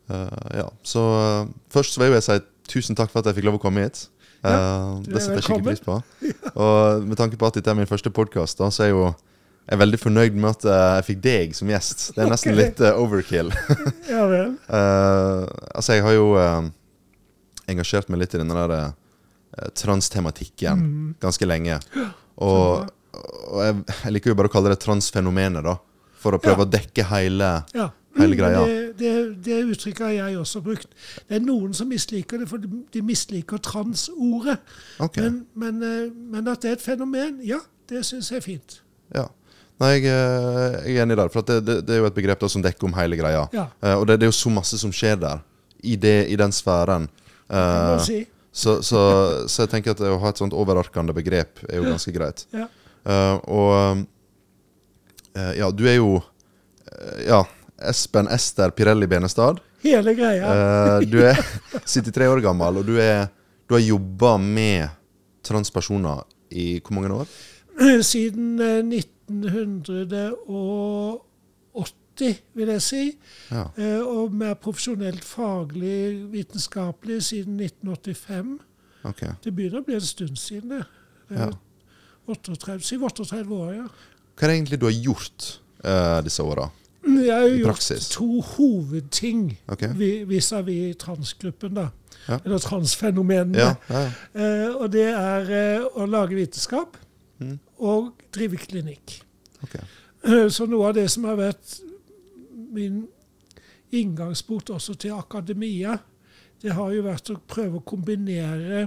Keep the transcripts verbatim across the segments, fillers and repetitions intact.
Uh, ja, så uh, først så vil jeg si tusen takk for at jeg fikk lov å komme hit. Uh, ja, det setter jeg skikkelig pris på. Og med tanke på at dette er min første podcast, da, så er jeg jo jeg er veldig fornøyd med at uh, jeg fikk deg som gjest. Det er nesten okay. litt uh, overkill. Ja vel. Uh, altså, jeg har jo uh, engasjert meg litt i denne der uh, transtematikken mm. ganske lenge. Og, og jeg, jeg liker jo bare å kalle det transfenomenet da, for å prøve ja. Å dekke hele, ja. hele greia. Det, det, det uttrykket har jeg også brukt. Det er noen som misliker det, for de misliker transordet. Okay. Men, men, uh, men at det er et fenomen, ja, det synes jeg er fint. Ja. Nei, jeg, jeg er enig der, for det, det, det er jo et begrep da, som dekker om hele greia. Ja. Uh, og det, det er jo så masse som skjer der, i, det, i den sfæren. Uh, si. så, så, så jeg tenker at å ha et sånt overarkende begrep er jo ganske greit. Ja. Uh, og uh, ja, du er jo uh, ja, Espen Ester Pirelli Benestad. Hele greia. uh, du er syttitre år gammel, og du, er, du har jobbet med transpersoner i hvor mange år? Siden uh, nitten åtti, vil jeg si. Ja. Uh, og mer profesjonelt faglig, vitenskapelig siden nitten åttifem. Okay. Det begynner å bli en stund siden det. Det er ja. tretti, åttiåtte år, ja. Hva er det egentlig du har gjort uh, disse årene? Jeg har jo gjort to hovedting okay. vis-à-vis transgruppen, da. Ja. Eller transfenomenene. Ja, ja, ja. Uh, og det er uh, å lage vitenskap mm. og drive klinikk. Okay. Uh, så noe av det som har vært min inngangsport også til akademia, det har jo vært å prøve å kombinere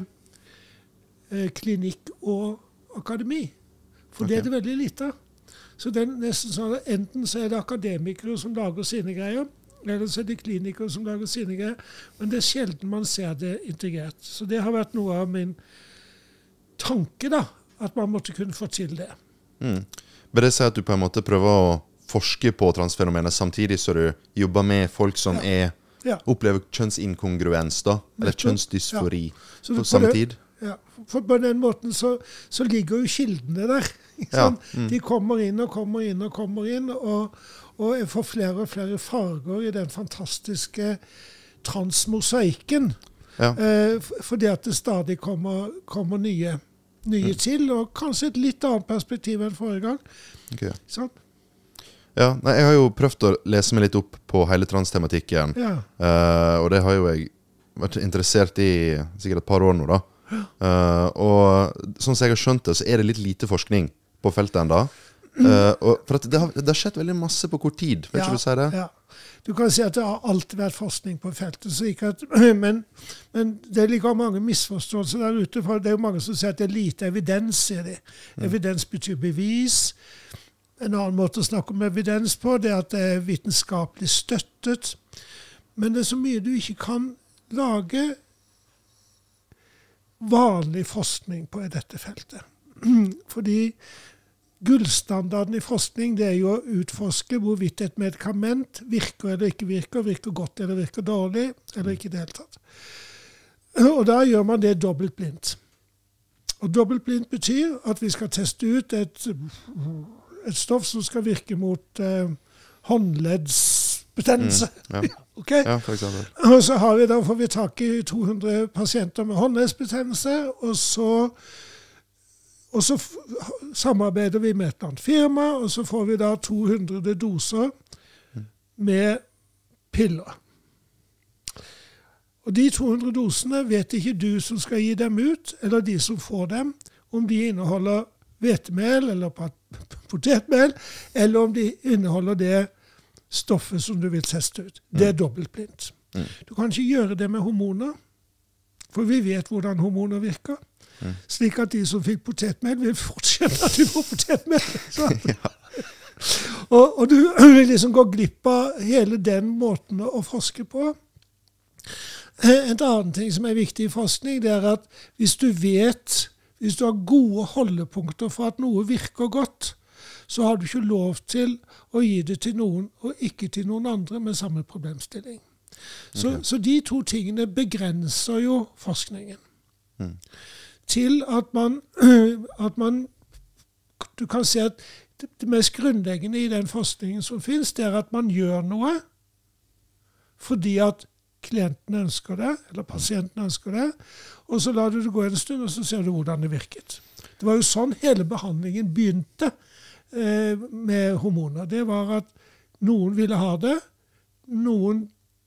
uh, klinikk og akademi. For okay. det er det veldig lite. Så det er nesten sånn at enten så er det akademikere som lager sine greier, eller så er det klinikere som lager sine greier, men det er sjelden man ser det integrert. Så det har vært noe av min tanke da, at man måtte kunne få til det. Mm. Vil det si at du på en måte prøver å forske på transfenomenet samtidig så du jobber med folk som ja. Er, ja. Opplever kjønnsinkongruens da, eller kjønnsdysfori ja. på samme tid? Ja, for på den måten så, så ligger jo kildene der. Ja. Mm. De kommer inn og kommer inn og kommer inn, og, og jeg får flere og flere farger i den fantastiske transmosaikken. Ja. Eh, fordi at det stadig kommer, kommer nye, nye mm. til, og kanskje et litt annet perspektiv enn forrige gang. Okay. Sånn? Ja, nei, jeg har jo prøvd å lese meg litt opp på hele transtematikken, ja. uh, og det har jo jeg vært interessert i sikkert et par år nå da. Uh, og sånn som jeg har skjønt det, så er det litt lite forskning på feltet enda. Uh, og for at det har, det har skjedd veldig masse på kort tid, vet ja, ikke du si det? Ja. Du kan si at det har alltid vært forskning på feltet, så ikke at, men, men det ligger mange misforståelser der ute, for det er jo mange som sier at det er lite evidens, sier de. Mm. Evidens betyr bevis. En annen måte å snakke om evidens på, det er at det er vitenskapelig støttet. Men det er så mye du ikke kan lage vanlig forskning på i dette feltet. Fordi gullstandarden i forskning det er jo å utforske hvorvidt et medikament virker eller ikke virker, virker godt eller virker dårlig, eller ikke i det hele tatt. Og da gjør man det dobbeltblindt. Og dobbeltblindt betyr at vi skal teste ut et, et stoff som skal virke mot eh, håndleddsbetennelse. Mm, ja. Okay? Ja, for eksempel. Og så har vi da, får vi tak i to hundre pasienter med håndleddsbetennelse, og så, og så samarbeider vi med et annet firma, og så får vi da to hundre doser med piller. Og de to hundre dosene vet ikke du som skal gi dem ut, eller de som får dem, om de inneholder hvetemel eller potetmel, eller om de inneholder det stoffet som du vil teste ut. Det er dobbeltblindt. Mm. Du kan ikke gjøre det med hormoner, for vi vet hvordan hormoner virker. Mm. Slik at de som fikk potetmel vil fortsette at de får potetmel. ja. og, og du vil liksom gå glipp av hele den måten å forske på. En annen ting som er viktig i forskning, det er at hvis du vet, hvis du har gode holdepunkter for at noe virker godt, så har du ikke lov til å gi det til noen, og ikke til noen andre med samme problemstilling. Så, okay. så de to tingene begrenser jo forskningen. Mm. Til at man, at man, du kan se at det, det mest grunnleggende i den forskningen som finnes, det er at man gjør noe fordi at klienten ønsker det, eller pasienten ønsker det, og så lar du det gå en stund, og så ser du hvordan det virket. Det var jo sånn hele behandlingen begynte eh, med hormoner. Det var at noen ville ha det, noen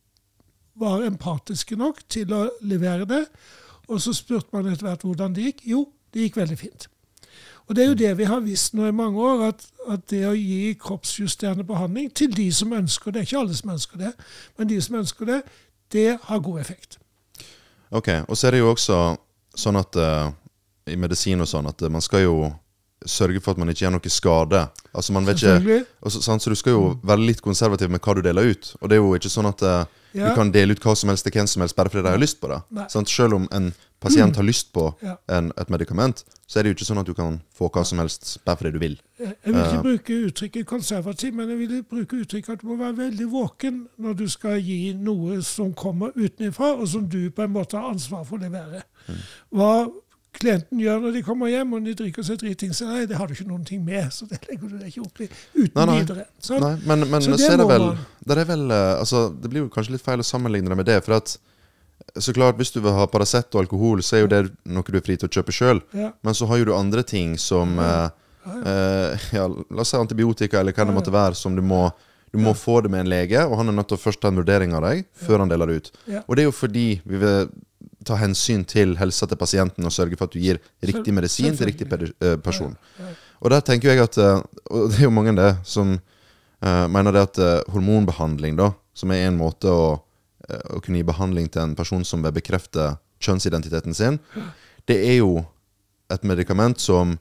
var empatiske nok til å levere det, og så spurte man etter hvert hvordan det gikk. Jo, det gikk veldig fint. Og det er jo det vi har visst nå i mange år, at, at det å gi kroppsjusterende behandling til de som ønsker det, ikke alle som ønsker det, men de som ønsker det, det har god effekt. Ok, og så er det jo også sånn at uh, i medisin og sånn, at uh, man skal jo sørge for at man ikke gjør noe skade. Altså man vet ikke, og så, sant, så du skal jo være litt konservativ med hva du deler ut. Og det er jo ikke sånn at uh, ja. du kan dele ut hva som helst til hvem som helst bare fordi de har lyst på det. Sant? Selv om en pasient har lyst på ja. en, et medikament, så er det jo ikke sånn at du kan få hva som helst bare fordi du vil. Jeg vil ikke uh, bruke uttrykket konservativ, men jeg vil bruke uttrykket at du må være veldig våken når du skal gi noe som kommer utenfra, og som du på en måte har ansvar for å levere. Mm. Hva klienten gjør når de kommer hjem, og de drikker seg driting, så nei, det har du ikke noen ting med, så det legger du deg ikke opp i uten nei, nei. videre. Så, nei, men, men så det, så er det, vel, det, er vel, altså, det blir jo kanskje litt feil å sammenligne det med det, for at så klart, hvis du vil ha Paracet og alkohol, så er jo det noe du er fri til å kjøpe selv, ja. men så har jo du andre ting som ja. Ja, ja. Eh, ja, la oss si antibiotika, eller hva det måtte være, som du må Du må ja. få det med en lege, og han er nødt til å først ta en vurdering av deg, før ja. han deler det ut. Ja. Og det er jo fordi vi vil ta hensyn til helsa til pasienten, og sørge for at du gir riktig medisin til riktig person. Ja. Ja. Og der tenker jeg at, og det er jo mange det, som uh, mener det at uh, hormonbehandling, da, som er en måte å, uh, å kunne gi behandling til en person som vil bekrefte kjønnsidentiteten sin, det er jo et medikament som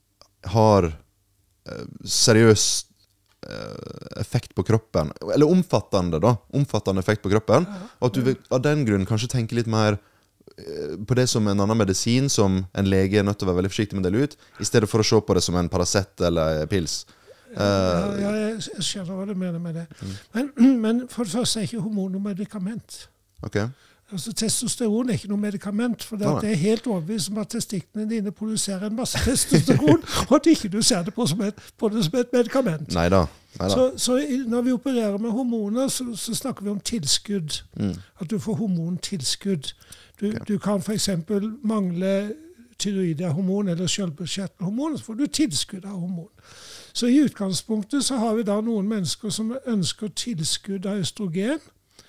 har uh, seriøst effekt på kroppen, eller omfattende da, omfattende effekt på kroppen, og at du vil, av den grunn kanskje tenke litt mer på det som en annen medisin som en lege er nødt til å være veldig forsiktig med å dele ut, i stedet for å se på det som en Paracet eller pils. Ja, ja, jeg skjønner hva du mener med det. Mm. Men, men for det første er ikke hormon noe medikament. Ok. Altså, testosteron er ikke noe medikament, for det, ah, det er helt overbevist om at testiklene dine produserer en masse testosteron, og at ikke du ser det på, som et, på det som et medikament. Neida. Neida. Så, så når vi opererer med hormoner, så, så snakker vi om tilskudd. Mm. At du får hormontilskudd. Du, okay. du kan for eksempel mangle tyroidehormon eller selvbeskjettelhormon, så får du tilskudd av hormon. Så i utgangspunktet så har vi da noen mennesker som ønsker tilskudd av østrogen,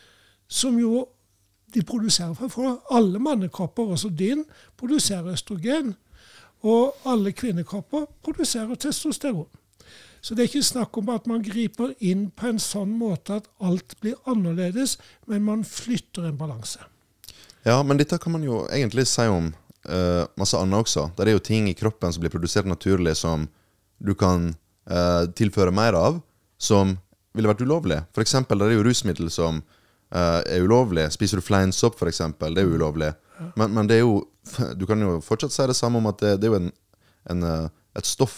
som jo de produserer for, for alle mannekropper, også din, produserer østrogen, og alle kvinnekropper produserer testosteron. Så det er ikke snakk om at man griper inn på en sånn måte at alt blir annerledes, men man flytter en balanse. Ja, men dette kan man jo egentlig si om uh, masse annet også. Det er jo ting i kroppen som blir produsert naturlig som du kan uh, tilføre mer av, som ville vært ulovlig. For eksempel, det er jo rusmiddel som Uh, er ulovlig. Spiser du fleinsopp for eksempel, det er ulovlig. Men, men det er jo, du kan jo fortsatt si det samme om at det, det er jo en, en, et stoff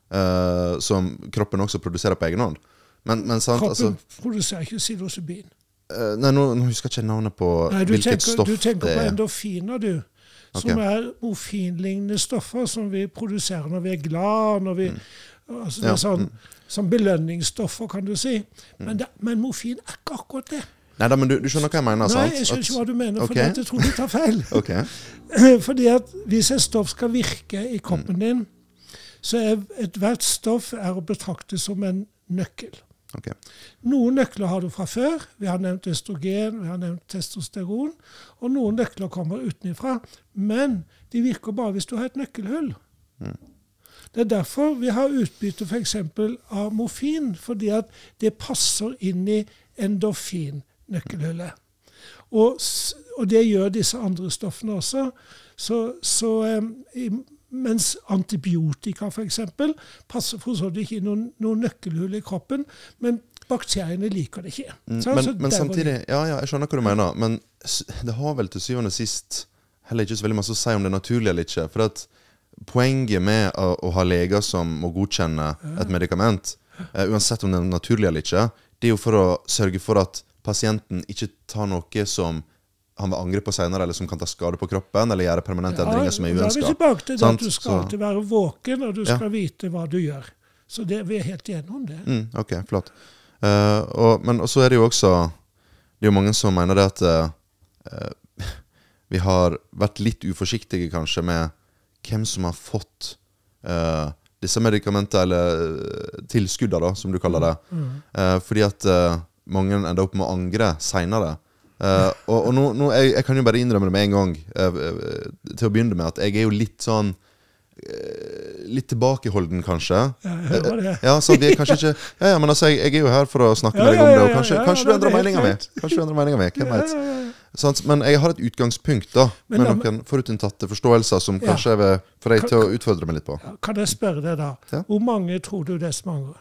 uh, som kroppen også produserer på egen hånd. Men, men sant, kroppen altså, produserer ikke psilocybin. Uh, nei, nå, nå husker jeg ikke navnet på nei, hvilket tenker, stoff det er. Du tenker på endorfiner, du. Som okay. er morfinlignende stoffer som vi produserer når vi er glad, når vi, mm. altså det er sånn, mm. som belønningsstoffer, kan du si. Men, det, men morfin er ikke akkurat det. Nei da, men du, du skjønner hva jeg mener, Nei, sant? Nei, jeg skjønner ikke hva du mener, for okay. jeg tror du tar feil. okay. Fordi at hvis et stoff skal virke i kroppen mm. din, så er et hvert stoff er å betrakte som en nøkkel. Okay. Noen nøkler har du fra før. Vi har nevnt østrogen, vi har nevnt testosteron, og noen nøkler kommer utenfra. Men de virker bare hvis du har et nøkkelhull. Mm. Det er derfor vi har utbytte for eksempel av morfin, fordi at det passer inn i endorfin. Nøkkelhullet. Og, og det gjør disse andre stoffene også. Så, så um, i, mens antibiotika for eksempel passer for så vidt ikke noen, noen nøkkelhull i kroppen, men bakteriene liker det ikke. Mm, så, men, så men samtidig, ja, ja, jeg skjønner hva du mener, men det har vel til syvende og sist heller ikke så veldig masse å si om det er naturlig eller ikke, for at poenget med å, å ha leger som må godkjenne et medikament, uh, uansett om det er naturlig eller ikke, det er jo for å sørge for at pasienten ikke tar noe som han vil angre på senere, eller som kan ta skade på kroppen, eller gjøre permanente ja, endringer som er uønsket. Da er vi tilbake til det at du skal alltid være våken, og du skal ja. vite hva du gjør. Så det, vi er helt enige om det. Mm, ok, flott. Uh, og, men så er det jo også det er jo mange som mener det at uh, vi har vært litt uforsiktige kanskje med hvem som har fått uh, disse medikamenter, eller tilskudder da, som du kaller det. Mm. Uh, fordi at uh, mange ender opp med å angre senere. Uh, og og nå, nå jeg, jeg kan jo bare innrømme det med en gang, uh, uh, til å begynne med, at jeg er jo litt sånn, litt tilbakeholden kanskje. Ja, jeg hører det. Ja, så vi er kanskje ikke ja, ja, men altså, jeg, jeg er jo her for å snakke ja, med deg om ja, ja, det, og kanskje, ja, ja, kanskje ja, du endrer det er meninger med helt kanskje du endrer meninger med, hvem Ja, vet ja, ja. Sant? Men jeg har et utgangspunkt da Men med da- noen forutinntatte forståelser som Ja. kanskje jeg vil få deg Kan- til å utfordre meg litt på. Ja, Kan jeg spørre deg da, Ja. hvor mange tror du det er som angrer?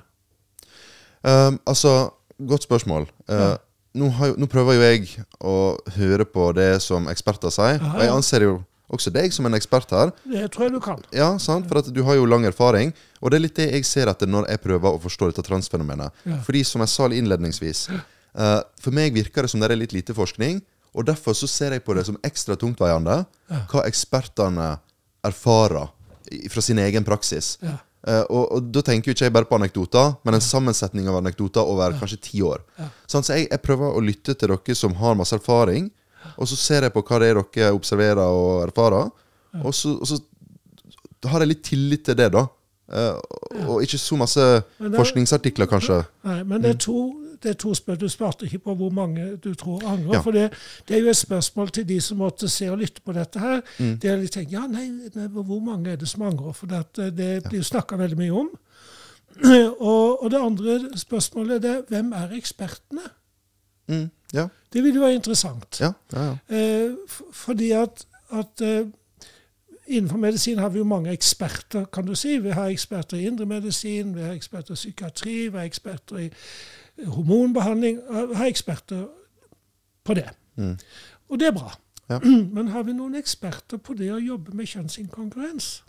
Um, altså, godt spørsmål. Uh, Ja. nå, har, jo- nå prøver jo jeg å høre på det som eksperter sier, Aha. og jeg anser jo også deg som en ekspert her. Det tror jeg du kan. Ja, sant? For at du har jo lang erfaring, og det er litt det jeg ser etter når jeg prøver å forstå dette transfenomenet. Ja. Fordi som jeg sa innledningsvis, uh, for meg virker det som det er litt lite forskning, og derfor så ser jeg på det som ekstra tungtveiende Ja. hva ekspertene erfarer i- fra sin egen praksis. Ja. Uh, og, og da tenker jo ikke jeg bare på anekdoter, men en sammensetning av anekdoter over kanskje ti år. Ja. Sånn, så jeg, jeg prøver å lytte til dere som har masse erfaring, og så ser jeg på hva det er dere observerer og erfarer, og så, og så har jeg litt tillit til det da. Uh, og ikke så masse Men det er- forskningsartikler kanskje. Nei, men det er to, det er to spørsmål. Du svarte ikke på hvor mange du tror angrer. Ja. For det, det er jo et spørsmål til de som måtte se og lytte på dette her. Mm. Det er litt tenkt, ja, nei, nei, hvor mange er det som angrer? For det, at det blir jo snakket veldig mye om. og, og det andre spørsmålet er, hvem er ekspertene? Mm, ja, Det vil jo være interessant. ja, ja, ja. Eh, f- fordi at, at eh, innenfor medisin har vi jo mange eksperter, kan du si. Vi har eksperter i indremedisin, vi har eksperter i psykiatri, vi har eksperter i hormonbehandling, og vi har eksperter på det. Mm. Og det er bra. Ja. Men har vi noen eksperter på det å jobbe med kjønnsinkongruens?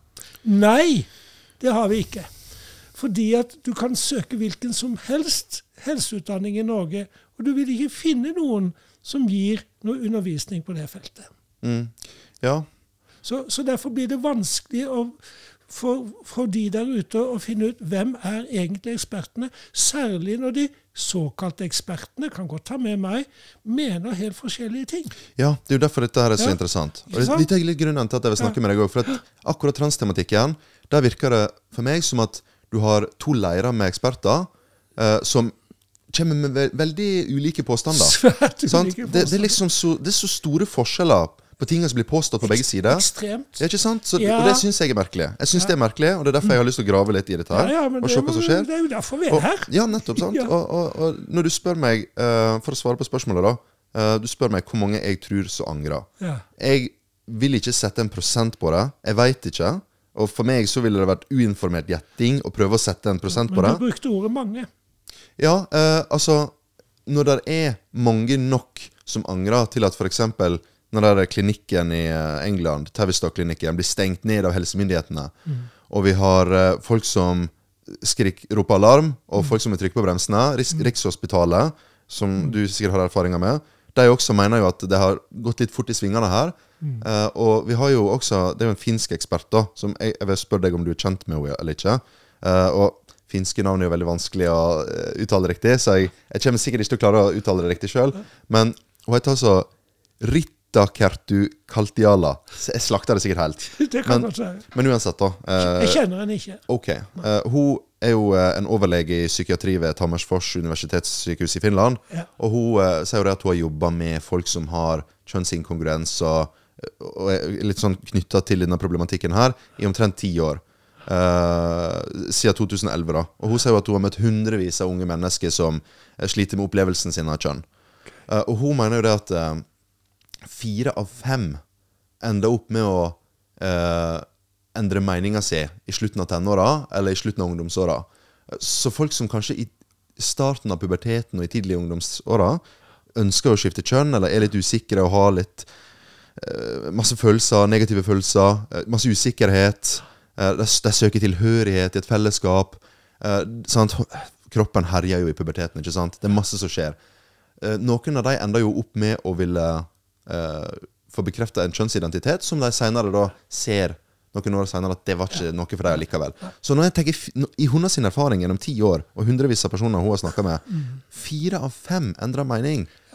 Nei, det har vi ikke. Fordi at du kan søke hvilken som helst helseutdanning i Norge, og du vil ikke finne noen som gir noe undervisning på det feltet. Mm. Ja, Så, så derfor blir det vanskelig å, for, for de der ute å finne ut hvem er egentlig ekspertene, særlig når de såkalte ekspertene, kan godt ta med meg, mener helt forskjellige ting. Ja, det er jo derfor dette her er så Ja. interessant. Og Ikke det, sant? dette er litt grunnen til at jeg vil snakke Ja. med deg også, for at akkurat transtematikken, der virker det for meg som at du har to leirer med eksperter, eh, som kommer med ve veldig ulike påstander. Svært Sant? ulike Det, det, er påstander. liksom så, det er så store forskjeller på tingene som blir påstått på begge sider. Ekstremt. Ja, ikke sant? Så, Ja. Og det synes jeg er merkelig. Jeg synes det er merkelig, og det er derfor jeg har lyst til å grave litt i dette her, Ja, ja, men og det, se hva som skjer. det er jo derfor vi er Og, her. ja, nettopp, sant? Ja. Og, og, og når du spør meg, eh, for å svare på spørsmålet da, eh, du spør meg hvor mange jeg tror så angrer. Ja. Jeg vil ikke sette en prosent på det. Jeg vet ikke. Og for meg så ville det vært uinformert gjetting å prøve å sette en prosent på Men det. du brukte ordet mange. Ja, eh, altså, når det er mange nok som angrer til at for eksempel når det er klinikken i eh, England, Tavistock-klinikken, blir stengt ned av helsemyndighetene, Mm. og vi har eh, folk som skrik, roper alarm, og folk som vil trykke på bremsene, Riks, Rikshospitalet, som du sikkert har erfaringer med, de også mener jo at det har gått litt fort i svingene her. Eh, og vi har jo også, det er jo en finsk ekspert da, som jeg, jeg vil spørre deg om du er kjent med henne eller ikke. Eh, og finske navn er jo veldig vanskelig å eh, uttale riktig, så jeg, jeg kommer sikkert ikke til å klare å uttale det riktig selv. Men hun heter altså Rittakertu Kaltiala. Så jeg slakter det sikkert helt. Det kan Men, godt være. men uansett da. eh, Jeg kjenner henne ikke. Ok. Eh, hun er jo eh, en overlege i psykiatri ved Tammerfors universitetssykehus i Finland. Ja. Og hun eh, sier jo det at hun har jobbet med folk som har kjønnsinkongruens og, og er litt sånn knyttet til denne problematikken her i omtrent ti år. Eh, siden to tusen elleve da. Og hun sier jo at hun har møtt hundrevis av unge mennesker som eh, sliter med opplevelsen sin av kjønn. Eh, og hun mener jo det at eh, fire av fem ender opp med å eh, endre meninga si i slutten av tenåra eller i slutten av ungdomsåra. Så folk som kanskje i starten av puberteten og i tidlige ungdomsåra ønsker å skifte kjønn, eller er litt usikre og har litt eh, masse følelser, negative følelser, eh, masse usikkerhet, eh, de, de søker tilhørighet i et fellesskap, eh, sant? Kroppen herjer jo i puberteten, ikke sant? Det er masse som skjer. Eh, noen av de ender jo opp med å ville eh, få bekreftet en kjønnsidentitet som de senere da ser noen år senere at det var ikke noe for deg likevel. Så når jeg tenker, f- nå- i hennes sin erfaring gjennom ti år, og hundrevis av personer hun har snakket med, fire av fem endrer mening.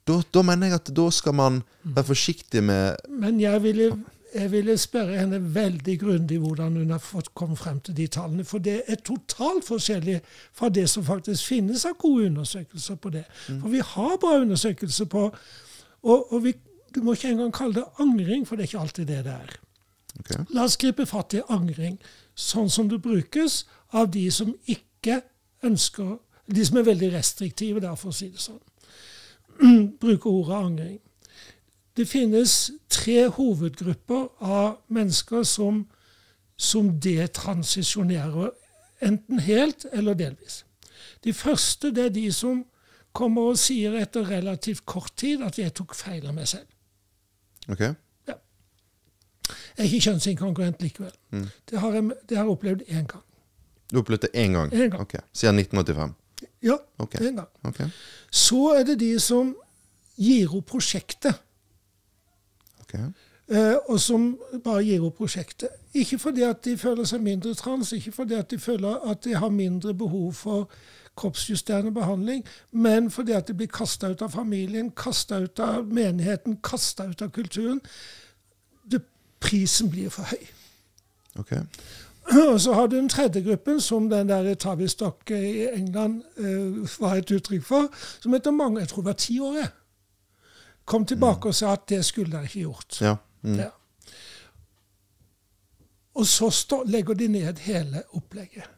da, da mener jeg at da skal man være forsiktig med... Men jeg ville, jeg ville spørre henne veldig grundig hvordan hun har fått komme frem til de tallene, for det er totalt forskjellig fra det som faktisk finnes av gode undersøkelser på det. Mm. For vi har bra undersøkelser på, og, og vi, du må ikke engang kalle det angring, for det er ikke alltid det det er. Okay. La oss gripe fatt i angring, sånn som det brukes av de som ikke ønsker, de som er veldig restriktive der, for å si det sånn. Bruker ordet angring. Det finnes tre hovedgrupper av mennesker som, som detransisjonerer, enten helt eller delvis. De første, det er de som kommer og sier etter relativt kort tid at jeg tok feil av meg selv. Ok. Ja. Jeg er ikke kjønnsinkongruent likevel. Mm. Det, har jeg, det har jeg opplevd en gang. Du har opplevd det en gang? En gang. Okay. Siden nitten åttifem? Ja, okay. en gang. Okay. Så er det de som gir opp prosjektet. Okay. Eh, og som bare gir opp prosjektet. Ikke fordi at de føler seg mindre trans, ikke fordi at de føler at de har mindre behov for kroppsjusterende behandling, men fordi at de blir kastet ut av familien, kastet ut av menigheten, kastet ut av kulturen. Det, prisen blir for høy. Okay. Og så har du den tredje gruppen, som den der Tavistock i England uh, var et uttrykk for, som etter mange, jeg tror det var ti år, kom tilbake mm. og sa at det skulle dere ikke gjort. Ja. Mm. Ja. Og så stå, legger de ned hele opplegget.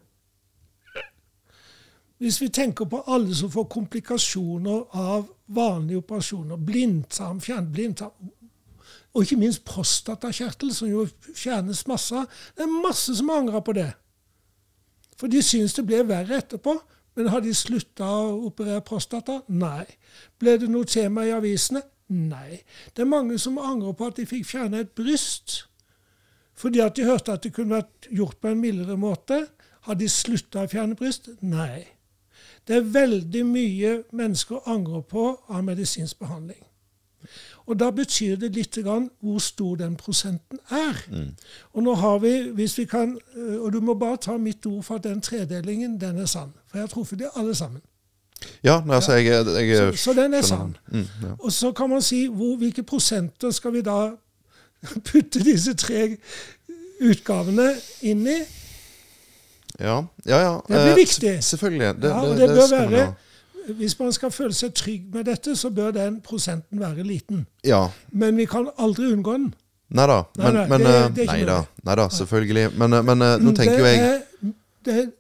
Hvis vi tenker på alle som får komplikasjoner av vanlige operasjoner, blindtarm, fjern blindtarm, og ikke minst prostatakjertel, som jo fjernes masse av. Det er masse som angrer på det. For de synes det ble verre etterpå. Men har de sluttet å operere prostata? Nei. Ble det noe tema i avisene? Nei. Det er mange som angrer på at de fikk fjerne et bryst. Fordi at de hørte at det kunne vært gjort på en mildere måte. Har de sluttet å fjerne bryst? Nei. Det er veldig mye mennesker angrer på av medisinsk behandling. Og da betyr det litt grann hvor stor den prosenten er. Mm. Og nå har vi, hvis vi kan, og du må bare ta mitt ord for at den tredelingen, den er sann. For jeg har truffet det alle sammen. Ja, altså jeg, jeg, jeg så, så den er sann. Mm, ja. Og så kan man si, hvor, hvilke prosenter skal vi da putte disse tre utgavene inn i? Ja, ja, ja. Det blir viktig. Uh, selvfølgelig. Det, ja, og det, det bør være... Hvis man skal føle seg trygg med dette, så bør den prosenten være liten. Ja. Men vi kan aldri unngå den. Neida, men, nei, men, det, det er neida, neida, selvfølgelig. Men, men nå tenker jo jeg... Er, det er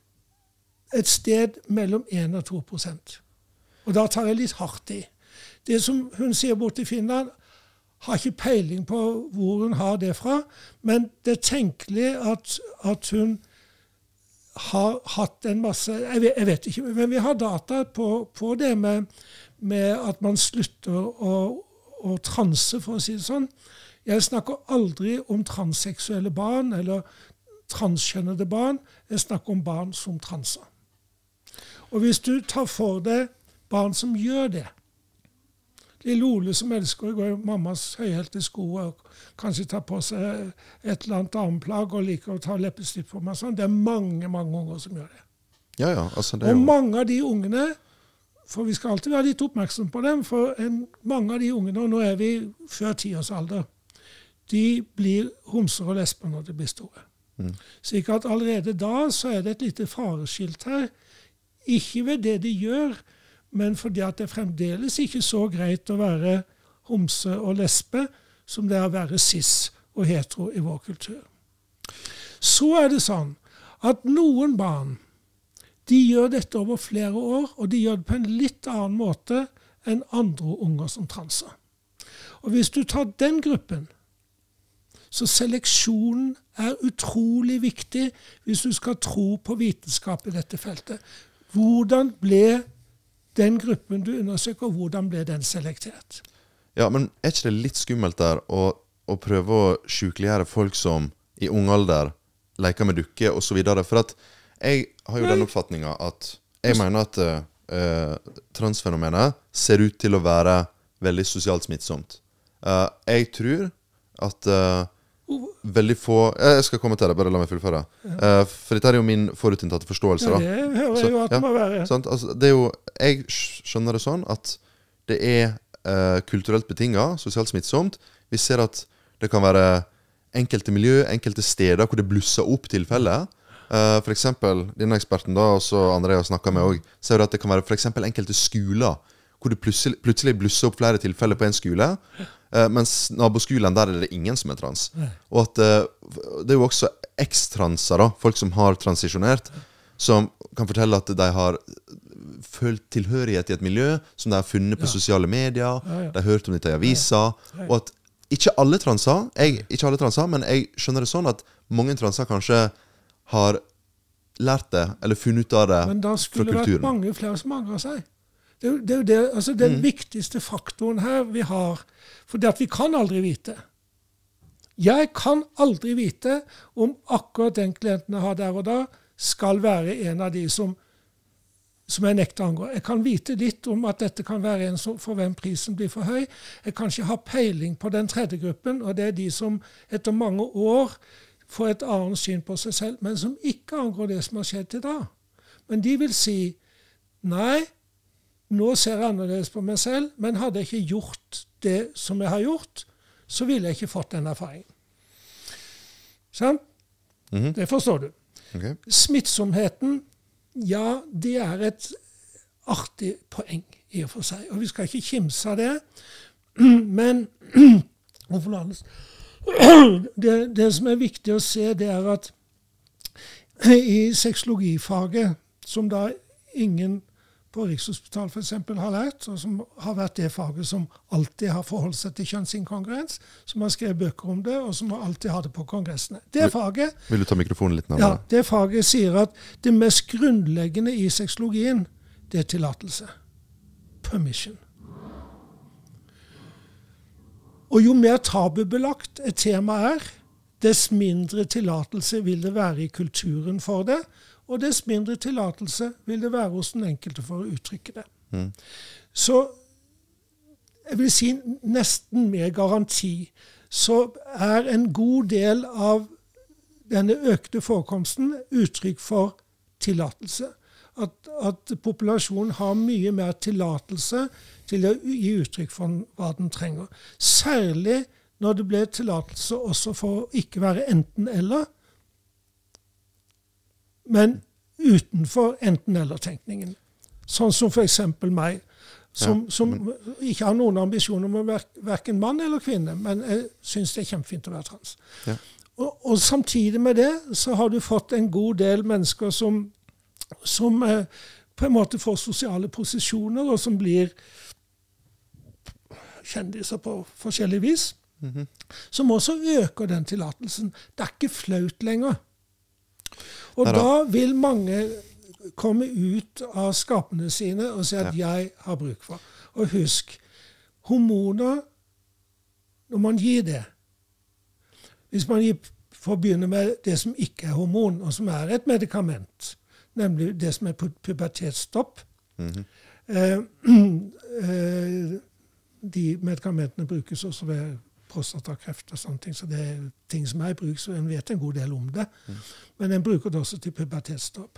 et sted mellom én og to prosent. Og da tar jeg litt hardt i. Det som hun sier borte i Finland, har ikke peiling på hvor hun har det fra, men det er tenkelig at, at hun har hatt en masse, jeg vet, jeg vet ikke, men vi har data på, på det med, med at man slutter å, å transe, for å si det sånn. Jeg snakker aldri om transseksuelle barn, eller transkjønnede barn. Jeg snakker om barn som transer. Og hvis du tar for deg barn som gjør det, lille Ole som elsker å gå i mammas høyhælte sko og kanskje ta på seg et eller annet armplagg og liker å ta leppestift på meg sånn. Det er mange, mange unger som gjør det. Ja, ja, altså det er og jo... mange av de ungene, for vi skal alltid være litt oppmerksom på dem, for en, mange av de ungene, og nå er vi før tiårsalder, de blir homser og lesber når de blir store. Mm. Så ikke at allerede da så er det et lite fareskilt her. Ikke ved det de gjør, men fordi at det fremdeles ikke så greit å være homse og lesbe som det er å være cis og hetero i vår kultur. Så er det sånn at noen barn, de gjør dette over flere år, og de gjør det på en litt annen måte enn andre unger som transer. Og hvis du tar den gruppen, så seleksjonen er utrolig viktig hvis du skal tro på vitenskap i dette feltet. Hvordan ble den gruppen du undersøker, hvordan ble den selektert? Ja, men er ikke det litt skummelt der å, å prøve å sykeliggjøre folk som i ung alder leker med dukker og så videre? For at jeg har jo Nei. den oppfatningen at jeg mener at uh, transfenomenet ser ut til å være veldig sosialt smittsomt. Uh, jeg tror at uh, veldig få... Jeg skal komme til det, bare la meg fullføre. Ja. Uh, for dette er jo min forutinntatte forståelse. Ja, det hører jeg jo at det må være. Sant? Altså, det er jo, jeg skjønner det sånn at det er uh, kulturelt betinget, sosialt smittsomt. Vi ser at det kan være enkelte miljø, enkelte steder hvor det blusser opp tilfeller. Uh, for eksempel, denne eksperten da, og så andre jeg har snakket med også, sier at det kan være for eksempel enkelte skoler, hvor det plutselig, plutselig blusser opp flere tilfeller på en skole, uh, mens naboskolen der er det ingen som er trans. Og at uh, det er jo også ekstranser da, folk som har transisjonert, som kan fortelle at de har følt tilhørighet i et miljø som de har funnet på ja. sosiale medier, ja, ja. de har hørt om dette i aviser, ja, ja. og at ikke alle transer, jeg, ikke alle transer, men jeg skjønner det sånn at mange transer kanskje har lært det, eller funnet ut av det fra kulturen. Men da skulle det vært mange flere som angrer seg. Det, det er jo det, altså den mm. viktigste faktoren her vi har, for det at vi kan aldri vite. Jeg kan aldri vite om akkurat den klienten jeg har der og da, skal være en av de som, som jeg nekter angå. Jeg kan vite litt om at dette kan være en som, for hvem prisen blir for høy. Jeg kan ikke ha peiling på den tredje gruppen, og det er de som etter mange år får et annet syn på seg selv, men som ikke angår det som har skjedd til da. Men de vil si, nei, nå ser jeg annerledes på meg selv, men hadde jeg ikke gjort det som jeg har gjort, så ville jeg ikke fått den erfaringen. Sånn? Mm-hmm. Det forstår du. Okay. Smittsomheten, ja, det er et artig poeng i og for seg. Og vi skal ikke kimse av det, men det, det som er viktig å se, det er at i sexologifaget, som da ingen på Rikshospitalet for eksempel har lært, og som har vært det faget som alltid har forholdt seg til kjønnsinkongruens, som har skrevet bøker om det, og som har alltid hatt det på kongressene. Det faget, vil du ta mikrofonen litt nærmere? Ja, det faget sier at det mest grunnleggende i sexologien, det er tillatelse. Permission. Og jo mer tabubelagt et tema er, dess mindre tillatelse vil det være i kulturen for det, og dess mindre tillatelse vil det være hos den enkelte for å uttrykke det. Mm. Så jeg vil si nesten med garanti, så er en god del av denne økte forekomsten uttrykk for tillatelse. At, at populasjonen har mye mer tillatelse til å gi uttrykk for hva den trenger. Særlig når det ble tillatelse også for å ikke være enten eller, men utenfor enten-eller-tenkningen. Sånn som for eksempel meg, som, ja, som ikke har noen ambisjoner om å være hverken mann eller kvinne, men jeg synes det er kjempefint å være trans. Ja. Og, og samtidig med det så har du fått en god del mennesker som, som eh, på en måte får sosiale posisjoner, og som blir kjendiser på forskjellig vis, mm-hmm. som også øker den tillatelsen. Det er ikke flaut lenger. Og da vil mange komme ut av skapene sine og si at ja. jeg har bruk for. Og husk, hormoner, når man gir det, hvis man gir, får begynne med det som ikke er hormon, og som er et medikament, nemlig det som er pubertetsstopp, mm-hmm. eh, eh, de medikamentene brukes også ved prostatakreft og sånne ting, så det er ting som er i bruk, så en vet en god del om det. Mm. Men en bruker det også til pubertetsstopp.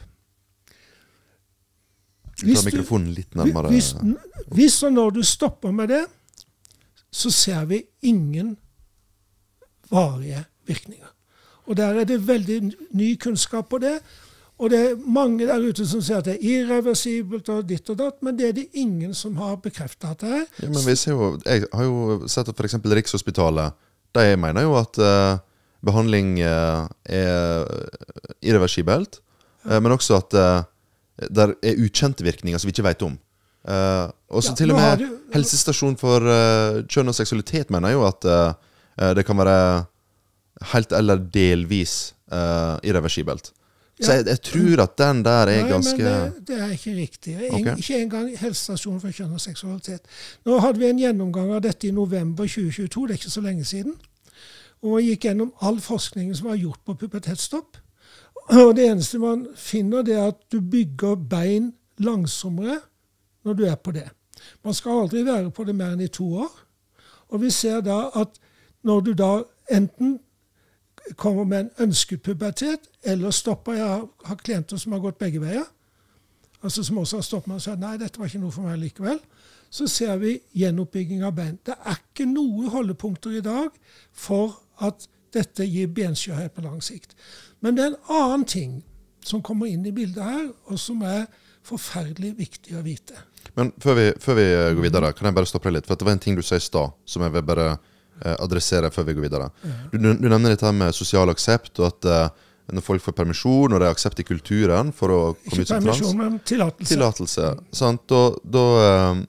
Ta mikrofonen litt nærmere. Hvis, hvis og når du stopper med det, så ser vi ingen varige virkninger. Og der er det veldig ny kunnskap på det, og det er mange der ute som sier at det er irreversibelt og ditt og datt, men det er det ingen som har bekreftet at det er. Ja, men vi ser jo, jeg har jo sett at for eksempel Rikshospitalet, de mener jo at uh, behandling uh, er irreversibelt, uh, men også at uh, der er ukjente virkninger som vi ikke vet om. Uh, også ja, til og med du, Helsestasjon for uh, kjønn og seksualitet mener jo at uh, det kan være helt eller delvis uh, irreversibelt. Så jeg, jeg tror at den der er Nei, ganske... Nei, men det, det er ikke riktig. En, okay. Ikke engang Helsestasjonen for kjønn og seksualitet. Nå hadde vi en gjennomgang av dette i november tjue tjueto, det er ikke så lenge siden. Og vi gikk gjennom all forskningen som var gjort på pubertetsstopp. Og det eneste man finner, det er at du bygger bein langsommere når du er på det. Man skal aldri være på det mer enn i to år. Og vi ser da at når du da enten kommer med en ønsket pubertet, eller stopper. Jeg har klienter som har gått begge veier, altså som også har stoppet med og sagt, nei, dette var ikke noe for meg likevel. så ser vi gjenoppbygging av bein. Det er ikke noen holdepunkter i dag for at dette gir benskjørhet på lang sikt. Men det er en annen ting som kommer inn i bildet her, og som er forferdelig viktig å vite. Men før vi, før vi går videre, kan jeg bare stoppe deg litt? For det var en ting du sa i stad, som jeg vil bare eh, adressere før vi går videre. Du, du, du nevner dette med sosial aksept, og at eh, når folk får permisjon, og det er aksept i kulturen for å komme ut som trans. Ikke permisjon, men tillatelse. Tillatelse, sant? Da, da, eh,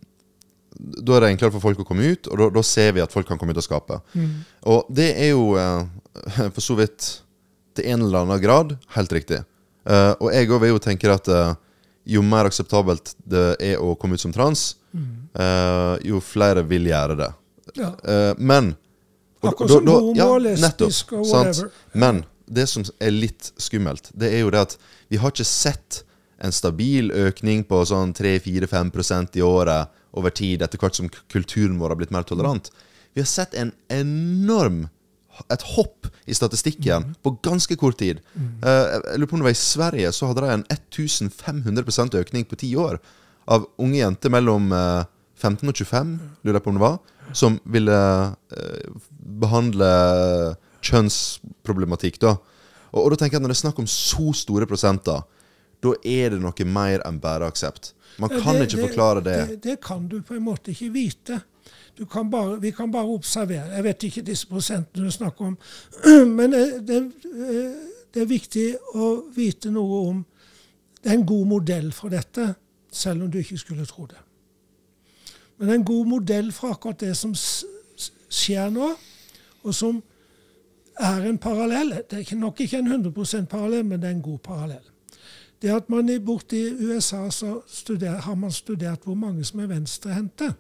da er det enklere for folk å komme ut, og da, da ser vi at folk kan komme ut og skape. Mm. Og det er jo eh, for så vidt til en eller annen grad helt riktig. Uh, og jeg vil jo tenke at uh, jo mer akseptabelt det er å komme ut som trans, mm. uh, jo flere vil gjøre det. Ja. Uh, men akkurat som homo, ja, lesbisk og whatever. Sant? Men det som er litt skummelt, det er jo det at vi har ikke sett en stabil økning på sånn tre fire fem prosent i året over tid, etter hvert som kulturen vår har blitt mer tolerant. Vi har sett en enorm et hopp i statistikken mm. på ganske kort tid. Mm. Uh, jeg lurer på om det var i Sverige, så hadde de en femten hundre prosent økning på ti år av unge jenter mellom uh, femten og tjuefem, lurer jeg på om det var, som ville uh, behandle kjønnsproblematikk da. Og, og da tenker jeg at når det er snakk om så store prosenter, da er det noe mer enn bare aksept. Man kan det, ikke forklare det. det. Det kan du på en måte ikke vite. Du kan bare, vi kan bare observere. Jeg vet ikke disse prosentene du snakker om. Men det, det er viktig å vite noe om det er en god modell for dette, selv om du ikke skulle tro det. Men det er en god modell for akkurat det som skjer nå, og som er en parallell. Det er ikke nok ikke en hundre prosent parallell, men det er en god parallell. Det at man borte i U S A så studer, har man studert hvor mange som er venstrehendte.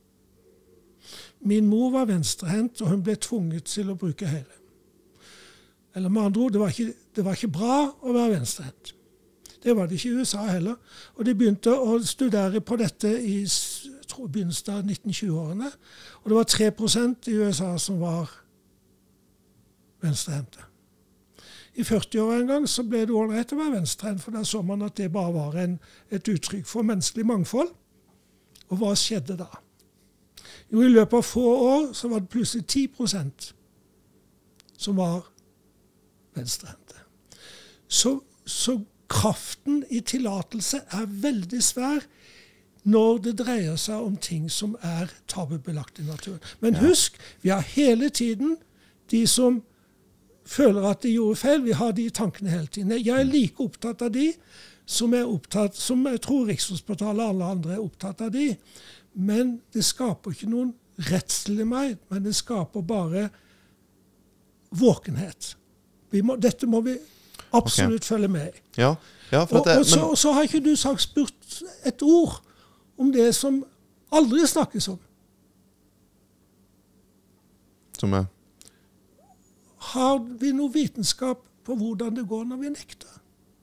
Min mor var venstrehendt, og hun ble tvunget til å bruke høyre. Eller med andre ord, det var ikke, det var ikke bra å være venstrehendt. Det var det ikke i U S A heller. Og de begynte å studere på dette i jeg tror, begynnelsen av nitten tjue-årene. Og det var tre prosent i U S A som var venstrehendte. I førti år en gang så ble det ålreit å være venstrehendt, for da så man at det bare var en, et uttrykk for menneskelig mangfold. Og hva skjedde da? Jo, i løpet av få år så var det plutselig ti prosent som var venstrehendte. Så, så kraften i tillatelse er veldig svær når det dreier seg om ting som er tabubelagt i naturen. Men husk, vi har hele tiden de som føler at de gjorde feil, vi har de tankene hele tiden. Jeg er like opptatt av de som er opptatt, som jeg tror Rikshospitalet og alle andre er opptatt av de. Men det skaper ikke noen redsel i meg, men det skaper bare våkenhet. Vi må, dette må vi absolutt okay. følge med i. Ja, ja, for og, det, og, så, men... og så har ikke du sagt spurt et ord om det som aldri snakkes om. Som er? Har vi noe vitenskap på hvordan det går når vi nekter?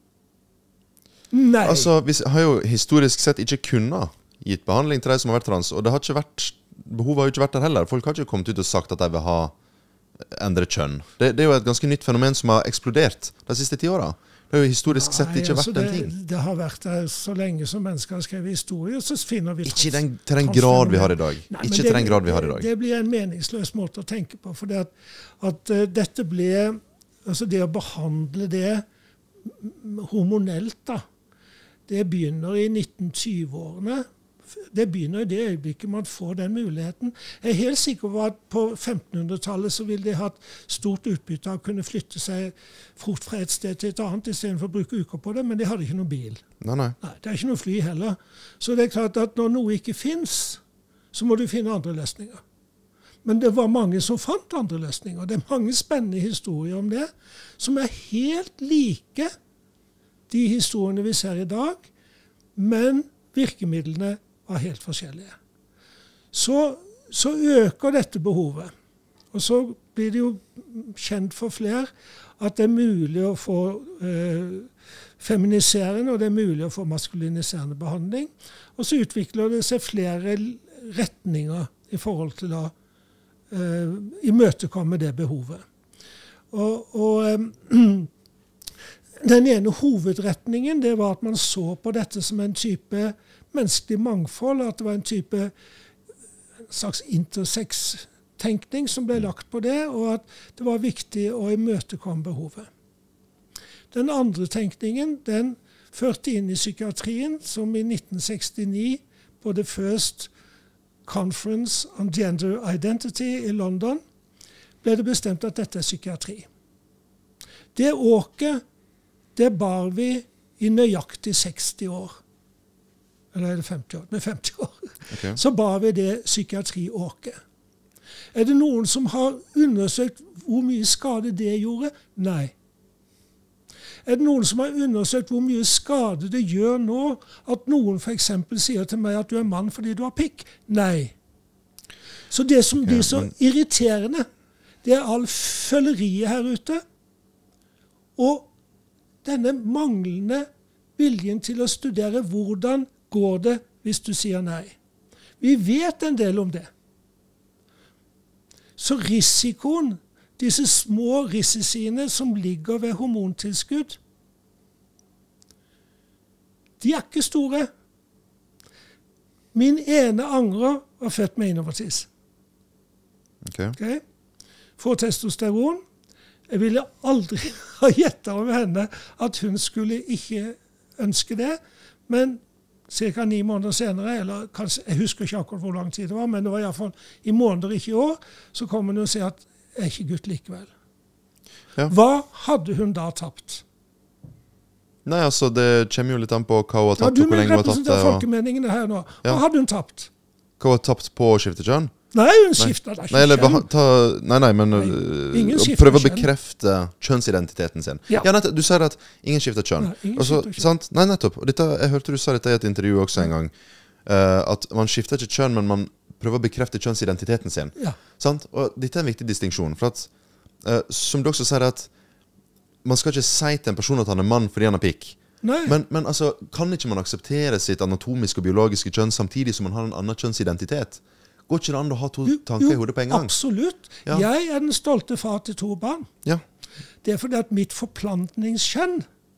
Nei. Altså, vi har jo historisk sett ikke kunnet gitt behandling til de som har vært trans, og det har ikke vært, behovet har jo ikke vært der heller. Folk har ikke kommet ut og sagt at de vil ha endre kjønn. Det, det er jo et ganske nytt fenomen som har eksplodert de siste ti årene. Det har jo historisk sett ikke Nei, altså vært en ting. Det, det har vært der så lenge som mennesker har skrevet historie, så finner vi... Ikke den, til den grad vi har i dag. Nei, ikke det, til den grad vi har i dag. Det blir en meningsløs måte å tenke på, for det at, at uh, dette ble, altså det å behandle det hormonelt da, det begynner i nitten tjue-årene. Det begynner i det øyeblikket man får den muligheten. Jeg er helt sikker på at på femtenhundretallet så ville de hatt stort utbytte av å kunne flytte seg fort fra et sted til et annet, i stedet for å bruke uker på det, men de hadde ikke noen bil. Nei, nei. Nei, det er ikke noe fly heller. Så det er klart at når noe ikke finnes, så må du finne andre løsninger. Men det var mange som fant andre løsninger. Det er mange spennende historier om det, som er helt like de historiene vi ser i dag, men virkemidlene var helt forskjellige. Så, så øker dette behovet. Og så blir det jo kjent for flere at det er mulig å få eh, feminiserende, og det er mulig å få maskuliniserende behandling. Og så utvikler det seg flere retninger i forhold til å eh, imøtekomme det behovet. Og, og eh, den ene hovedretningen, det var at man så på dette som en type menneskelig mangfold, at det var en type en slags intersex-tenkning som ble lagt på det, og at det var viktig å imøtekomme behovet. Den andre tenkningen, den førte inn i psykiatrien, som i nitten sekstini på The First Conference on Gender Identity i London, ble det bestemt at dette er psykiatri. Det åket, det bar vi i nøyaktig seksti år. Eller er det femti år? Med femti år. Okay. Så bar vi det psykiatriåket. Er det noen som har undersøkt hvor mye skade det gjorde? Nei. Er det noen som har undersøkt hvor mye skade det gjør nå at noen for eksempel sier til meg at du er mann fordi du har pikk? Nei. Så det som blir så irriterende, det er all følgeriet her ute, og denne manglende viljen til å studere hvordan går det hvis du sier nei. Vi vet en del om det. Så risikoen, disse små risiciene som ligger ved hormontilskudd, de er ikke store. Min ene angre var født med innovatis. Okay. Okay? For testosteron. Jeg ville aldri ha gjettet om henne at hun skulle ikke ønske det, men cirka ni måneder senere, eller kanskje, jeg husker ikke akkurat hvor lang tid det var, men det var i hvert fall i måneder, ikke i år, så kommer hun og sier at jeg er ikke gutt likevel. Ja. Hva hadde hun da tapt? Nei, altså, det kommer jo litt an på hva hun har tapt, ja, og hvor lenge hun har tapt det. Du representerer folkemeningene her nå. Hva ja. hadde hun tapt? Hva hun har tapt på å skifte kjønn? Nei, hun skifter da ikke nei, kjønn. Ta, nei, nei, men nei, prøve å bekrefte kjønnsidentiteten sin. Ja, ja nettopp, du sier at ingen skifter kjønn. Nei, ingen Også, skifter kjønn. Sant? Nei, nettopp. Og dette, jeg hørte du sa dette i et intervju også en gang, uh, at man skifter ikke kjønn, men man prøver å bekrefte kjønnsidentiteten sin. Ja. Sant? Og dette er en viktig distinksjon, for at, uh, som du også sier at man skal ikke si til en person at han er mann fordi han har pikk. Men, men altså, kan ikke man akseptere sitt anatomiske og biologiske kjønn samtidig som man har en annen kjønnsidentitet? Går ikke det an å ha to tanker jo, i hodet på en gang? Absolutt. Ja. Jeg er den stolte far til to barn. Ja. Det er fordi at mitt forplantningskjønn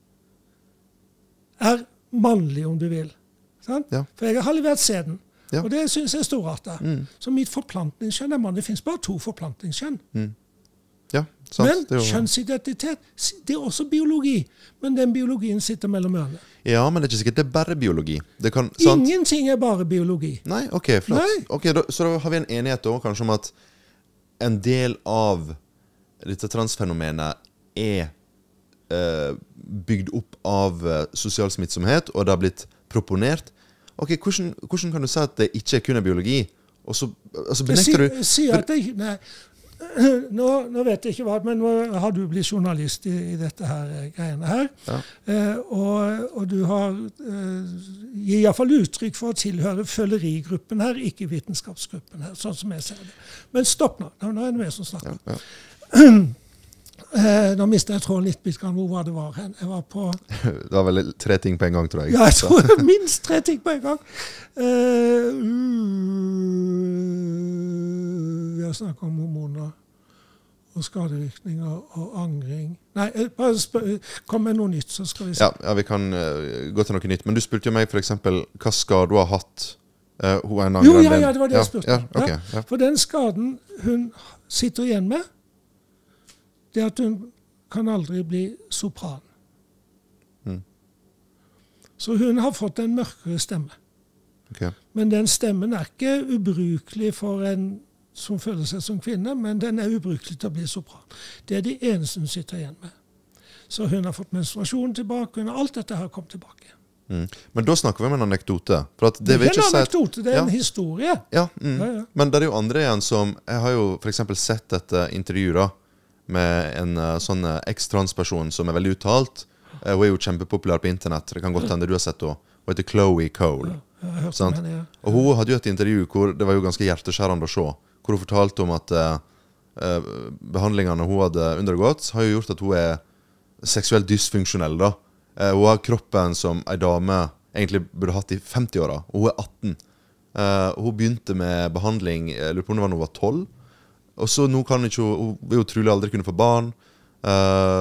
er mannlig, om du vil. Ja. For jeg har levert sæden, ja. Og det synes jeg er storartet. Mm. Så mitt forplantningskjønn er mann. Det finnes bare to forplantningskjønn. Mm. Ja, sant. Men det er jo... kjønnsidentitet, det er også biologi. Men den biologien sitter mellom ørene. Ja, men det er ikke sikkert det er bare biologi. Det kan, sant? Ingenting er bare biologi. Nei, ok, flott. Nei. Okay, da, så da har vi en enighet da, kanskje om at en del av dette transfenomenet er eh, bygd opp av eh, sosial smittsomhet, og det har blitt proponert. Ok, hvordan, hvordan kan du si at det ikke er kun er biologi? Og så altså, benekter du... Jeg sier at det ikke... Nei. Nå, nå vet jeg ikke hva, men nå har du blitt journalist i, i dette her greiene her. Ja. Eh, og, og du har eh, i hvert fall uttrykk for å tilhøre følgerigruppen her, ikke vitenskapsgruppen her, sånn som jeg ser det. Men stopp nå, nå er det mer som snakker. Ja, ja. eh, nå mistet jeg tråden litt, hvor var det var hen? Jeg var på... Det var vel tre ting på en gang, tror jeg. Ja, jeg tror minst tre ting på en gang. Eh, vi har snakket om hormoner og skadevirkninger og angring. Nei, bare spør, kom med noe nytt, så skal vi se. Ja, ja vi kan uh, gå til noe nytt. Men du spurte jo meg for eksempel hva skade du har hatt. Uh, hun er en jo, ja, ja, det var det jeg spurte. Ja, ja, okay, ja. For den skaden hun sitter igjen med, det er at hun kan aldri bli sopran. Mm. Så hun har fått en mørkere stemme. Okay. Men den stemmen er ikke ubrukelig for en som føler seg som kvinne, men den er ubrukelig til å bli sopran. Det er det eneste hun sitter igjen med. Så hun har fått menstruasjonen tilbake, hun har alt dette her kommet tilbake. Mm. Men da snakker vi om en anekdote. For at det, det er ikke en si anekdote, det er ja. en historie. Ja, mm. ja, ja. Men det er jo andre igjen som, jeg har jo for eksempel sett et uh, intervju da, med en uh, sånn uh, eks-transperson som er veldig uttalt. Uh, hun er jo kjempepopulær på internett, det kan godt hende du har sett henne. Hun heter Chloe Cole. Ja, jeg har hørt om henne, ja. Og hun hadde jo et intervju hvor det var jo ganske hjerteskjærende å se, hvor hun fortalte om at uh, uh, behandlingene hun hadde undergått har jo gjort at hun er seksuelt dysfunksjonell da. Uh, hun har kroppen som en dame egentlig burde hatt i femti-åra, og hun er atten. Uh, hun begynte med behandling, jeg lurer på om det var når hun var tolv, og så nå kan hun ikke, hun vil jo trolig aldri kunne få barn. Uh,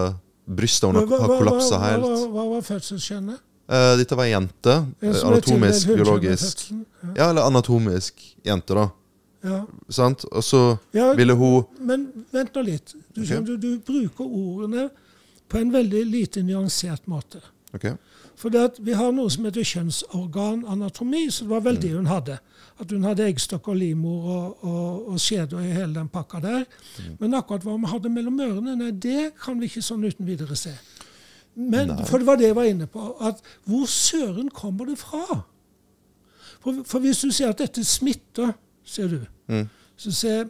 brystet hun har kollapset helt. Hva, hva, hva var fødselskjønnet? Uh, dette var en jente, uh, anatomisk, biologisk. Ja. ja, eller anatomisk jente da. Ja. Sant? Og så ja, ville hun... Men vent nå litt. Du, okay. du, du bruker ordene på en veldig lite nyansert måte. Okay. For det at vi har noe som heter kjønnsorgananatomi, så det var vel mm. det hun hadde. At hun hadde eggstokk og livmor og, og, og skjede og hele den pakka der. Mm. Men akkurat hva vi hadde mellom ørene, nei, det kan vi ikke sånn uten videre se. Men, for det var det jeg var inne på, at hvor søren kommer det fra? For, for hvis du sier at dette smitter, ser du, mm. så ser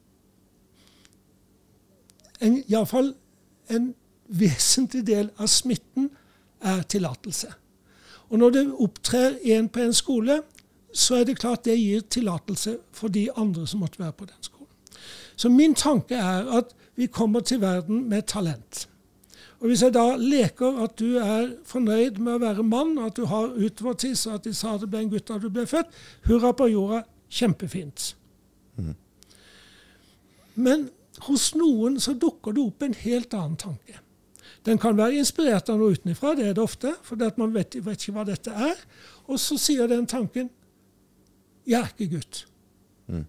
en, i alle fall en vesentlig del av smitten er tillatelse. Og når det opptrer en på en skole, så er det klart det gir tillatelse for de andre som måtte være på den skolen. Så min tanke er at vi kommer til verden med talent. Og hvis jeg da leker at du er fornøyd med å være mann, at du har utvortiss, at de sa det ble en gutt da du ble født, hurra på jorda, kjempefint. Mm. Men hos noen så dukker det opp en helt annen tanke. Den kan være inspirert av noe utenifra, det er det ofte, for man vet, vet ikke hva dette er. Og så sier den tanken, jeg er ikke gutt. Mm.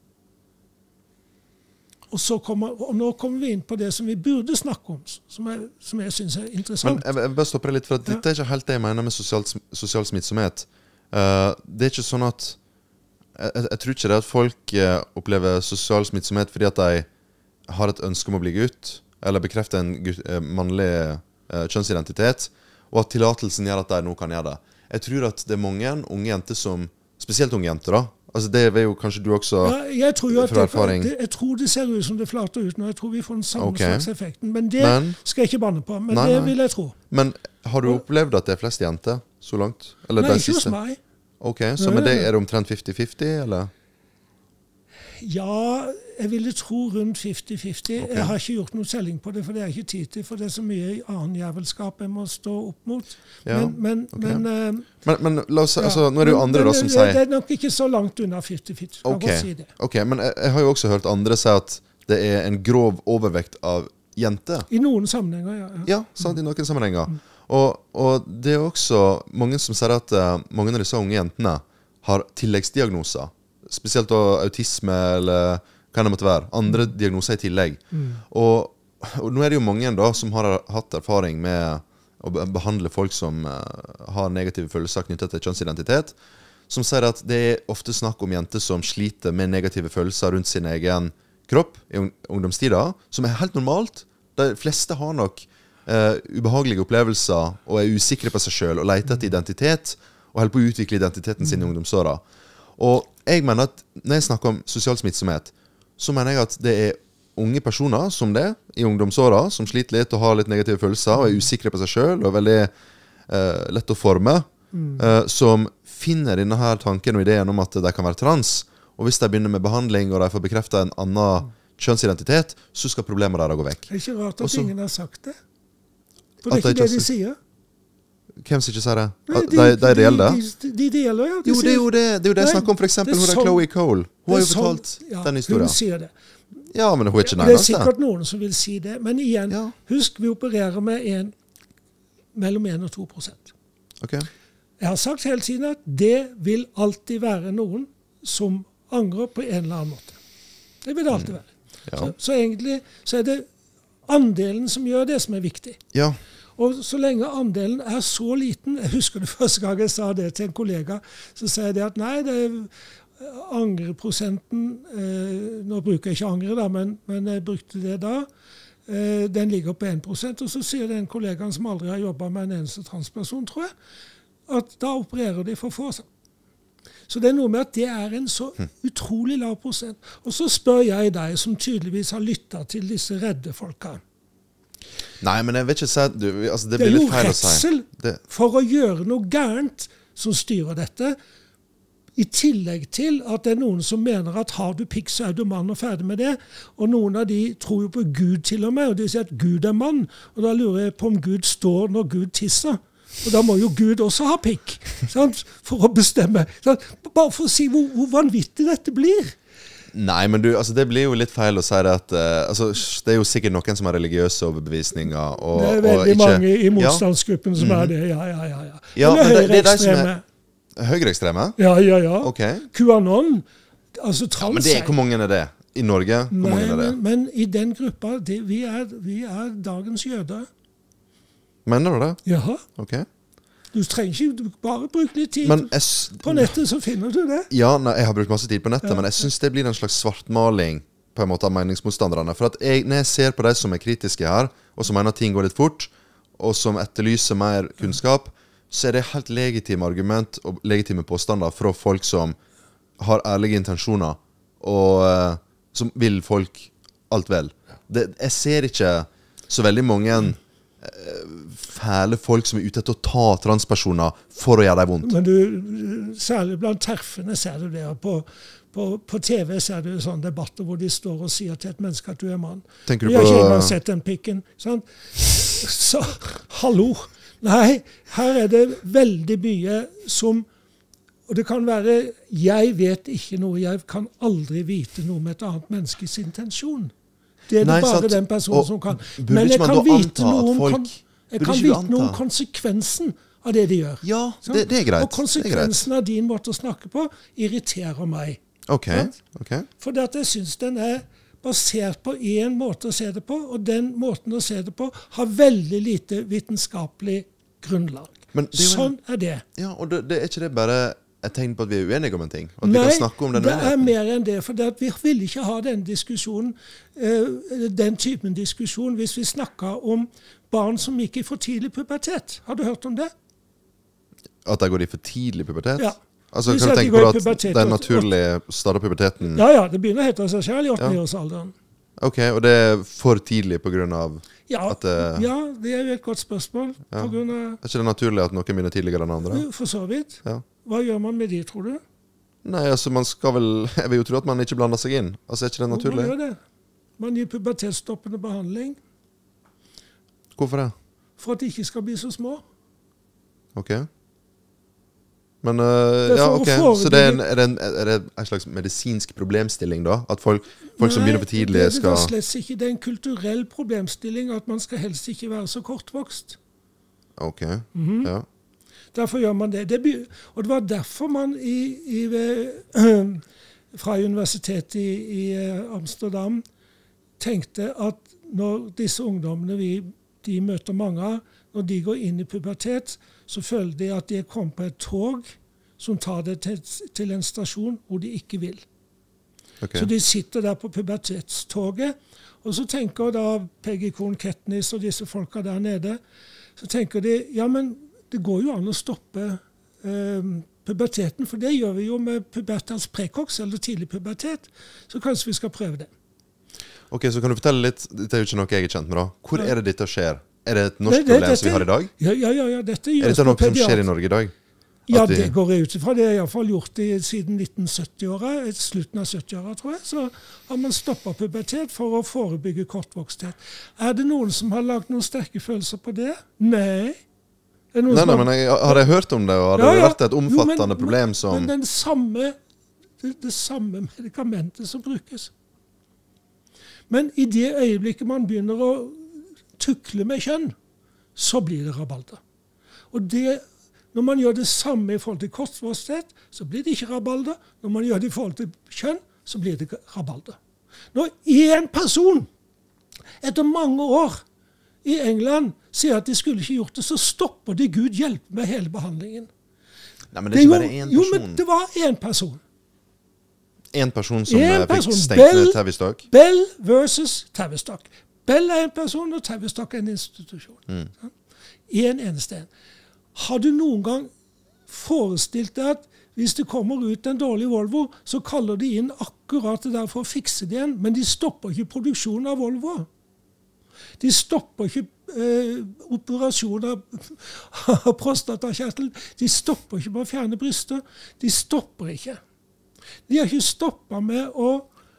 Og, så kommer, og nå kommer vi inn på det som vi burde snakke om, som jeg, som jeg synes er interessant. Men jeg, jeg bare stopper litt, for at dette er ikke helt det jeg mener med sosial, sosial smittsomhet. Uh, det er ikke sånn at, jeg, jeg tror ikke det at folk uh, opplever sosial smittsomhet fordi at de har et ønske om å bli gutt, eller bekrefter en gutt, uh, mannlig uh, kjønnsidentitet, og at tillatelsen gjør at de nå kan gjøre det. Jeg tror at det er mange unge jenter som, spesielt unge jenter da, altså det er jo kanskje du også ja, jeg tror jo at det, det, jeg tror det ser ut som det flater ut nå. Jeg tror vi får den samme okay. slags effekten. Men det men, skal jeg ikke banne på. Men nei, det vil jeg tro. Men har du opplevd at det er flest jenter så langt? Eller nei, ikke hos meg. Ok, så med det er det omtrent femti femti, eller? Ja, jeg ville tro rundt femti femti. Okay. Jeg har ikke gjort noe selling på det, for det er ikke tid til, for det er så mye annen jævelskap jeg må stå opp mot. Ja, men, men, okay. men, uh, men, men la oss, ja, altså, nå er det jo andre men, da som det, sier... Det er nok ikke så langt unna femti femti, skal okay. godt si det. Ok, men jeg, jeg har jo også hørt andre si at det er en grov overvekt av jenter. I noen sammenhenger, ja. Ja, ja sant, i noen sammenhenger. Mm. Og, og det er også mange som sier at uh, mange av disse unge jentene har tilleggsdiagnoser. Spesielt da autisme eller hva det måtte være. Andre diagnoser i tillegg. Mm. Og, og nå er det jo mange da som har hatt erfaring med å behandle folk som uh, har negative følelser knyttet til kjønnsidentitet, som sier at det er ofte snakk om jenter som sliter med negative følelser rundt sin egen kropp i ungdomstida, som er helt normalt. De fleste har nok uh, ubehagelige opplevelser og er usikre på seg selv og leter etter identitet og holder på å utvikle identiteten sin i ungdomsåra. Og jeg mener at når jeg snakker om sosial smittsomhet, så mener jeg at det er unge personer som det, i ungdomsåra, som sliter litt og har litt negative følelser og er usikre på seg selv og er veldig uh, lett å forme, mm. uh, som finner denne her tanken og ideen om at de kan være trans. Og hvis de begynner med behandling og de får bekreftet en annen kjønnsidentitet, så skal problemet der gå vekk. Det er ikke rart at Også, ingen har sagt det. For det er ikke det de sier. Hvem som ikke sier det? Nei, de, de, de, de gjelder? De, de, de gjelder, ja. De jo, det er jo det, det, er jo det jeg snakker om, for eksempel hun er Chloe Cole. Hun har jo fortalt sånn, ja, den historien. Hun sier det. Ja, men hun er ikke nærmest det. Det er sikkert noen som vil si det. Men igjen, ja. Husk, vi opererer med en, mellom en og to prosent. Okay. Jeg har sagt hele tiden at det vil alltid være noen som angrer på en eller annen måte. Det vil det alltid være. Mm. Ja. Så, så egentlig så er det andelen som gjør det som er viktig. Ja. Og så lenge andelen er så liten, jeg husker det første gang jeg sa det til en kollega, så sa jeg det at nei, det er angreprosenten, eh, nå bruker jeg ikke angre da, men, men jeg brukte det da, eh, den ligger på en prosent, og så sier den kollegaen som aldri har jobbet med en eneste transperson, tror jeg, at da opererer de for få seg. Så det er noe med at det er en så utrolig lav prosent. Og så spør jeg deg, som tydeligvis har lyttet til disse redde folka. Nei, men jeg vet ikke si du, altså det, det blir er jo litt feil å si. redsel det. For å gjøre noe gærent som styrer dette, i tillegg til at det er noen som mener at har du pikk, så er du mann og ferdig med det. Og noen av de tror jo på Gud til og med, og de sier at Gud er mann. Og da lurer jeg på om Gud står når Gud tisser. Og da må jo Gud også ha pikk, sant? For å bestemme. Sant? Bare for å si hvor, hvor vanvittig dette blir. Nei, men du, altså, det blir jo litt feil å si det at uh, altså, det er jo sikkert noen som har religiøse overbevisninger. Og, det er veldig ikke, mange i motstandsgruppen ja. som er det, ja, ja, ja. ja. ja Eller høyreekstreme. Høyreekstreme? Ja, ja, ja. Okay. QAnon, altså trans. Ja, men det, hvor mange er det? I Norge? Hvor Nei, mange er det? Men, men i den gruppa, det, vi, er, vi er dagens jøder. Mener du det? Ja. Ok. Du trenger ikke, du bare bruke litt tid men jeg, på nettet, så finner du det. Ja, nei, jeg har brukt masse tid på nettet, ja. men jeg synes det blir en slags svartmaling på en måte av meningsmotstanderne. For at jeg, når jeg ser på de som er kritiske her, og som mener at ting går litt fort, og som etterlyser mer kunnskap, så er det helt legitime argument og legitime påstander fra folk som har ærlige intensjoner, og uh, som vil folk alt vel. Det, jeg ser ikke så veldig mange fæle folk som er ute til å ta transpersoner for å gjøre deg vondt. Men du, særlig blant terfene ser du det. På, på, på T V ser du sånne debatter hvor de står og sier til et menneske at du er mann. Tenker du Vi har på... ikke engang sett den pikken. Sant? Så, hallo. Nei, her er det veldig mye som, og det kan være, jeg vet ikke noe, jeg kan aldri vite noe om et annet menneskes intensjon. Det er det Nei, bare sant. Den personen og som kan. Men jeg kan vite noe om, folk, jeg kan vite noe om konsekvensen av det de gjør. Ja, det, det er greit. Og konsekvensen av din måte å snakke på irriterer meg. Ok, ok. For det at jeg synes den er basert på en måte å se det på, og den måten å se det på har veldig lite vitenskapelig grunnlag. Men det er jo, sånn er det. Ja, og det, det er ikke det bare et tegn på at vi er uenige om en ting? At Nei, vi kan snakke om den det uenigheten? er mer enn det, for det vi vil ikke ha den diskusjonen, uh, den typen diskusjon, hvis vi snakker om barn som gikk i for tidlig pubertet. Har du hørt om det? At de går i for tidlig pubertet? Ja. Altså, kan du tenke på at den naturlige starter puberteten? Ja, ja, det begynner å hete seg selv i åtte-ni-årsalderen. Ok, og det er for tidlig på grunn av ja, at det... Ja, det er jo et godt spørsmål. Ja. På grunn av, er ikke det naturlig at noen begynner tidligere enn andre? For så vidt. Ja. Hva gjør man med de, tror du? Nei, altså man skal vel... Jeg vil jo tro at man ikke blander seg inn. Altså, er ikke det naturlig? Man gjør det. Man gir pubertetsstoppende behandling. Hvorfor det? For at de ikke skal bli så små. Ok. Men, uh, ja, ok. Så det er, en, er, det en, er det en slags medisinsk problemstilling da? At folk, folk Nei, som begynner for tidlig skal... Nei, det er slett ikke. Det er en kulturell problemstilling at man skal helst ikke være så kortvokst. Ok, mm-hmm. ja. Derfor gjør man det. det be, og det var derfor man i, i, øh, fra universitetet i, i Amsterdam tenkte at når disse ungdommene vi, de møter mange av, når de går inn i pubertet, så føler de at de er kommet på et tog som tar det til, til en stasjon hvor de ikke vil. Okay. Så de sitter der på pubertetstoget, og så tenker da Peggy Korn Ketnis og disse folka der nede, så tenker de, ja, men det går jo an å stoppe eh, puberteten, for det gjør vi jo med pubertans precox, eller tidlig pubertet. Så kanskje vi skal prøve det. Ok, så kan du fortelle litt, dette er jo ikke noe jeg er kjent med da. Hvor ja. er det dette skjer? Er det et norsk det, det, problem dette, som vi har i dag? Ja, ja, ja. ja dette er dette noe som skjer i Norge i dag? Ja, de... det går jeg ut ifra. Det er i hvert fall gjort i, siden nitten sytti-åra, slutten av sytti-åra, tror jeg. Så har man stoppet pubertet for å forebygge kortvoksthet. Er det noen som har lagt noen sterke følelser på det? Nei. Nei, nei, men jeg, har jeg hørt om det, og har ja, det ja. vært et omfattende jo, men, problem som... Men den samme, det, det samme medikamentet som brukes. Men i det øyeblikket man begynner å tukle med kjønn, så blir det rabalder. Og det, når man gjør det samme i forhold til kortvoksthet, så blir det ikke rabalder. Når man gjør det i forhold til kjønn, så blir det rabalder. Når en person, etter mange år, i England sier at de skulle ikke gjort det, så stopper de Gud hjelpe med hele behandlingen. Nei, men det er ikke bare en person. Jo, men det var en person. En person som en person. fikk stengt Bell, ned Tavistock? Bell versus Tavistock. Bell er en person, og Tavistock er en institusjon. Mm. En eneste en. Har du noen gang forestilt deg at hvis det kommer ut en dårlig Volvo, så kaller de inn akkurat det der for å fikse det igjen, men de stopper ikke produksjonen av Volvo. De stopper ikke eh, operasjon av, av prostatakjertel. De stopper ikke med å fjerne bryster. De stopper ikke. De har ikke stoppet med å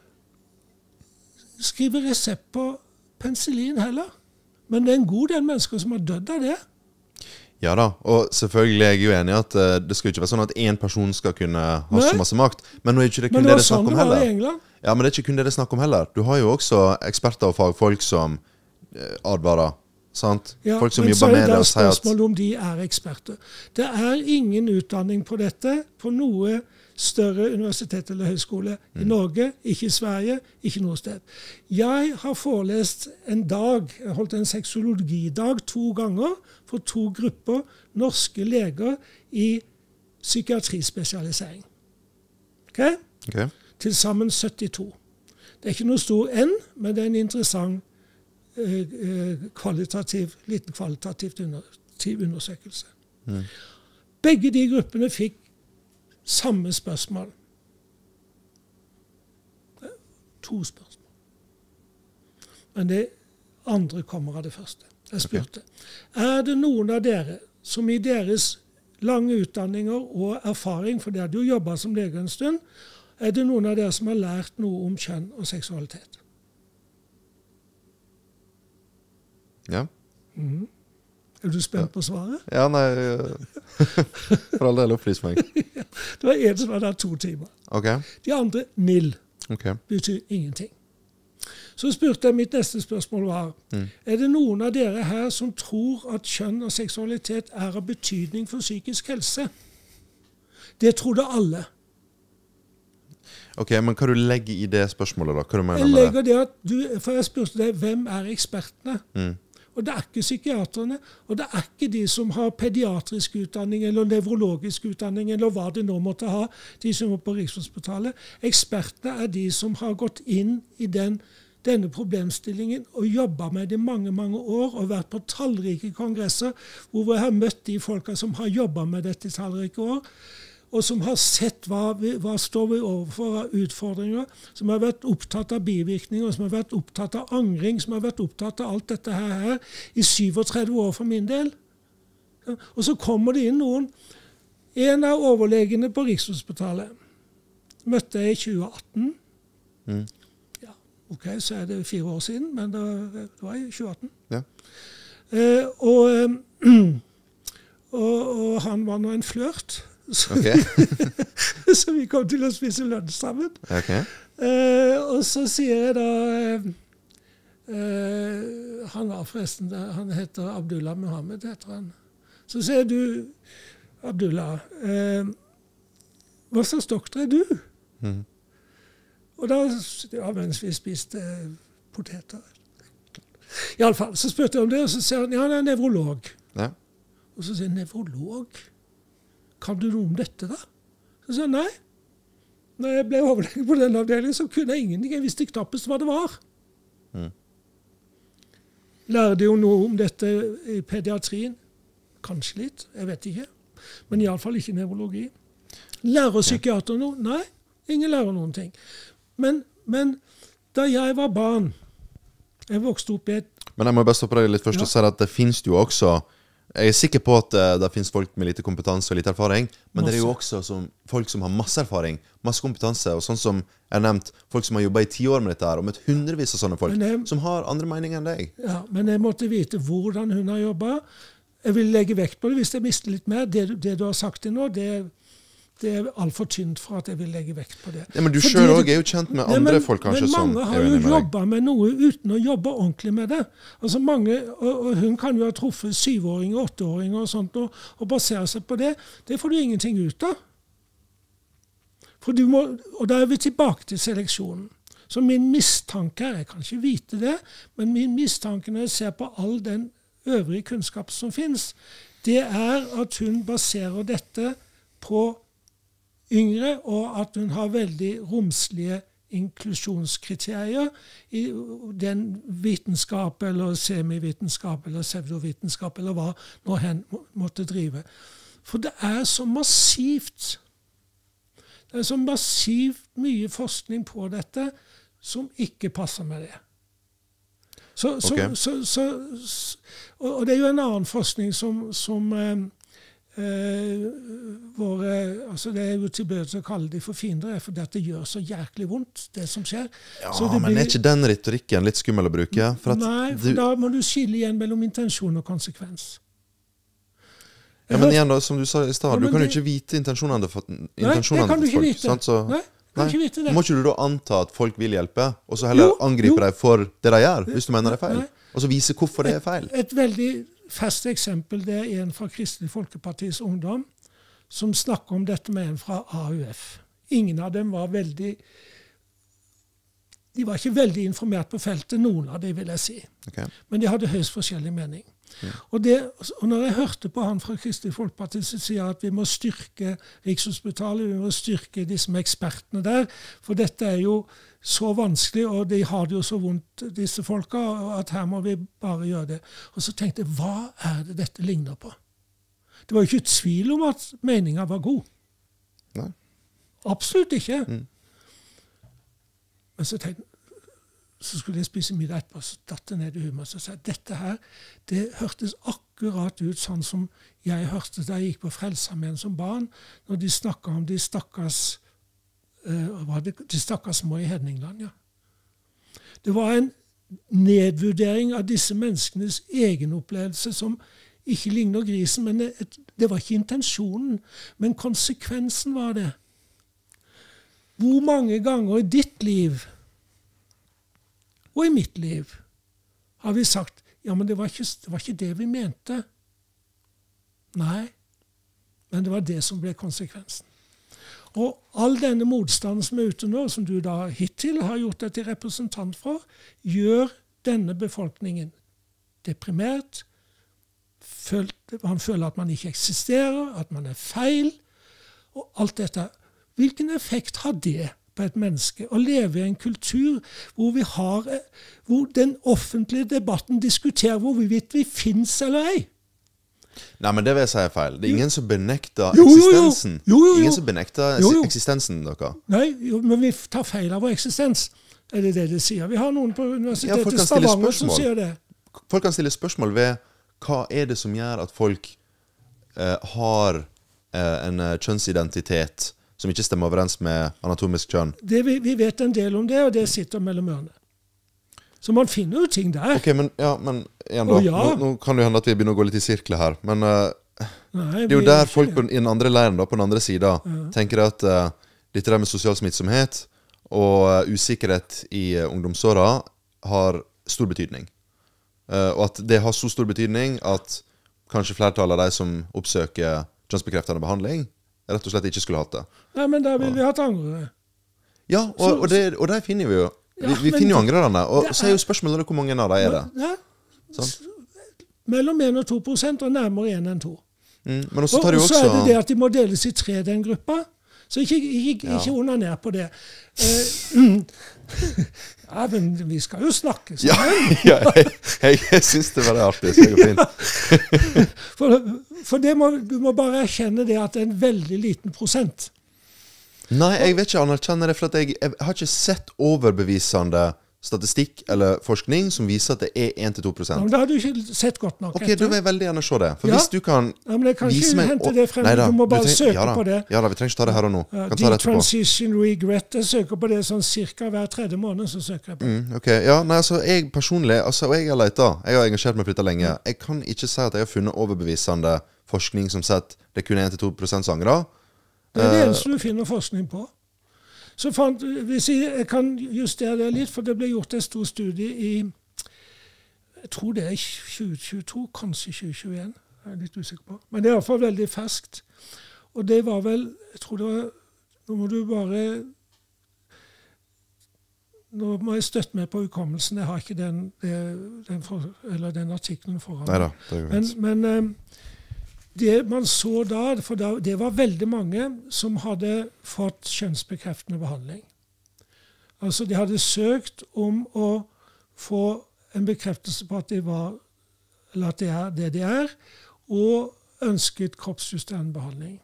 skrive resept på penicillin heller. Men det er en god del mennesker som har dødd av det. Ja da, og selvfølgelig er jeg jo enig i at uh, det skal ikke være sånn at en person skal kunne ha Nei. så masse makt. Men nå er ikke det kun det det er snakk om heller. Men det var sånn det var i England. Ja, men det er ikke kun det det er snakk om heller. Du har jo også eksperter og fagfolk som eh, advarer, sant? Ja, folk som men jobber så er med det det og sier at... spørsmålet om de er eksperter. Det er ingen utdanning på dette på noe større universitet eller høyskole mm. i Norge, ikke i Sverige, ikke noe sted. Jeg har forelest en dag, jeg har holdt en sexologidag to ganger for to grupper norske leger i psykiatrispesialisering. Ok? Ok. Til sammen syttito. Det er ikke noe stor N, men det er en interessant eh, kvalitativ, liten kvalitativ undersøkelse. Mm. Begge de gruppene fikk samme spørsmål. To spørsmål. Men det andre kommer av det første. Jeg spurte, okay. Er det noen av dere som i deres lange utdanninger og erfaring, for det hadde jo jobbet som lege en stund, er det noen av dere som har lært noe om kjønn og seksualitet? Ja. Mm. Er du spent ja. på svaret? Ja, nei. For all del opplys meg. Det var en som hadde hatt to timer. Okay. De andre, nil. Okay. Betyr ingenting. Så spurte jeg, mitt neste spørsmål var, mm. er det noen av dere her som tror at kjønn og seksualitet er av betydning for psykisk helse? Det trodde alle. Ok, men hva du legger i det spørsmålet da? Hva du mener jeg med legger det? det at du, for jeg spurte deg, hvem er ekspertene? Mm. Og det er ikke psykiaterne, og det er ikke de som har pediatrisk utdanning, eller nevrologisk utdanning, eller hva det nå måtte ha, de som er på Rikshospitalet. Ekspertene er de som har gått inn i den, denne problemstillingen og jobbet med det i mange, mange år, og vært på tallrike kongresser, hvor jeg har møtt de folka som har jobbet med dette i tallrike år, og som har sett hva, vi, hva står vi overfor av utfordringer, som har vært opptatt av bivirkninger, som har vært opptatt av angring, som har vært opptatt av alt dette her, her i syvogtredve år for min del. Og så kommer det inn noen. En av overlegene på Rikshospitalet møtte jeg i tjue atten. Mm. Ja, ok, så er det fire år siden, men det, det var i tjue atten. Ja. Eh, og, og, og han var nå en flørt. Så, okay. så vi kom til å spise lunsj sammen. Okay. Eh, og så sier jeg da eh, eh, Han var forresten han heter Abdullah Muhammed, heter han. Så sier du, Abdullah, eh, hva slags doktor er du? Mm. Og da, ja, mens vi spiste eh, poteter. I alle fall, så spurte jeg om det, og så sier han, ja, han er nevrolog. Ja. Og så sier han, nevrolog? Kan du noe om dette da? Så sa jeg, nei. Når jeg ble overlege på den avdelingen, så kunne jeg ingenting. Jeg visste knappest hva det var. Mm. Lærte jo noe om dette i pediatrien. Kanskje litt, jeg vet ikke. Men i alle fall ikke nevrologi. Lærer psykiater noe? Nei, ingen lærer noen ting. Men, men da jeg var barn, jeg vokste opp i et... Men jeg må bare stoppe deg litt først ja. og si at det finnes jo også... Jeg er sikker på at uh, det finnes folk med lite kompetanse og lite erfaring, men masse. Det er jo også som, folk som har masse erfaring, masse kompetanse, og sånn som jeg nevnt, folk som har jobbet i ti år med dette her, og med hundrevis av sånne folk, jeg, som har andre meninger enn deg. Ja, men jeg måtte vite hvordan hun har jobbet. Jeg vil legge vekt på det hvis jeg mister litt mer. Det, det du har sagt til nå, det, det er alt for tynt for at jeg vil legge vekt på det. Ja, men du selv også er jo kjent med andre nei, men, folk kanskje som er uenige med deg. Men mange har jo jobbet med noe uten å jobbe ordentlig med det. Altså mange, og, og hun kan jo ha truffet syvåringer, åtteåringer og sånt, og, og basere seg på det. Det får du ingenting ut av. For du må, og da er vi tilbake til seleksjonen. Så min mistanke er, jeg kan ikke vite det, men min mistanke når jeg ser på all den øvrige kunnskap som finnes, det er at hun baserer dette på yngre, og at hun har veldig romslige inklusjonskriterier i den vitenskap, eller semivitenskap, eller pseudovitenskap, eller hva nå hen måtte drive. For det er så massivt, det er så massivt mye forskning på dette, som ikke passer med det. Så, okay. så, så, så, og det er jo en annen forskning som, som eh, Eh, våre, altså det er jo tilbøyelig til å kalle de for fiender, for det gjør så jæklig vondt, det som skjer. Ja, så det men blir, er ikke den retorikken litt skummel å bruke? For at nei, for du, da må du skille igjen mellom intensjon og konsekvens. Ja, men igjen da, som du sa i stad, ja, du kan det, jo ikke vite intensjonene for, intensjonene nei, det kan du ikke folk, vite. Sant, så, nei, Kan ikke vite det. Må ikke du da anta at folk vil hjelpe, og så heller jo, angripe deg for det de gjør, hvis du mener det er feil? Nei. Og så vise hvorfor det er feil? Et, et veldig fast eksempel, det er en fra Kristelig Folkepartis ungdom, som snakker om dette med en fra A U F. Ingen av dem var veldig De var ikke veldig informert på feltet, noen av dem vil jeg si. Okay. Men de hadde høyst forskjellig mening. Ja. Og, det, og når jeg hørte på han fra Kristelig Folkeparti som sier at vi må styrke Rikshospitalet, vi må styrke disse ekspertene der, for dette er jo så vanskelig, og de har det jo så vondt, disse folka, at her må vi bare gjøre det. Og så tenkte jeg, hva er det dette ligner på? Det var jo ikke tvil om at meningen var god. Nei. Absolutt ikke. Mm. Men så tenkte så skulle jeg spise middag etterpå, så datt det ned i humoren. Så sa jeg, dette her, det hørtes akkurat ut sånn som jeg hørte da jeg gikk på Frelsesarmeen som barn, når de snakket om de stakkars, uh, var det, de stakkars små i Hedningland, ja. Det var en nedvurdering av disse menneskenes egen opplevelse som ikke ligner grisen, men det, det var ikke intensjonen, men konsekvensen var det. Hvor mange ganger i ditt liv og i mitt liv har vi sagt, ja, men det var ikke det, var ikke det vi mente. Nei, men det var det som ble konsekvensen. Og all denne motstanden som er ute nå, som du da hittil har gjort deg til representant for, gjør denne befolkningen deprimert. Man føler at man ikke eksisterer, at man er feil, og alt dette. Hvilken effekt har det på et menneske å leve i en kultur hvor vi har, hvor den offentlige debatten diskuterer hvorvidt vi finnes eller ei? Nei, men det vil jeg si er feil. Det er ingen som benekter jo, eksistensen. Jo, jo. Jo, jo, jo. Ingen som benekter jo, jo. eksistensen, dere. Nei, jo, men vi tar feil av vår eksistens. Er det det de sier? Vi har noen på universitetet i ja, Stavanger som sier det. Folk kan stille spørsmål ved hva er det som gjør at folk eh, har eh, en kjønnsidentitet som ikke stemmer overens med anatomisk kjønn. Det, vi, vi vet en del om det, og det sitter mellom ørene. Så man finner jo ting der. Ok, men, ja, men igjen da, ja. nå, nå kan det hende at vi begynner å gå litt i sirkler her, men uh, Nei, det er jo der folk på, i den andre leiren, da, på den andre siden, ja. tenker at uh, dette der med sosial smittsomhet og uh, usikkerhet i uh, ungdomsåra har stor betydning. Uh, og at det har så stor betydning at kanskje flertallet av de som oppsøker kjønnsbekreftende behandling, rett og slett ikke skulle hatt det. Nei, men da vil vi ha angrere. Ja, og, så, og, det, og der finner vi jo vi, ja, vi finner jo angrerne, og så er jo spørsmålet hvor mange av dem er det. Ja, sånn? Mellom en og to prosent, og nærmere en enn to. Mm, men også tar og, og så er det det at de må deles i tre, den gruppa. Så ikke, ikke, ja. ikke onaner på det. Uh, ja, men vi skal jo snakke sammen. Ja, ja jeg, jeg, jeg synes det var det artig. Så det går fint. for for det må, du må bare erkjenne det at det er en veldig liten prosent. Nei, jeg vet ikke anerkjenne det, for at jeg, jeg har ikke sett overbevisende statistikk eller forskning som viser at det er en til to prosent. Ja, men da har du ikke sett godt nok. Ok, etter. Da vil jeg veldig gjerne se det. For ja. hvis du kan ja, men jeg kan vise ikke meg... hente det frem, Neida, du må bare du trenger, søke ja, på det. Ja da, vi trenger ikke ta det her og nå. Ja, Detransition regret, jeg søker på det sånn cirka hver tredje måned, så søker jeg på det. Mm, ok, ja, nei, altså, jeg personlig, altså, og jeg har letet, jeg har engasjert meg på dette lenge, jeg kan ikke si at jeg har funnet overbevisende forskning som sier at det kun er en til to prosent sangere. Det er det eneste du finner forskning på. Så fant, hvis jeg, jeg kan justere det litt, for det ble gjort en stor studie i, jeg tror det er tjue tjueto, kanskje tjue tjueen, jeg er litt usikker på. Men det er i hvert fall veldig ferskt. Og det var vel, jeg tror det var, nå må du bare, nå må jeg støtte meg på hukommelsen, jeg har ikke den, den, for, eller den artiklen foran. Neida, det er jo men, men det man så da, for da, det var veldig mange som hadde fått kjønnsbekreftende behandling. Altså de hadde søkt om å få en bekreftelse på at de var, eller at det er det de er, og ønsket kroppsjusterende behandling.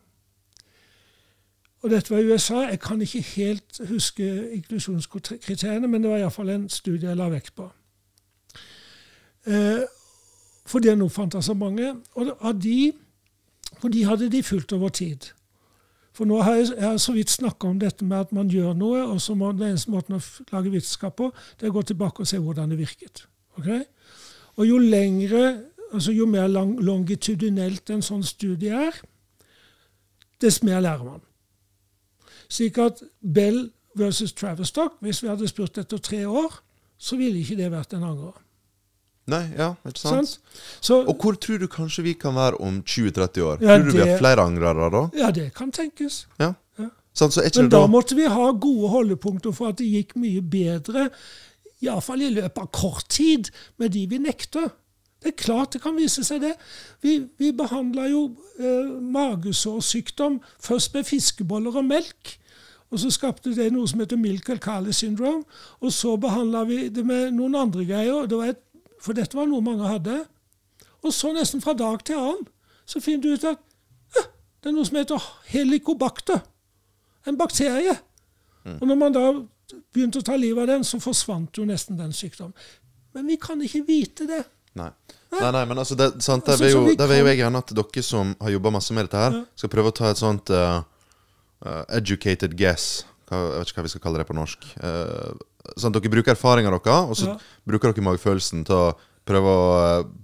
Og dette var i U S A. Jeg kan ikke helt huske inklusjonskriteriene, men det var i hvert fall en studie jeg la vekt på. Eh, for det nå fant jeg så mange, og av de For de hadde de fulgt over tid. For nå har jeg, jeg har så vidt snakket om dette med at man gjør noe, og så må den eneste måten å lage vitenskap på, det er å gå tilbake og se hvordan det virket. Okay? Og jo lengre, altså jo mer lang, longitudinelt en sånn studie er, dess mer lærer man. Slik at Bell versus Travistock, hvis vi hadde spurt etter tre år, så ville ikke det vært en angrer. Nei, ja, ikke sant? sant? Så, og hvor tror du kanskje vi kan være om tjue til tretti år? Ja, tror du det, vi har flere angrere da? Ja, det kan tenkes. Ja. Ja. Sånn, så Men da, da måtte vi ha gode holdepunkter for at det gikk mye bedre, i hvert fall i løpet av kort tid, med de vi nekter. Det er klart det kan vise seg det. Vi, vi behandler jo eh, magesårsykdom først med fiskeboller og melk, og så skapte det noe som heter milk alkali syndrome, og så behandlet vi det med noen andre greier, det var et, for dette var noe mange hadde. Og så nesten fra dag til annen, så finner du ut at eh, det er noe som heter helicobacter, en bakterie. Mm. Og når man da begynte å ta livet av den, så forsvant jo nesten den sykdommen. Men vi kan ikke vite det. Nei, nei, nei men altså, det, sant, det, altså, vil jo, det vil jo jeg gjerne at dere som har jobbet masse med dette her, ja. skal prøve å ta et sånt uh, uh, educated guess. Hva, jeg vet ikke hva vi skal kalle det på norsk. Uh, sånn at dere bruker erfaringer dere, og så ja. bruker dere magefølelsen til å prøve å,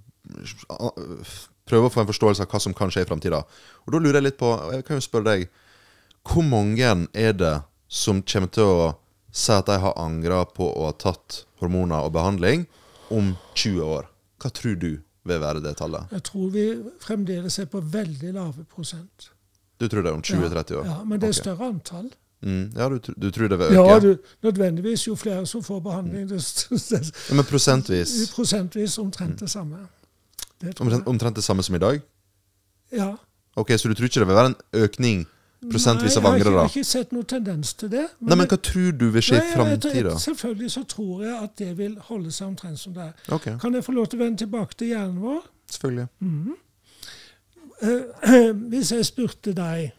uh, prøve å få en forståelse av hva som kan skje i fremtiden. Og da lurer jeg litt på, jeg kan jo spørre deg, hvor mange er det som kommer til å si at de har angret på å ha tatt hormoner og behandling om tjue år? Hva tror du vil være det tallet? Jeg tror vi fremdeles er på veldig lave prosent. Du tror det om tjue til tretti år? Ja, men det er okay. større antall. Mm, ja, du, du tror det vil øke? Ja, du, nødvendigvis jo flere som får behandling. Det, det, ja, men prosentvis? Prosentvis omtrent det samme. Det omtrent, omtrent det samme som i dag? Ja. Ok, så du tror ikke det vil være en økning prosentvis av angrere? Nei, jeg har ikke sett noen tendens til det. Men Nei, men hva tror du vil skje i fremtiden? Selvfølgelig så tror jeg at det vil holde seg omtrent som det er. Okay. Kan jeg få lov til å vende tilbake til hjernen vår? Selvfølgelig. Mm-hmm. uh, uh, hvis jeg spurte deg,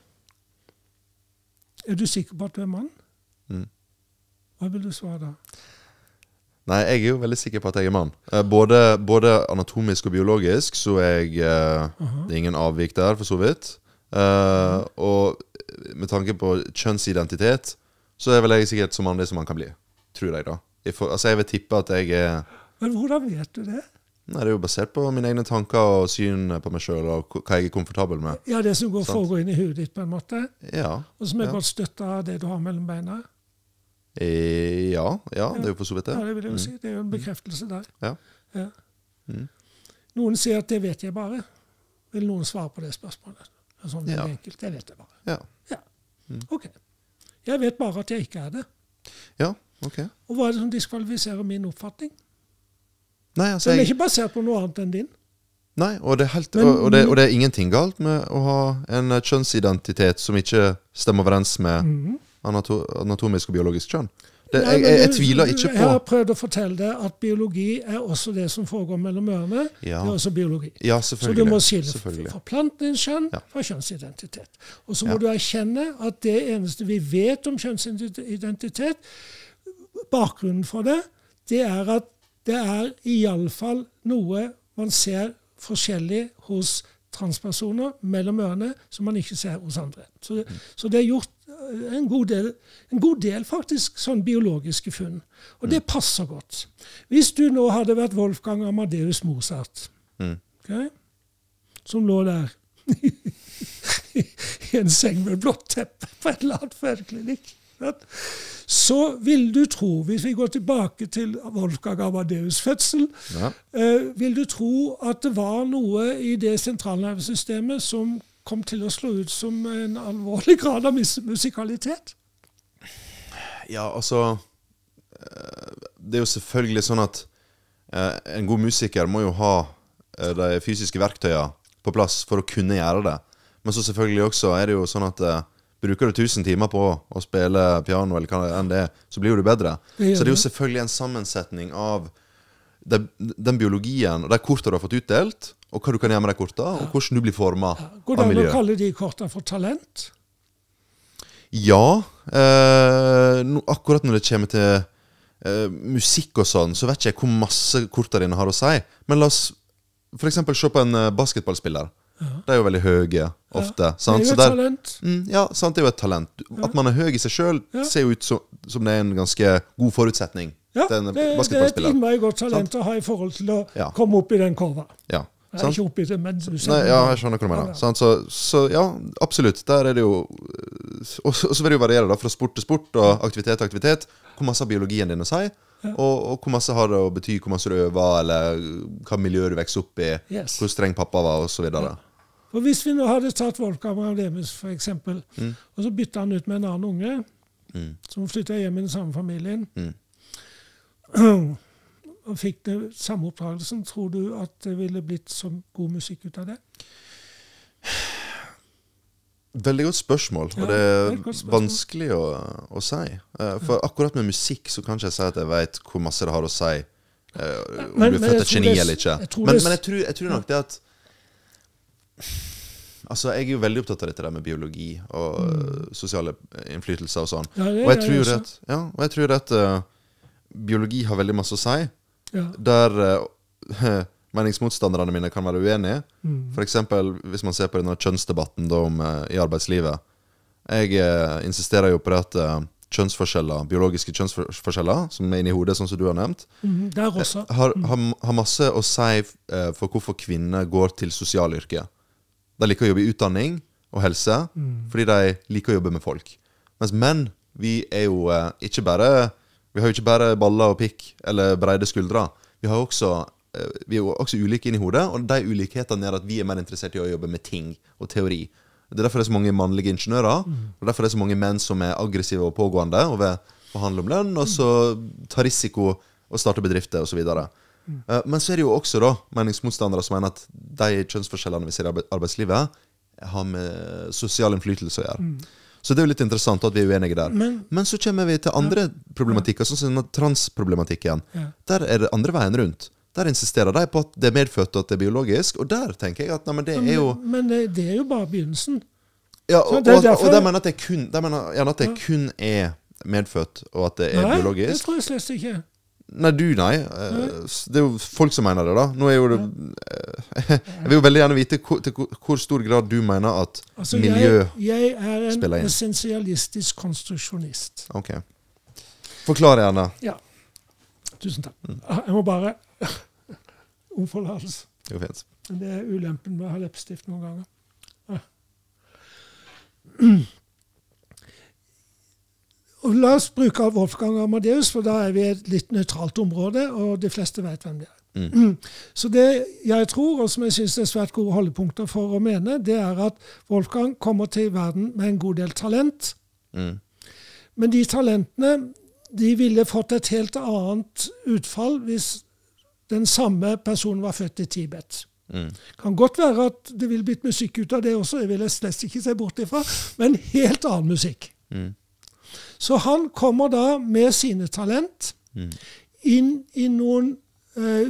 er du sikker på at du er mann? Mm. Hva vil du svare da? Nei, jeg er jo veldig sikker på at jeg er mann. Uh, både, både anatomisk og biologisk, så er jeg, uh, uh-huh. det er ingen avvik der for så vidt. Uh, og med tanke på kjønnsidentitet så er vel jeg sikkert så mannlig som man kan bli, tror jeg da. Jeg, får, altså jeg vil tippe at jeg er... Men hvordan vet du det? Nei, det er jo basert på mine egne tanker og syn på meg selv og hva jeg er komfortabel med. Ja, det som går foregår inn i hodet ditt på en måte. Ja. Og som er ja. godt støttet av det du har mellom beina. Eh, ja, ja, det er jo for så vidt det. Ja, det vil jeg jo mm. si. Det er jo en bekreftelse der. Ja. ja. Mm. Noen sier at det vet jeg bare. Vil noen svare på det spørsmålet? Sånn ja. enkelt, det vet jeg bare. Ja. ja. Mm. Ok. Jeg vet bare at jeg ikke er det. Ja, ok. Og hva er det som diskvalifiserer min oppfatning? Nei, altså Den er jeg... ikke basert på noe annet enn din. Nei, og det, er helt, Men, og, det, og det er ingenting galt med å ha en kjønnsidentitet som ikke stemmer overens med mm-hmm. anato anatomisk og biologisk kjønn. Det, Nei, jeg, jeg, jeg tviler ikke på... Jeg har prøvd å fortelle deg at biologi er også det som foregår mellom ørene. Ja. Det er også biologi. Ja, selvfølgelig. Så du må skille fra plantens kjønn ja. fra kjønnsidentitet. Og så må ja. du erkjenne at det eneste vi vet om kjønnsidentitet, bakgrunnen for det, det er at det er i alle fall noe man ser forskjellig hos transpersoner mellom ørene som man ikke ser hos andre. Så, mm. så det er gjort en god del, en god del faktisk sånn biologiske funn. Og mm. det passer godt. Hvis du nå hadde vært Wolfgang Amadeus Mozart, mm. okay, som lå der i en seng med blått teppe på et eller annet fødeklinikk, så vil du tro, hvis vi går tilbake til Wolfgang Amadeus fødsel, ja. eh, vil du tro at det var noe i det sentralnervesystemet som kom til å slå ut som en alvorlig grad av mus musikalitet? Ja, altså, det er jo selvfølgelig sånn at en god musiker må jo ha de fysiske verktøyene på plass for å kunne gjøre det. Men så selvfølgelig også er det jo sånn at bruker du tusen timer på å spille piano eller hva enn det er, så blir jo du bedre. Det så det er jo selvfølgelig en sammensetning av den, den biologien og de kortene du har fått utdelt, og hva du kan gjøre med de kortene, og hvordan du blir formet ja. Går det an å kalle de kortene for talent? Ja, eh, no, akkurat når det kommer til eh, musikk og sånn, så vet ikke jeg hvor masse kortene dine har å si. Men la oss for eksempel se på en uh, basketballspiller. Ja. De er jo veldig høye, ofte. Ja, det er jo et der, talent. Mm, ja, sant, det er jo et talent. Ja. At man er høy i seg selv, ja. ser jo ut som, som det er en ganske god forutsetning. Ja, det, det er et innmari godt talent sant? Å ha i forhold til å ja. komme opp i den korva. Ja, Jeg er ikke oppi det, men du ser Nei, ja, jeg skjønner hva du mener. Ja, ja. Så, så ja, absolutt. Der er det jo Og så vil det jo variere da, fra sport til sport og aktivitet til aktivitet. Hvor masse har biologien din å si, ja. og, og hvor masse har det å bety hvor masse du øver, eller hva miljø du vekser opp i, yes. hvor streng pappa var, og så videre. Ja. For hvis vi nå hadde tatt Wolfgang Amadeus, for eksempel, mm. og så bytta han ut med en annen unge, mm. som flyttet hjem i den samme familien, mm. og fikk det samme oppdragelsen, tror du at det ville blitt så god musikk ut av det? Veldig godt spørsmål, og ja, det er spørsmål. vanskelig å, å si. For akkurat med musikk så kan ikke jeg si at jeg vet hvor masse det har å si om men, du er født et geni eller ikke. Jeg men, men jeg, tror, jeg tror nok det at altså, jeg er jo veldig opptatt av dette der med biologi og mm. sosiale innflytelser og sånn. Ja, og jeg tror jo at, ja, og jeg tror at uh, biologi har veldig masse å si. Ja. Der uh, meningsmotstanderne mine kan være uenige. Mm. For eksempel hvis man ser på denne kjønnsdebatten da, om, uh, i arbeidslivet. Jeg uh, insisterer jo på det at uh, kjønnsforskjeller, biologiske kjønnsforskjeller, som er inne i hodet, sånn som du har nevnt, mm, der også. Uh, har, har, har masse å si uh, for hvorfor kvinner går til sosialyrke. De liker å jobbe i utdanning og helse, mm. fordi de liker å jobbe med folk. Mens menn, vi er jo uh, ikke bare Vi har jo ikke bare baller og pikk eller breide skuldre. Vi, har også, vi er jo også ulike inn i hodet, og de ulikhetene er at vi er mer interessert i å jobbe med ting og teori. Det er derfor det er så mange mannlige ingeniører, mm. og derfor det er så mange menn som er aggressive og pågående, og vil forhandle om lønn, og så ta risiko og starte bedrifter og så videre. Mm. Men så er det jo også da meningsmotstandere som mener at de kjønnsforskjellene vi ser i arbeidslivet har med sosial innflytelse å gjøre. Mm. Så det er jo litt interessant at vi er uenige der. Men, Men så kommer vi til andre ja, problematikker, sånn som transproblematikken. Ja. Der er det andre veien rundt. Der insisterer de på at det er medfødt og at det er biologisk, og der tenker jeg at nei, men det er jo... Men det, det er jo bare begynnelsen. Ja, og, og, og, og der mener at det kun, der mener, ja, at det kun er medfødt, og at det er nei, biologisk. Nei, det tror jeg slett ikke. Nei, du nei. Det er jo folk som mener det da. Nå er jo det, jeg vil jo veldig gjerne vite hvor, til hvor stor grad du mener at altså, miljø jeg, jeg er en essensialistisk konstruksjonist. Ok. Forklar gjerne. Ja. Tusen takk. Mm. Jeg må bare om forlatelse. Det er jo fint. Det er ulempen med å ha leppestift noen ganger. Ja. Og la oss bruke Wolfgang Amadeus, for da er vi i et litt nøytralt område, og de fleste vet hvem det er. Mm. Så det jeg tror, og som jeg synes er svært gode holdepunkter for å mene, det er at Wolfgang kommer til verden med en god del talent. Mm. Men de talentene, de ville fått et helt annet utfall hvis den samme personen var født i Tibet. Mm. Kan godt være at det ville blitt musikk ut av det også, jeg vil slett ikke se bort ifra, men helt annen musikk. Mm. Så han kommer da med sine talent mm. inn i noen uh,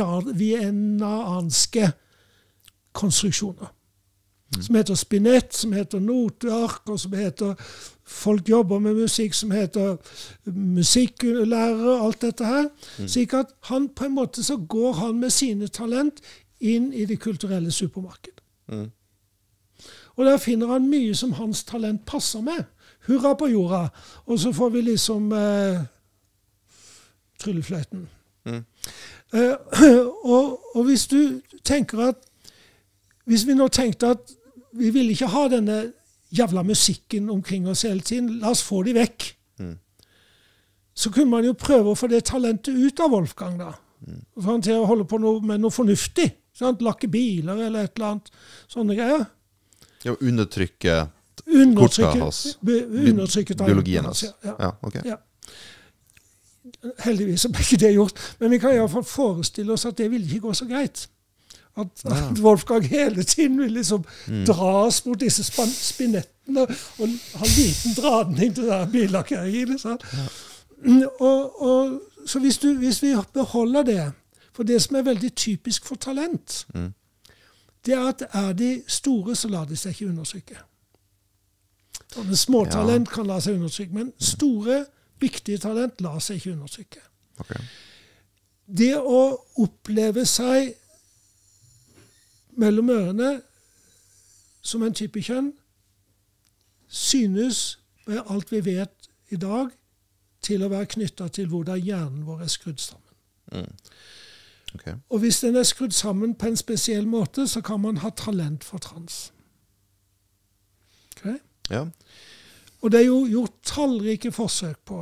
viennaanske konstruksjoner. Mm. Som heter spinett, som heter noteark, og som heter folk jobber med musikk, som heter musikklærere, alt dette her. Mm. Slik at han på en måte så går han med sine talent inn i det kulturelle supermarkedet. Mm. Og der finner han mye som hans talent passer med. Hurra på jorda. Og så får vi liksom eh, tryllefløyten. Mm. Eh, og, og hvis du tenker at hvis vi nå tenkte at vi vil ikke ha denne jævla musikken omkring oss hele tiden, la oss få de vekk. Mm. Så kunne man jo prøve å få det talentet ut av Wolfgang da. Mm. Sånn, til å holde på noe, med noe fornuftig. Sånn, lakke biler eller et eller annet. Sånne greier. Ja, undertrykke Undertrykke, undertrykke biologien hans. Ja, ja. Ja, okay. Ja. Heldigvis ble ikke det gjort. Men vi kan i hvert fall forestille oss at det ville ikke gå så greit. At, ja. at Wolfgang hele tiden vil liksom mm. dras mot disse spinettene og ha liten dradning til det billakkeringen. Ja. Og, og, så hvis, du, hvis vi beholder det, for det som er veldig typisk for talent, mm. det er at er de store, så lar de seg ikke undertrykke. Sånne små talent ja. kan la seg undertrykke, men store, viktige talent lar seg ikke undertrykke. Okay. Det å oppleve seg mellom ørene som en type kjønn synes, med alt vi vet i dag, til å være knyttet til hvordan hjernen vår er skrudd sammen. Mm. Okay. Og hvis den er skrudd sammen på en spesiell måte, så kan man ha talent for trans. Okay? Ja. Og det er jo gjort tallrike forsøk på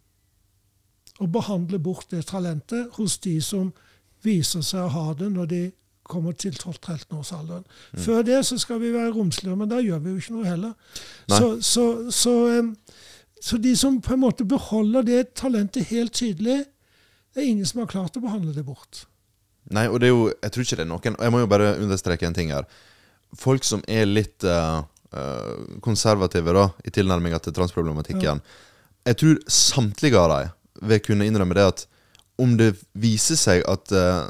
å behandle bort det talentet hos de som viser seg å ha det når de kommer til tolv-tretten års alderen. Mm. Før det så skal vi være romslige, men da gjør vi jo ikke noe heller. Så, så, så, um, så de som på en måte beholder det talentet helt tydelig, det er ingen som har klart å behandle det bort. Nei, og det er jo, jeg tror ikke det er noen, og jeg må jo bare understreke en ting her. Folk som er litt uh, uh, konservative da, i tilnærmingen til transproblematikken, ja. Jeg tror samtlige av dem vil kunne innrømme det at om det viser seg at uh,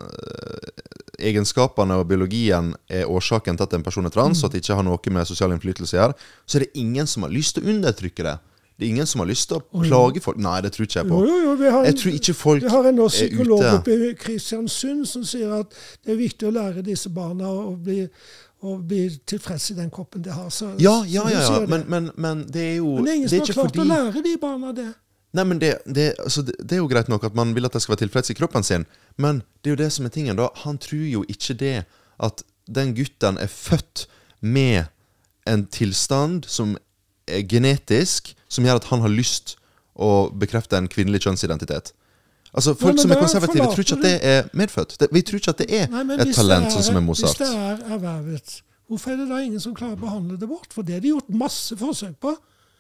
egenskapene og biologien er årsaken til at en person er trans, mm. og at det ikke har noe med sosial innflytelse å gjøre, så er det ingen som har lyst til å undertrykke det. Det er ingen som har lyst til å plage folk. Nei, det tror ikke jeg på. Jo, jo, vi har en, jeg tror ikke folk vi har en norsk psykolog oppe i Kristiansund som sier at det er viktig å lære disse barna å bli, å bli tilfreds i den kroppen de har. Så, ja, ja, ja, ja. Men, men, men det er jo... Men det er ingen det er som har klart fordi... å lære de barna det. Nei, men det, det, altså det, det er jo greit nok at man vil at de skal være tilfreds i kroppen sin, men det er jo det som er tingen da. Han tror jo ikke det at den gutten er født med en tilstand som er genetisk, som gjør at han har lyst å bekrefte en kvinnelig kjønnsidentitet. Altså, folk Nei, som er konservative tror ikke at det er medfødt. Det, vi tror ikke at det er Nei, et talent er, sånn som er Mozart. Hvis det er ervervet, hvorfor er det da ingen som klarer å behandle det bort? For det har de gjort masse forsøk på.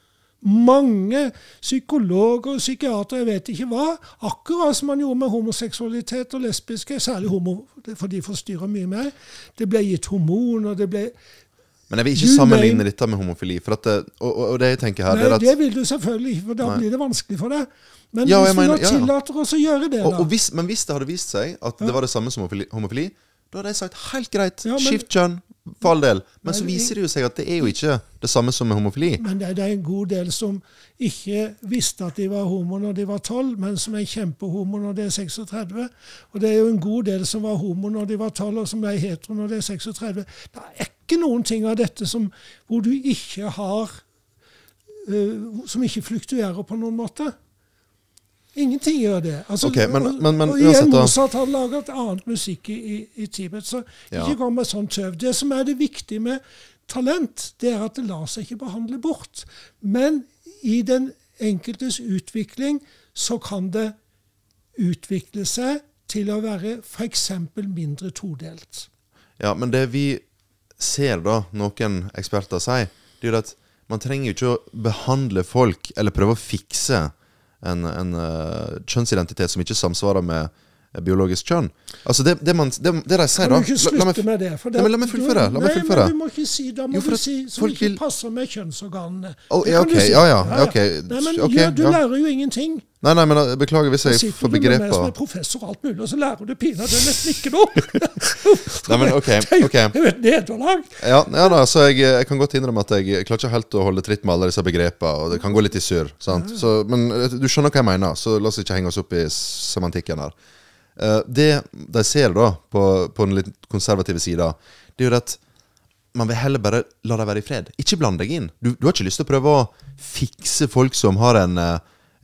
Mange psykologer og psykiater, jeg vet ikke hva, akkurat som man gjorde med homoseksualitet og lesbiske, særlig homo, for de forstyrrer mye mer. Det ble gitt hormoner, det ble... Men jeg vil ikke sammenligne dette med homofili, for at det, og, og det jeg tenker her... Nei, det, er at, det vil du selvfølgelig ikke, for da nei. Blir det vanskelig for deg. Men ja, hvis mener, du da tillater ja. Oss å gjøre det og, da... Og hvis, men hvis det hadde vist seg at ja. Det var det samme som homofili, homofili, da hadde jeg sagt, helt greit, ja, men, skift kjønn, for all del. Men nei, så viser det jo seg at det er jo ikke det samme som med homofili. Men det, det er en god del som ikke visste at de var homo når de var tolv, men som er kjempehomo når de er seksogtredve. Og det er jo en god del som var homo når de var tolv, og som ble hetero når de er seksogtredve. Det er ikke noen ting av dette som, hvor du ikke har, uh, som ikke fluktuerer på noen måte. Ingenting gjør det. Altså, okay, men, men, men, og igjen, Mozart har laget annet musikk i, i, i Tibet, så ja. Ikke kom med sånn tøv. Det som er det viktige med talent, det er at det lar seg ikke behandle bort. Men i den enkeltes utvikling så kan det utvikle seg til å være for eksempel mindre todelt. Ja, men det vi ser da noen eksperter si, det er at man trenger jo ikke å behandle folk eller prøve å fikse en, en uh, kjønnsidentitet som ikke samsvarer med uh, biologisk kjønn. Altså det, det, man, det, det de sier da... Kan du ikke slutte la, la meg, med det? For det nei, la meg fullføre. La meg fullføre. Nei, men du må ikke si, da må jo, du si som ikke vil... passer med kjønnsorganene. Oh, ja, ok, si. ja, ja, ja, ok. Nei, men okay, ja, du ja. lærer jo ingenting. Nei, nei, men beklager hvis jeg får begreper. Du sitter med meg som er professor og alt mulig, og så lærer du pina, det er nesten ikke noe. Nei, men ok, ok. Det er jo et nederlag. Ja, ja da, så jeg, jeg kan godt innrømme at jeg, jeg klarer ikke helt å holde tritt med alle disse begreper, og det kan gå litt i sur, sant? Så, men du skjønner hva jeg mener, så la oss ikke henge oss opp i semantikken her. Uh, det de ser da, på, på den litt konservative sida, det er jo at man vil heller bare la deg være i fred. Ikke blande deg inn. Du, du har ikke lyst til å prøve å fikse folk som har en... Uh,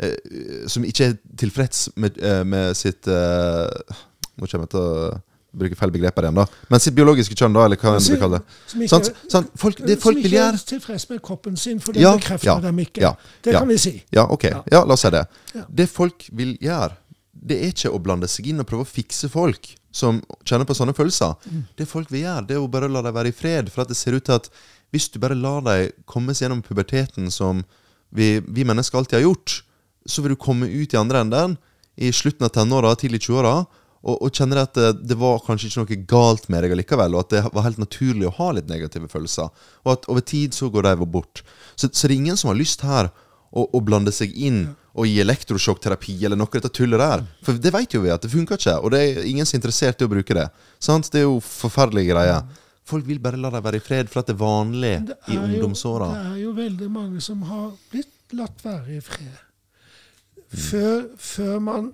Uh, som ikke er tilfreds med, uh, med sitt uh, nå kommer jeg til å bruke feil begreper igjen da, men sitt biologiske kjønn da, eller hva enn du kaller det. Som ikke, sånn, sånn, folk, det folk vil gjøre... Som ikke er tilfreds med kroppen sin, for det ja, bekrefter ja, dem ikke. Ja, det ja, kan vi si. Ja, ok. Ja. ja, la oss si det. Ja. Det folk vil gjøre, det er ikke å blande seg inn og prøve å fikse folk som kjenner på sånne følelser. Mm. Det folk vil gjøre, det er å bare la deg være i fred, for at det ser ut til at hvis du bare lar deg komme seg gjennom puberteten som vi, vi mennesker alltid har gjort, så vil du komme ut i andre enden i slutten av tenåra, tidlig tjueåra, og, og kjenner at det, det var kanskje ikke noe galt med deg likevel, og at det var helt naturlig å ha litt negative følelser, og at over tid så går de bort. Så, så det er ingen som har lyst her å, å blande seg inn og gi elektrosjokkterapi eller noe dette tullet der, for det vet jo vi at det funker ikke, og det er ingen som er interessert i å bruke det. Sant? Det er jo forferdelige greier. Folk vil bare la deg være i fred, for at det er vanlig det er i ungdomsåra. Det er jo veldig mange som har blitt latt være i fred. Før, før, man,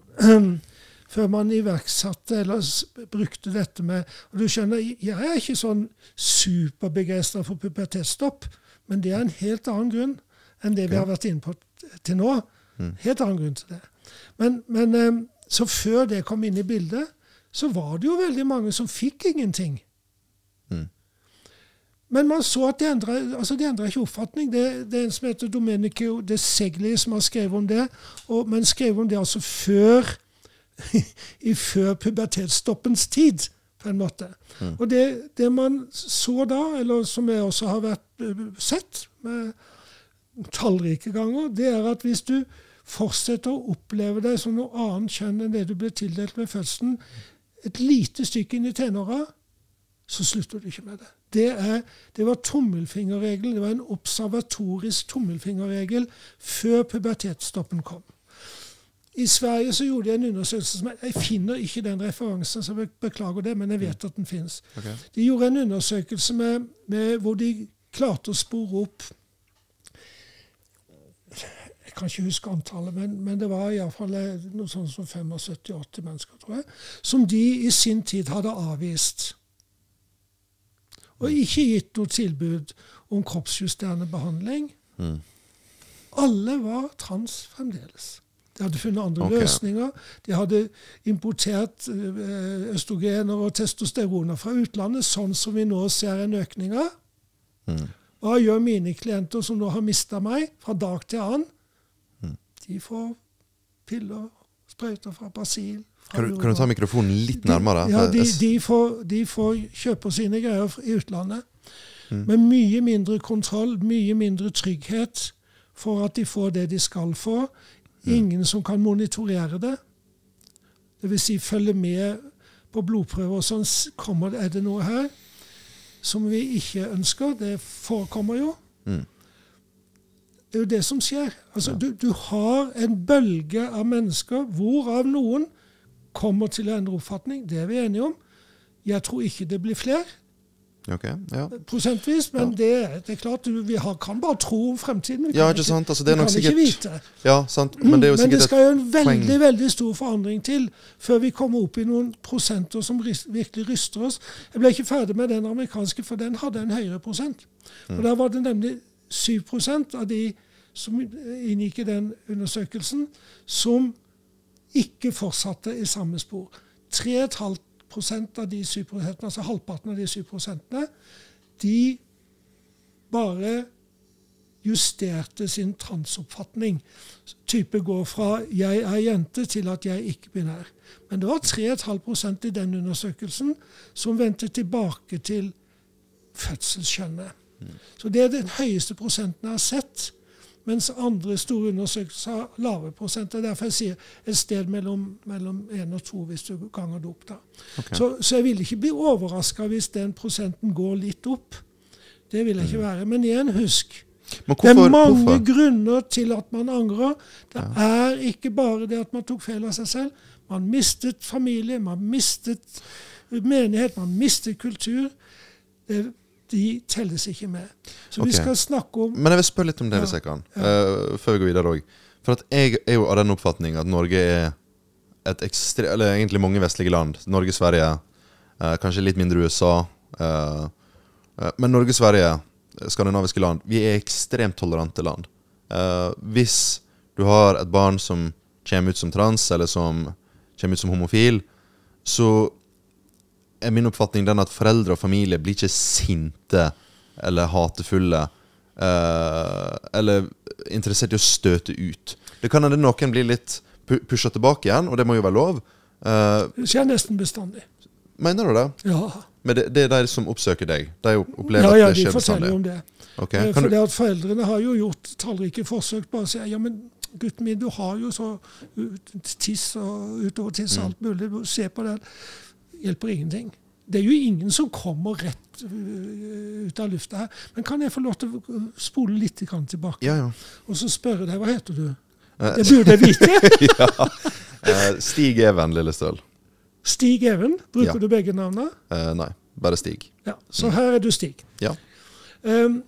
før man iverksatte eller brukte dette med, og du skjønner, jeg er ikke sånn superbegeistret for pubertetsstopp, men det er en helt annen grunn enn det vi har vært inne på til nå. Helt annen grunn til det. Men, men så før det kom inn i bildet, så var det jo veldig mange som fikk ingenting. Mm. Men man så at det endret, altså det endret ikke oppfatning. Det, det er en som heter Domenico De Segli som har skrevet om det, og, men skrevet om det altså før, i før pubertetsstoppens tid, på en måte. Mm. Og det, det man så da, eller som jeg også har vært sett med tallrike ganger, det er at hvis du fortsetter å oppleve deg som noe annet kjønn enn det du ble tildelt med fødselen, et lite stykke inn i tenåra, så slutter du ikke med det. Det, er, det var tommelfingerregel, det var en observatorisk tommelfingerregel før pubertetsstoppen kom. I Sverige så gjorde jeg en undersøkelse som jeg, jeg finner ikke den referansen, så jeg beklager det, men jeg vet at den finnes. Okay. De gjorde en undersøkelse med, med, hvor de klarte å spore opp, jeg kan ikke huske antallet, men, men det var i hvert fall noe sånt som syttifem til åtti mennesker, tror jeg, som de i sin tid hadde avvist. Og ikke gitt noe tilbud om kroppsjusterende behandling. Mm. Alle var trans fremdeles. De hadde funnet andre okay. løsninger. De hadde importert østrogener og testosteroner fra utlandet, sånn som vi nå ser en økning av. Mm. Hva gjør mine klienter som nå har mistet meg fra dag til annen? Mm. De får piller, sprøyter fra Brasil. Fra kan, du, kan du ta mikrofonen litt nærmere? De, ja, de, de, får, de får kjøpe sine greier i utlandet. Mm. Med mye mindre kontroll, mye mindre trygghet for at de får det de skal få. Ingen som kan monitorere det. Det vil si følge med på blodprøver og sånn. Kommer, er det noe her som vi ikke ønsker? Det forekommer jo. Mm. Det er jo det som skjer. Altså, ja. du, du har en bølge av mennesker, hvorav noen kommer til å endre oppfatning. Det er vi enige om. Jeg tror ikke det blir flere. Okay, ja. Prosentvis, men ja. det, det er klart vi har, kan bare tro om fremtiden. Vi ja, kan, ikke sant? Altså, det er vi nok kan sikkert, ikke vite. Ja, sant. Men det er jo men sikkert det skal jo en veldig, poeng. veldig stor forandring til før vi kommer opp i noen prosenter som virkelig ryster oss. Jeg ble ikke ferdig med den amerikanske, for den hadde en høyere prosent. For mm. der var det nemlig syv prosent av de som inngikk i den undersøkelsen, som ikke fortsatte i samme spor. tre komma fem prosent av de syv prosentene, altså halvparten av de syv prosentene, de bare justerte sin transoppfatning. Type går fra 'jeg er jente' til at 'jeg ikke binær'. Men det var tre komma fem prosent i den undersøkelsen som vendte tilbake til fødselskjønnet. Mm. Så det er den høyeste prosenten jeg har sett, mens andre store undersøkelser har lave prosenter. Derfor jeg sier et sted mellom, mellom en og to hvis du ganger det opp. Da. Okay. Så, så jeg vil ikke bli overrasket hvis den prosenten går litt opp. Det vil jeg ikke være. Men igjen, husk, hvorfor, det er mange hvorfor? grunner til at man angrer. Det ja. er ikke bare det at man tok feil av seg selv. Man mistet familie, man mistet menighet, man mistet kultur. Det de telles ikke med. Så okay. vi skal snakke om... Men jeg vil spørre litt om det, hvis jeg kan, ja. uh, før vi går videre også. For at jeg er jo av den oppfatning at Norge er et ekstre... Eller egentlig mange vestlige land. Norge, Sverige, uh, kanskje litt mindre U S A. Uh, uh, men Norge, Sverige, skandinaviske land, vi er ekstremt tolerante land. Uh, hvis du har et barn som kommer ut som trans, eller som kommer ut som homofil, så er min oppfatning den at foreldre og familie blir ikke sinte eller hatefulle uh, eller interessert i å støte ut. Det kan hende noen blir litt pushet tilbake igjen, og det må jo være lov. Uh, det skjer nesten bestandig. Mener du det? Ja. Men det, det er de som oppsøker deg? De opplever ja, ja, at det skjer Ja, bestandig? ja, de forteller jo om det. Okay. For du... det at foreldrene har jo gjort tallrike forsøk bare å si, ja, men gutten min, du har jo så tiss og utover tiss og alt mulig, se på det. Hjelper ingenting. Det er jo ingen som kommer rett ut av lufta her. Men kan jeg få lov til å spole litt tilbake? Ja, ja. Og så spørre deg, hva heter du? Det burde jeg vite. ja. Stig Even Lillestøl. Stig Even? Bruker ja. du begge navnene? Uh, nei, bare Stig. Ja, så mm. her er du Stig. Ja. Um,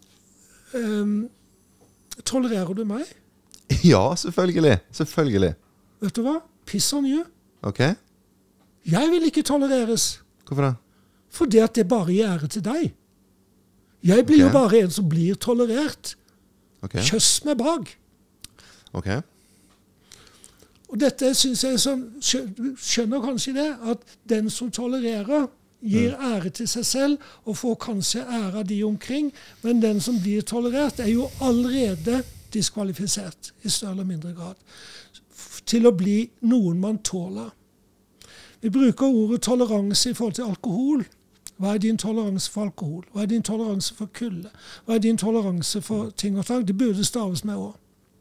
um, tolererer du meg? Ja, selvfølgelig. Selvfølgelig. Vet du hva? Piss on you. Ok. Jeg vil ikke tolereres. Hvorfor det? Fordi at det bare gir ære til deg. Jeg blir okay. jo bare en som blir tolerert. Okay. Kjøss meg bak. Ok. og dette synes jeg sånn, skjønner kanskje det, at den som tolererer, gir ære til seg selv, og får kanskje ære av de omkring, men den som blir tolerert, er jo allerede diskvalifisert, i større eller mindre grad, til å bli noen man tåler. Vi bruker ordet toleranse i forhold til alkohol. Hva er din toleranse for alkohol? Hva er din toleranse for kulde? Hva er din toleranse for ting og tang? Det burde staves med også.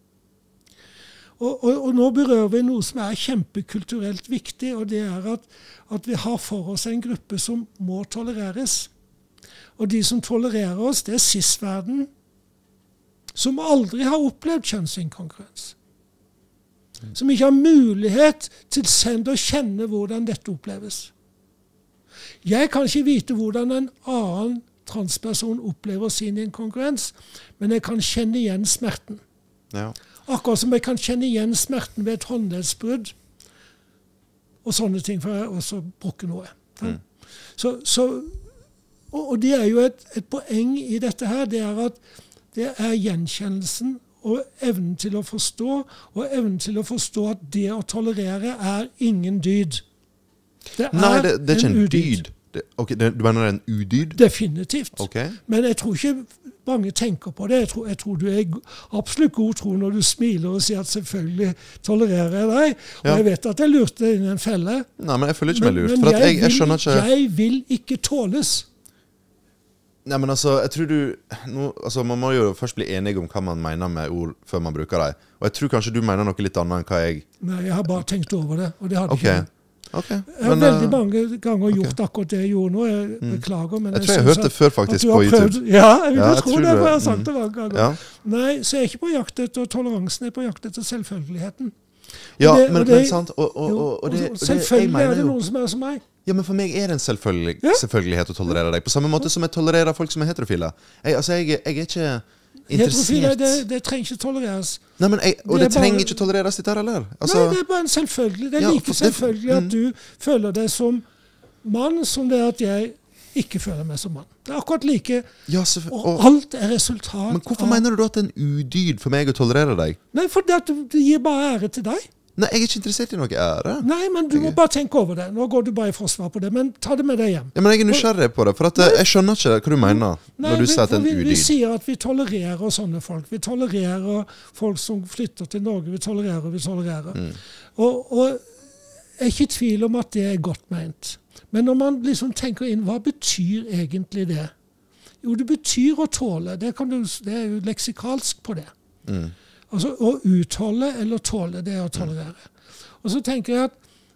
Og, og, og nå berører vi noe som er kjempekulturelt viktig, og det er at, at vi har for oss en gruppe som må tolereres. Og de som tolererer oss, det er cis-verden, som aldri har opplevd kjønnsinkongruens. Som ikke har mulighet til selv å kjenne hvordan dette oppleves. Jeg kan ikke vite hvordan en annen transperson opplever sin inkongruens, men jeg kan kjenne igjen smerten. Ja. Akkurat som jeg kan kjenne igjen smerten ved et håndleddsbrudd, og sånne ting, for jeg også bruker noe. Mm. Så, så, og, og det er jo et, et poeng i dette her, det er at det er gjenkjennelsen og evnen til å forstå, og evnen til å forstå at det å tolerere er ingen dyd. Det er, Nei, det, det er ikke en, en dyd. Det, okay, det, du mener det er en udyd? Definitivt. Okay. Men jeg tror ikke mange tenker på det. Jeg tror, jeg tror du er absolutt god tro når du smiler og sier at selvfølgelig tolererer jeg deg. Og ja. Jeg vet at jeg lurte inn i en felle. Nei, men jeg føler ikke meg lurt. Men, for men at jeg, jeg, jeg skjønner vil, ikke... jeg vil ikke tåles. Nei, men altså, jeg tror du... No, altså, man må jo først bli enig om hva man mener med ord før man bruker dem. Og jeg tror kanskje du mener noe litt annet enn hva jeg... Nei, jeg har bare tenkt over det, og det hadde okay. ikke... Okay. Jeg har men, veldig mange ganger gjort okay. akkurat det jeg gjorde nå. Jeg beklager, men jeg, jeg tror jeg har hørt det før faktisk på YouTube. Prøvd, ja, jeg vil ja, jeg tro det, for jeg har sagt det mange ganger. Ja. Nei, så jeg er ikke på jakt etter toleransen, jeg er på jakt etter selvfølgeligheten. Ja, og det, men, og det, men sant, og, og, og, og det, selvfølgelig det, er det noen som er som meg. Ja, men for meg er det en selvfølgelig, ja. selvfølgelighet å tolerere deg, på samme måte som jeg tolererer folk som er heterofile. Jeg, altså, jeg, jeg er ikke... Heterofile, det, det trenger ikke tolereres. Nei, men jeg, og det, det trenger bare, ikke tolereres ditt her, eller? Altså, nei, det er bare en selvfølgelig. Det er ja, like selvfølgelig at du føler deg som mann, som det er at jeg ikke føler meg som mann. Det er akkurat like, ja, og, og alt er resultat. Men hvorfor av, mener du da at det er en udyd for meg å tolerere deg? Nei, for det, at det gir bare ære til deg. Nei, jeg er ikke interessert i noe ære. Nei, men du må bare tenke over det. Nå går du bare i forsvar på det, men ta det med deg hjem. Ja, men jeg er nysgjerrig på det, for at jeg skjønner ikke hva du mener nei, når du sier at det er en udyd. Vi, vi sier at vi tolererer sånne folk. Vi tolererer folk som flytter til Norge. Vi tolererer, vi tolererer. Mm. Og, og jeg er ikke i tvil om at det er godt ment. Men når man liksom tenker inn, hva betyr egentlig det? Jo, det betyr å tåle. Det, kan du, det er jo leksikalsk på det. Mm. Altså, å utholde eller tåle, det er å tolerere. Og så tenker jeg at,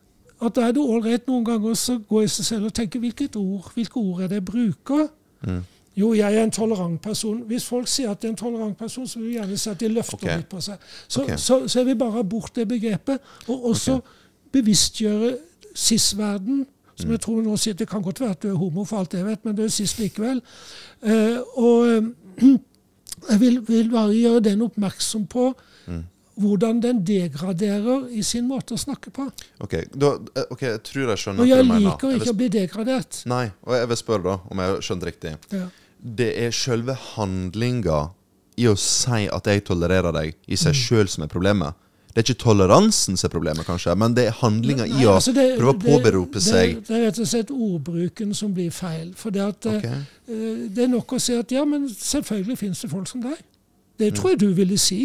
at da er det ålreit noen ganger så går jeg seg selv og tenker hvilket ord, hvilke ord er det jeg bruker. Mm. Jo, jeg er en tolerant person. Hvis folk sier at det er en tolerant person, så vil jeg gjerne si at de løfter okay. litt på seg. Så, okay. så, så jeg vil bare ha bort det begrepet, og også okay. bevisstgjøre cis-verden, som mm. jeg tror nå sier, det kan godt være at du er homo for alt jeg vet, men du er cis likevel. Uh, og... Jeg vil, vil bare gjøre den oppmerksom på mm. hvordan den degraderer i sin måte å snakke på. Ok, da, ok, jeg tror jeg skjønner og hva du mener. Og jeg liker ikke å bli degradert. Nei, og jeg vil spørre da, om jeg har skjønt riktig. Ja. Det er selve handlinga i å si at jeg tolererer deg i seg mm. selv som er problemet. Det er ikke toleransen som er problemet, kanskje, men det er handlinga i å altså det, prøve å påberope det, seg. Det, det er rett og slett ordbruken som blir feil. For det, at, okay. uh, det er nok å si at ja, men selvfølgelig finnes det folk som deg. Det mm. tror jeg du ville si.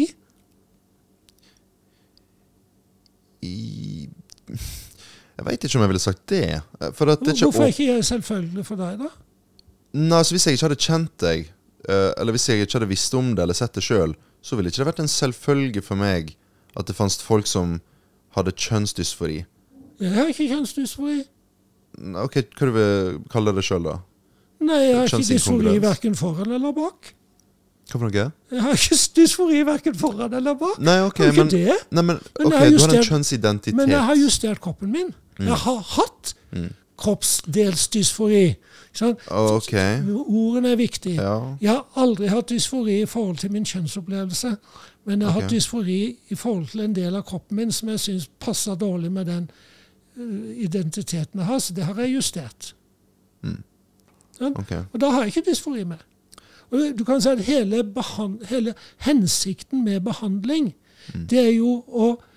I... Jeg vet ikke om jeg ville sagt det. For at det ikke Hvorfor er ikke jeg selvfølgelig for deg, da? Nei, altså Hvis jeg ikke hadde kjent deg, uh, eller hvis jeg ikke hadde visst om det, eller sett det selv, så ville ikke det vært en selvfølge for meg at det fanns folk som hadde kjønnsdysfori. Jeg har ikke kjønnsdysfori. Ok, hva du vil kalle det selv da? Nei, jeg har ikke dysfori hverken foran eller bak. Hva for noe? Jeg har ikke dysfori hverken foran eller bak. Nei, ok, har ikke men, det. Nei, men, men ok, justert, du har en kjønnsidentitet. Men jeg har justert kroppen min. Mm. Jeg har hatt mm. kroppsdelsdysfori. Sånn? Okay. Ordene er viktige. Ja. Jeg har aldri hatt dysfori i forhold til min kjønnsopplevelse. Men jeg har okay. hatt dysfori i forhold til en del av kroppen min som jeg synes passer dårlig med den uh, identiteten jeg har, så det har jeg justert. Mm. Ja? Okay. Og da har jeg ikke dysfori med. Og du kan si at hele, hele hensikten med behandling, mm. det er jo å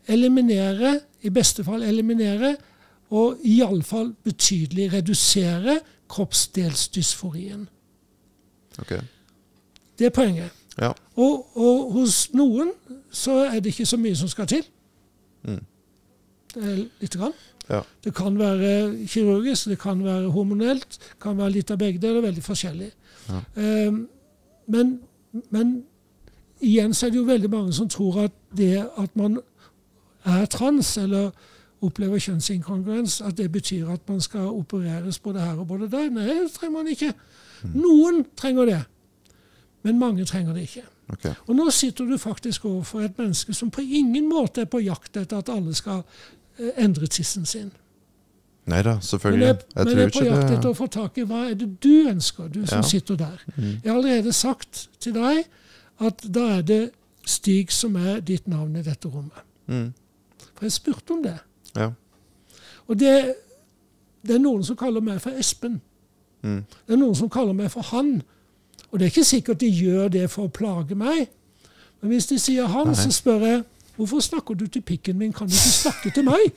eliminere, i beste fall eliminere, og i alle fall betydelig redusere kroppsdelsdysforien. Okay. Det er poenget. Ja. Og, og hos noen så er det ikke så mye som skal til. Mm. Det er litt grann. Ja. Det kan være kirurgisk, det kan være hormonelt, det kan være litt av begge, det er veldig forskjellig. Ja. Um, men, men igjen så er det jo veldig mange som tror at det at man er trans, eller opplever kjønnsinkongruens, at det betyr at man skal opereres både her og både der. Nei, det trenger man ikke. Mm. Noen trenger det, men mange trenger det ikke. Okay. Og nå sitter du faktisk overfor et menneske som på ingen måte er på jakt etter at alle skal eh, endre tissen sin. Neida, selvfølgelig. Men jeg, jeg men tror jeg er på ikke jakt det... etter å få tak i hva er det du ønsker, du som ja. sitter der. Mm. Jeg har allerede sagt til deg at da er det Stig som er ditt navn i dette rommet. Mm. For jeg spurte om det. Ja. Og det, det er noen som kaller meg for Espen. Mm. Det er noen som kaller meg for han. Og det er ikke sikkert de gjør det for å plage meg. Men hvis de sier han, Nei. Så spør jeg, hvorfor snakker du til pikken min? Kan du ikke snakke til meg?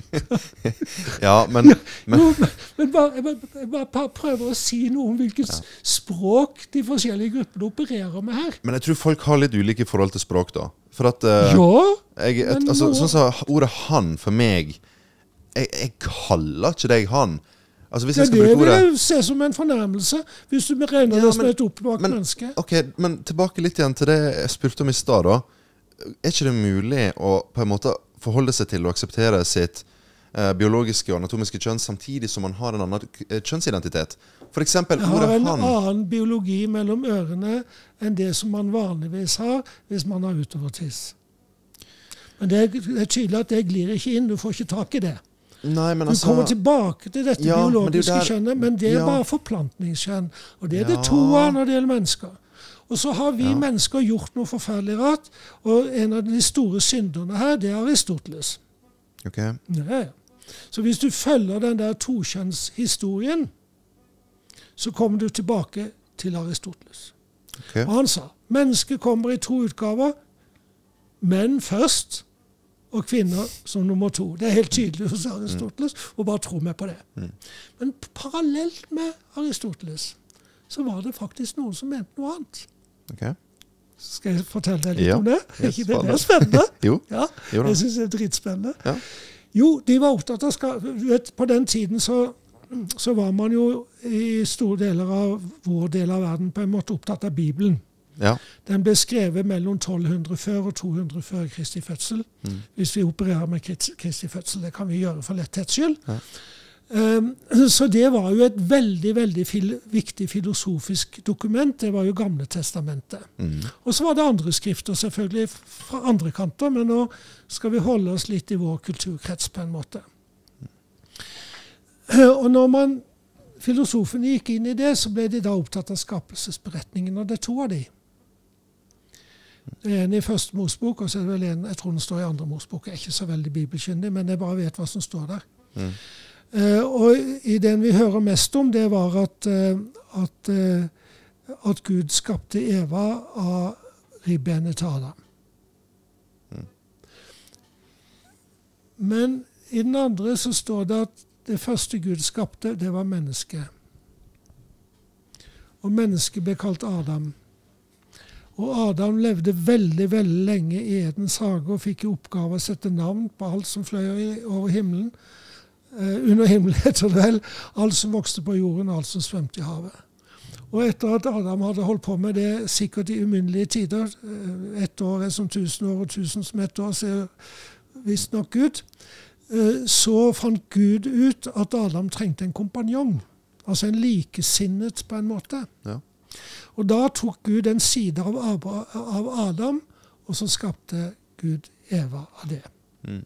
ja, men... men... Jo, men bare, jeg, jeg bare prøver å si noe om hvilket ja. språk de forskjellige gruppene opererer med her. Men jeg tror folk har litt ulike forhold til språk da. For at... Uh, ja, jeg, et, altså, nå... Sånn så ordet han for meg, jeg, jeg kaller ikke deg han. Altså, hvis det jeg skal det bruke ordet... vil jeg se som en fornærmelse, hvis du regner ja, det som et oppvakt men, menneske. Ok, men tilbake litt igjen til det jeg spurte om i stad da. Er ikke det mulig å på en måte forholde seg til og akseptere sitt eh, biologiske og anatomiske kjønn samtidig som man har en annen kjønnsidentitet? For eksempel jeg har en han... annen biologi mellom ørene enn det som man vanligvis har hvis man har utovertiss. Men det er, det er tydelig at det glir ikke inn, du får ikke tak i det. Nei, men altså... Du kommer tilbake til dette ja, biologiske men det der... kjønnet, men det er ja. bare forplantningskjønn. Og det er ja. det to av når det gjelder mennesker. Og så har vi ja. mennesker gjort noe forferdelig rart, og en av de store synderne her, det er Aristoteles. Ok. Ja. Så hvis du følger den der tokjønnshistorien, så kommer du tilbake til Aristoteles. Okay. Og han sa, mennesket kommer i to utgaver, menn først, og kvinner som nummer to. Det er helt tydelig hos Aristoteles, mm. og bare tro meg på det. Mm. Men parallelt med Aristoteles, så var det faktisk noen som mente noe annet. Okay. Skal jeg fortelle deg litt ja. om det? Yes, ikke det? Det er spennende. jo. Ja, jo jeg synes det er dritspennende. Ja. Jo, de var opptatt av skal, vet, på den tiden så, så var man jo i store deler av vår del av verden på en måte opptatt av Bibelen. Ja. Den ble skrevet mellom tolv hundre før og to hundre før Kristi fødsel. Mm. Hvis vi opererer med Kristi fødsel, det kan vi gjøre for letthets skyld. Ja. Um, så det var jo et veldig, veldig fil viktig filosofisk dokument. Det var jo Gamle testamentet. Mm. Og så var det andre skrifter selvfølgelig fra andre kanter, men nå skal vi holde oss litt i vår kulturkrets på en måte. Mm. Uh, og når man, filosofene gikk inn i det, så ble de da opptatt av skapelsesberetningen, og det er to av de. Det er en i første Mosebok, og så er det vel en, jeg tror den står i andre Mosebok. Jeg er ikke så veldig bibelkyndig, men jeg bare vet hva som står der. Mm. Uh, og i den vi hører mest om, det var at, uh, at, uh, at Gud skapte Eva av ribbenet til Adam. Mm. Men i den andre så står det at det første Gud skapte, det var mennesket. Og mennesket ble kalt Adam. Og Adam levde veldig, veldig lenge i Edens hage og fikk i oppgave å sette navn på alt som fløy over himmelen. Uh, under himmelen heter det vel alt som vokste på jorden, alt som svømte i havet. Og etter at Adam hadde holdt på med det sikkert i uminnelige tider, uh, ett år er som tusen år, og tusen som ett år ser visst nok Gud, uh, så fant Gud ut at Adam trengte en kompanjong. Altså en likesinnet på en måte. Ja. Og da tok Gud en side av, av Adam, og så skapte Gud Eva av det. Mm.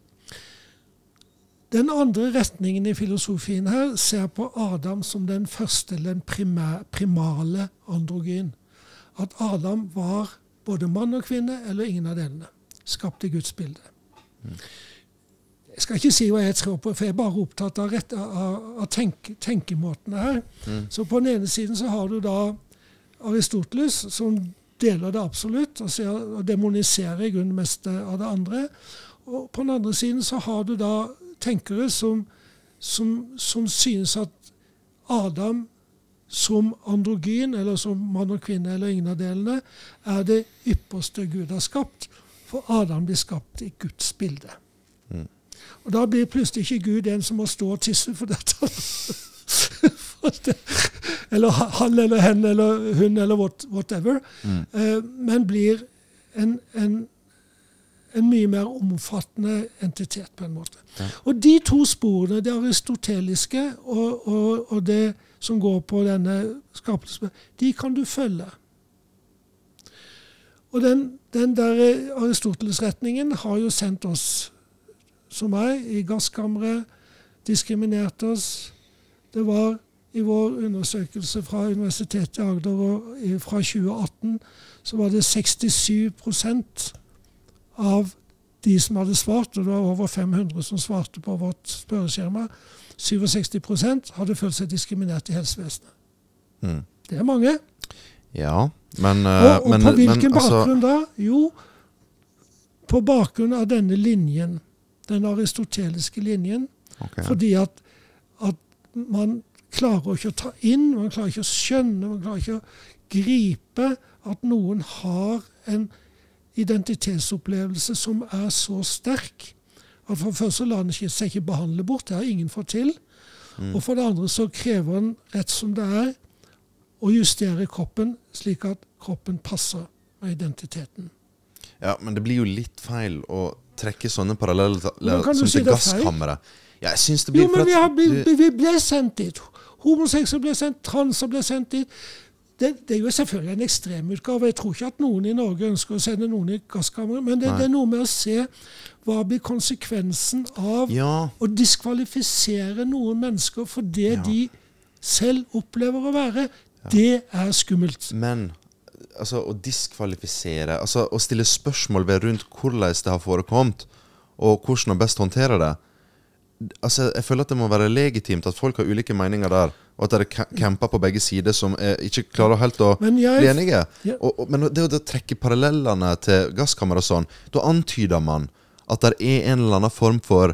Den andre retningen i filosofien her ser på Adam som den første, den primære, primale androgyn. At Adam var både mann og kvinne, eller ingen av delene. Skapte Guds bilde. Mm. Jeg skal ikke si hva jeg tror på, for jeg er bare opptatt av, rett, av, av tenk, tenkemåtene her. Mm. Så på den ene siden så har du da Aristoteles, som deler det absolutt, og, ser, og demoniserer i grunnen mest av det andre. Og på den andre siden så har du da tenkere som, som, som synes at Adam som androgyn, eller som mann og kvinne, eller ingen av delene, er det ypperste Gud har skapt. For Adam blir skapt i Guds bilde. Mm. Og da blir plutselig ikke Gud en som må stå og tisse for dette. for det. Eller han eller hen eller hun eller what, whatever. Mm. Eh, men blir en, en, en mye mer omfattende entitet på en måte. Ja. Og de to sporene, det aristoteliske og, og, og det som går på denne skapelsen, de kan du følge. Og den, den der Aristoteles-retningen har jo sendt oss, som meg, i gasskamre, diskriminert oss. Det var i vår undersøkelse fra Universitetet i Agder og fra tjue atten, så var det sekstisju prosent av de som hadde svart, og det var over fem hundre som svarte på vårt spørreskjema, syttisju prosent hadde følt seg diskriminert i helsevesenet. Mm. Det er mange. Ja, men... Uh, og, og men, på hvilken men, altså... bakgrunn da? Jo, på bakgrunn av denne linjen, den aristoteliske linjen, okay. Fordi at, at man klarer ikke å ta inn, man klarer ikke å skjønne, man klarer ikke å gripe at noen har en identitetsopplevelse som er så sterk, at for det første lar den seg ikke behandle bort, det har ingen fått til, mm. og for det andre så krever den rett som det er, å justere kroppen slik at kroppen passer med identiteten. Ja, men det blir jo litt feil å trekke sånne paralleller som si til gasskammeret. Ja, jeg synes det blir... Jo, men vi, har, vi, vi ble sendt dit. Homoseksuelle ble sendt, transer ble sendt dit. Det, det er jo selvfølgelig en ekstremutgave. Jeg tror ikke at noen i Norge ønsker å sende noen i gasskammeret, men det, det er noe med å se hva blir konsekvensen av ja. Å diskvalifisere noen mennesker for det ja. De selv opplever å være. Ja. Det er skummelt. Men altså, å diskvalifisere, altså å stille spørsmål ved rundt hvordan det har forekommet, og hvordan man best håndterer det, altså, jeg føler at det må være legitimt at folk har ulike meninger der, og at det er kjemper på begge sider som er, ikke klarer helt å jeg, bli enige. Ja. Og, og, men det å trekke parallellene til gasskammer og sånn, da antyder man at det er en eller annen form for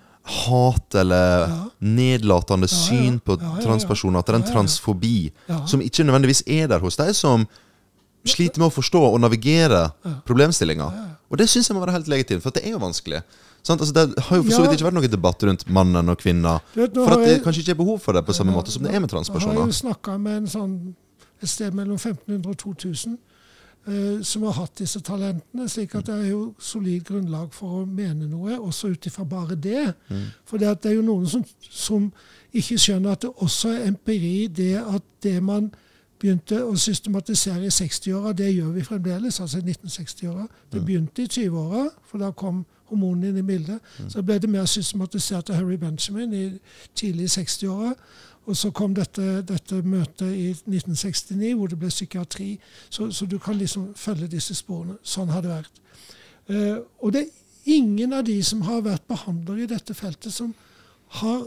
hat eller ja. Nedlatende ja, ja. Syn på ja, ja, ja. Transpersoner, at det er en ja, ja. Transfobi ja. Som ikke nødvendigvis er der hos deg som sliter med å forstå og navigere ja. Problemstillinger. Ja, ja. Og det synes jeg må være helt legitimt, for det er jo vanskelig. Sånn, altså, det har jo for så vidt ikke vært noen debatt rundt mannen og kvinner, vet, for at det jeg, kanskje ikke er behov for det på samme måte som det er med transpersoner. Jeg har jo snakket med en sånn, et sted mellom femten hundre og to tusen uh, som har hatt disse talentene, slik at det er jo solid grunnlag for å mene noe, også ut ifra bare det. Mm. For det, det er jo noen som, som ikke skjønner at det også er empiri, det at det man begynte å systematisere i sekstiåra, det gjør vi fremdeles, altså i nitten sekstiåra. Det begynte i tyveåra, for da kom hormonene inn i bildet. Mm. Så ble det mer systematisert av Harry Benjamin i tidlig sekstiåra, og så kom dette, dette møtet i nitten sekstini, hvor det ble psykiatri. Så, så du kan liksom følge disse sporene. Sånn har det vært. Uh, og det er ingen av de som har vært behandlere i dette feltet som har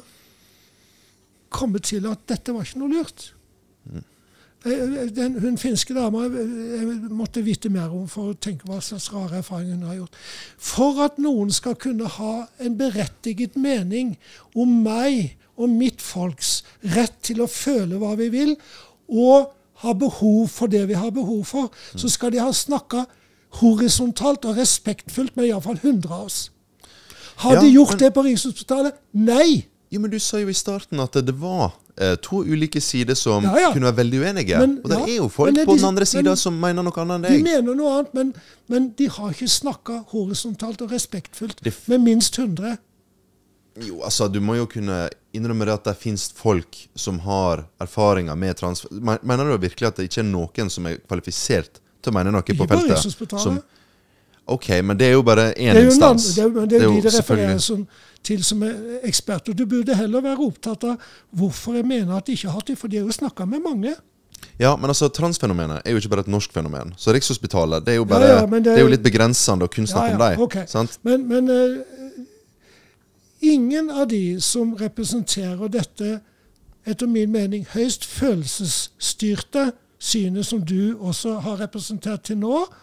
kommet til at dette var ikke noe lurt. Mm. Den, hun finske dama jeg måtte vite mer om for å tenke hva slags rare erfaringer hun har gjort. For at noen skal kunne ha en berettiget mening om meg og mitt folks rett til å føle hva vi vil, og ha behov for det vi har behov for, mm. så skal de ha snakket horisontalt og respektfullt med i hvert fall hundre av oss. Har ja, de gjort men... det på Rikshospitalet? Nei! Jo, men du sa jo i starten at det var eh, to ulike sider som ja, ja. Kunne være veldig uenige. Men, og det ja, er jo folk er på de, den andre siden som mener noe annet enn deg. De mener noe annet, men, men de har ikke snakket horisontalt og respektfullt med minst hundre. Jo, altså, du må jo kunne innrømme det at det finnes folk som har erfaringer med trans... Mener du virkelig at det ikke er noen som er kvalifisert til å mene noe på feltet? Som, ok, men det er jo bare en det instans. Det er jo, det er jo de det refererer som, til som er eksperter. Du burde heller være opptatt av hvorfor jeg mener at de ikke har hatt det, for de har jo snakket med mange. Ja, men altså, transfenomenet er jo ikke bare et norsk fenomen. Så Rikshospitalet, det er jo bare, ja, ja, det, det er jo litt begrensende å kunne snakke ja, ja, om deg. Okay. Sant? Men, men uh, ingen av de som representerer dette, etter min mening, høyst følelsesstyrte synet som du også har representert til nå,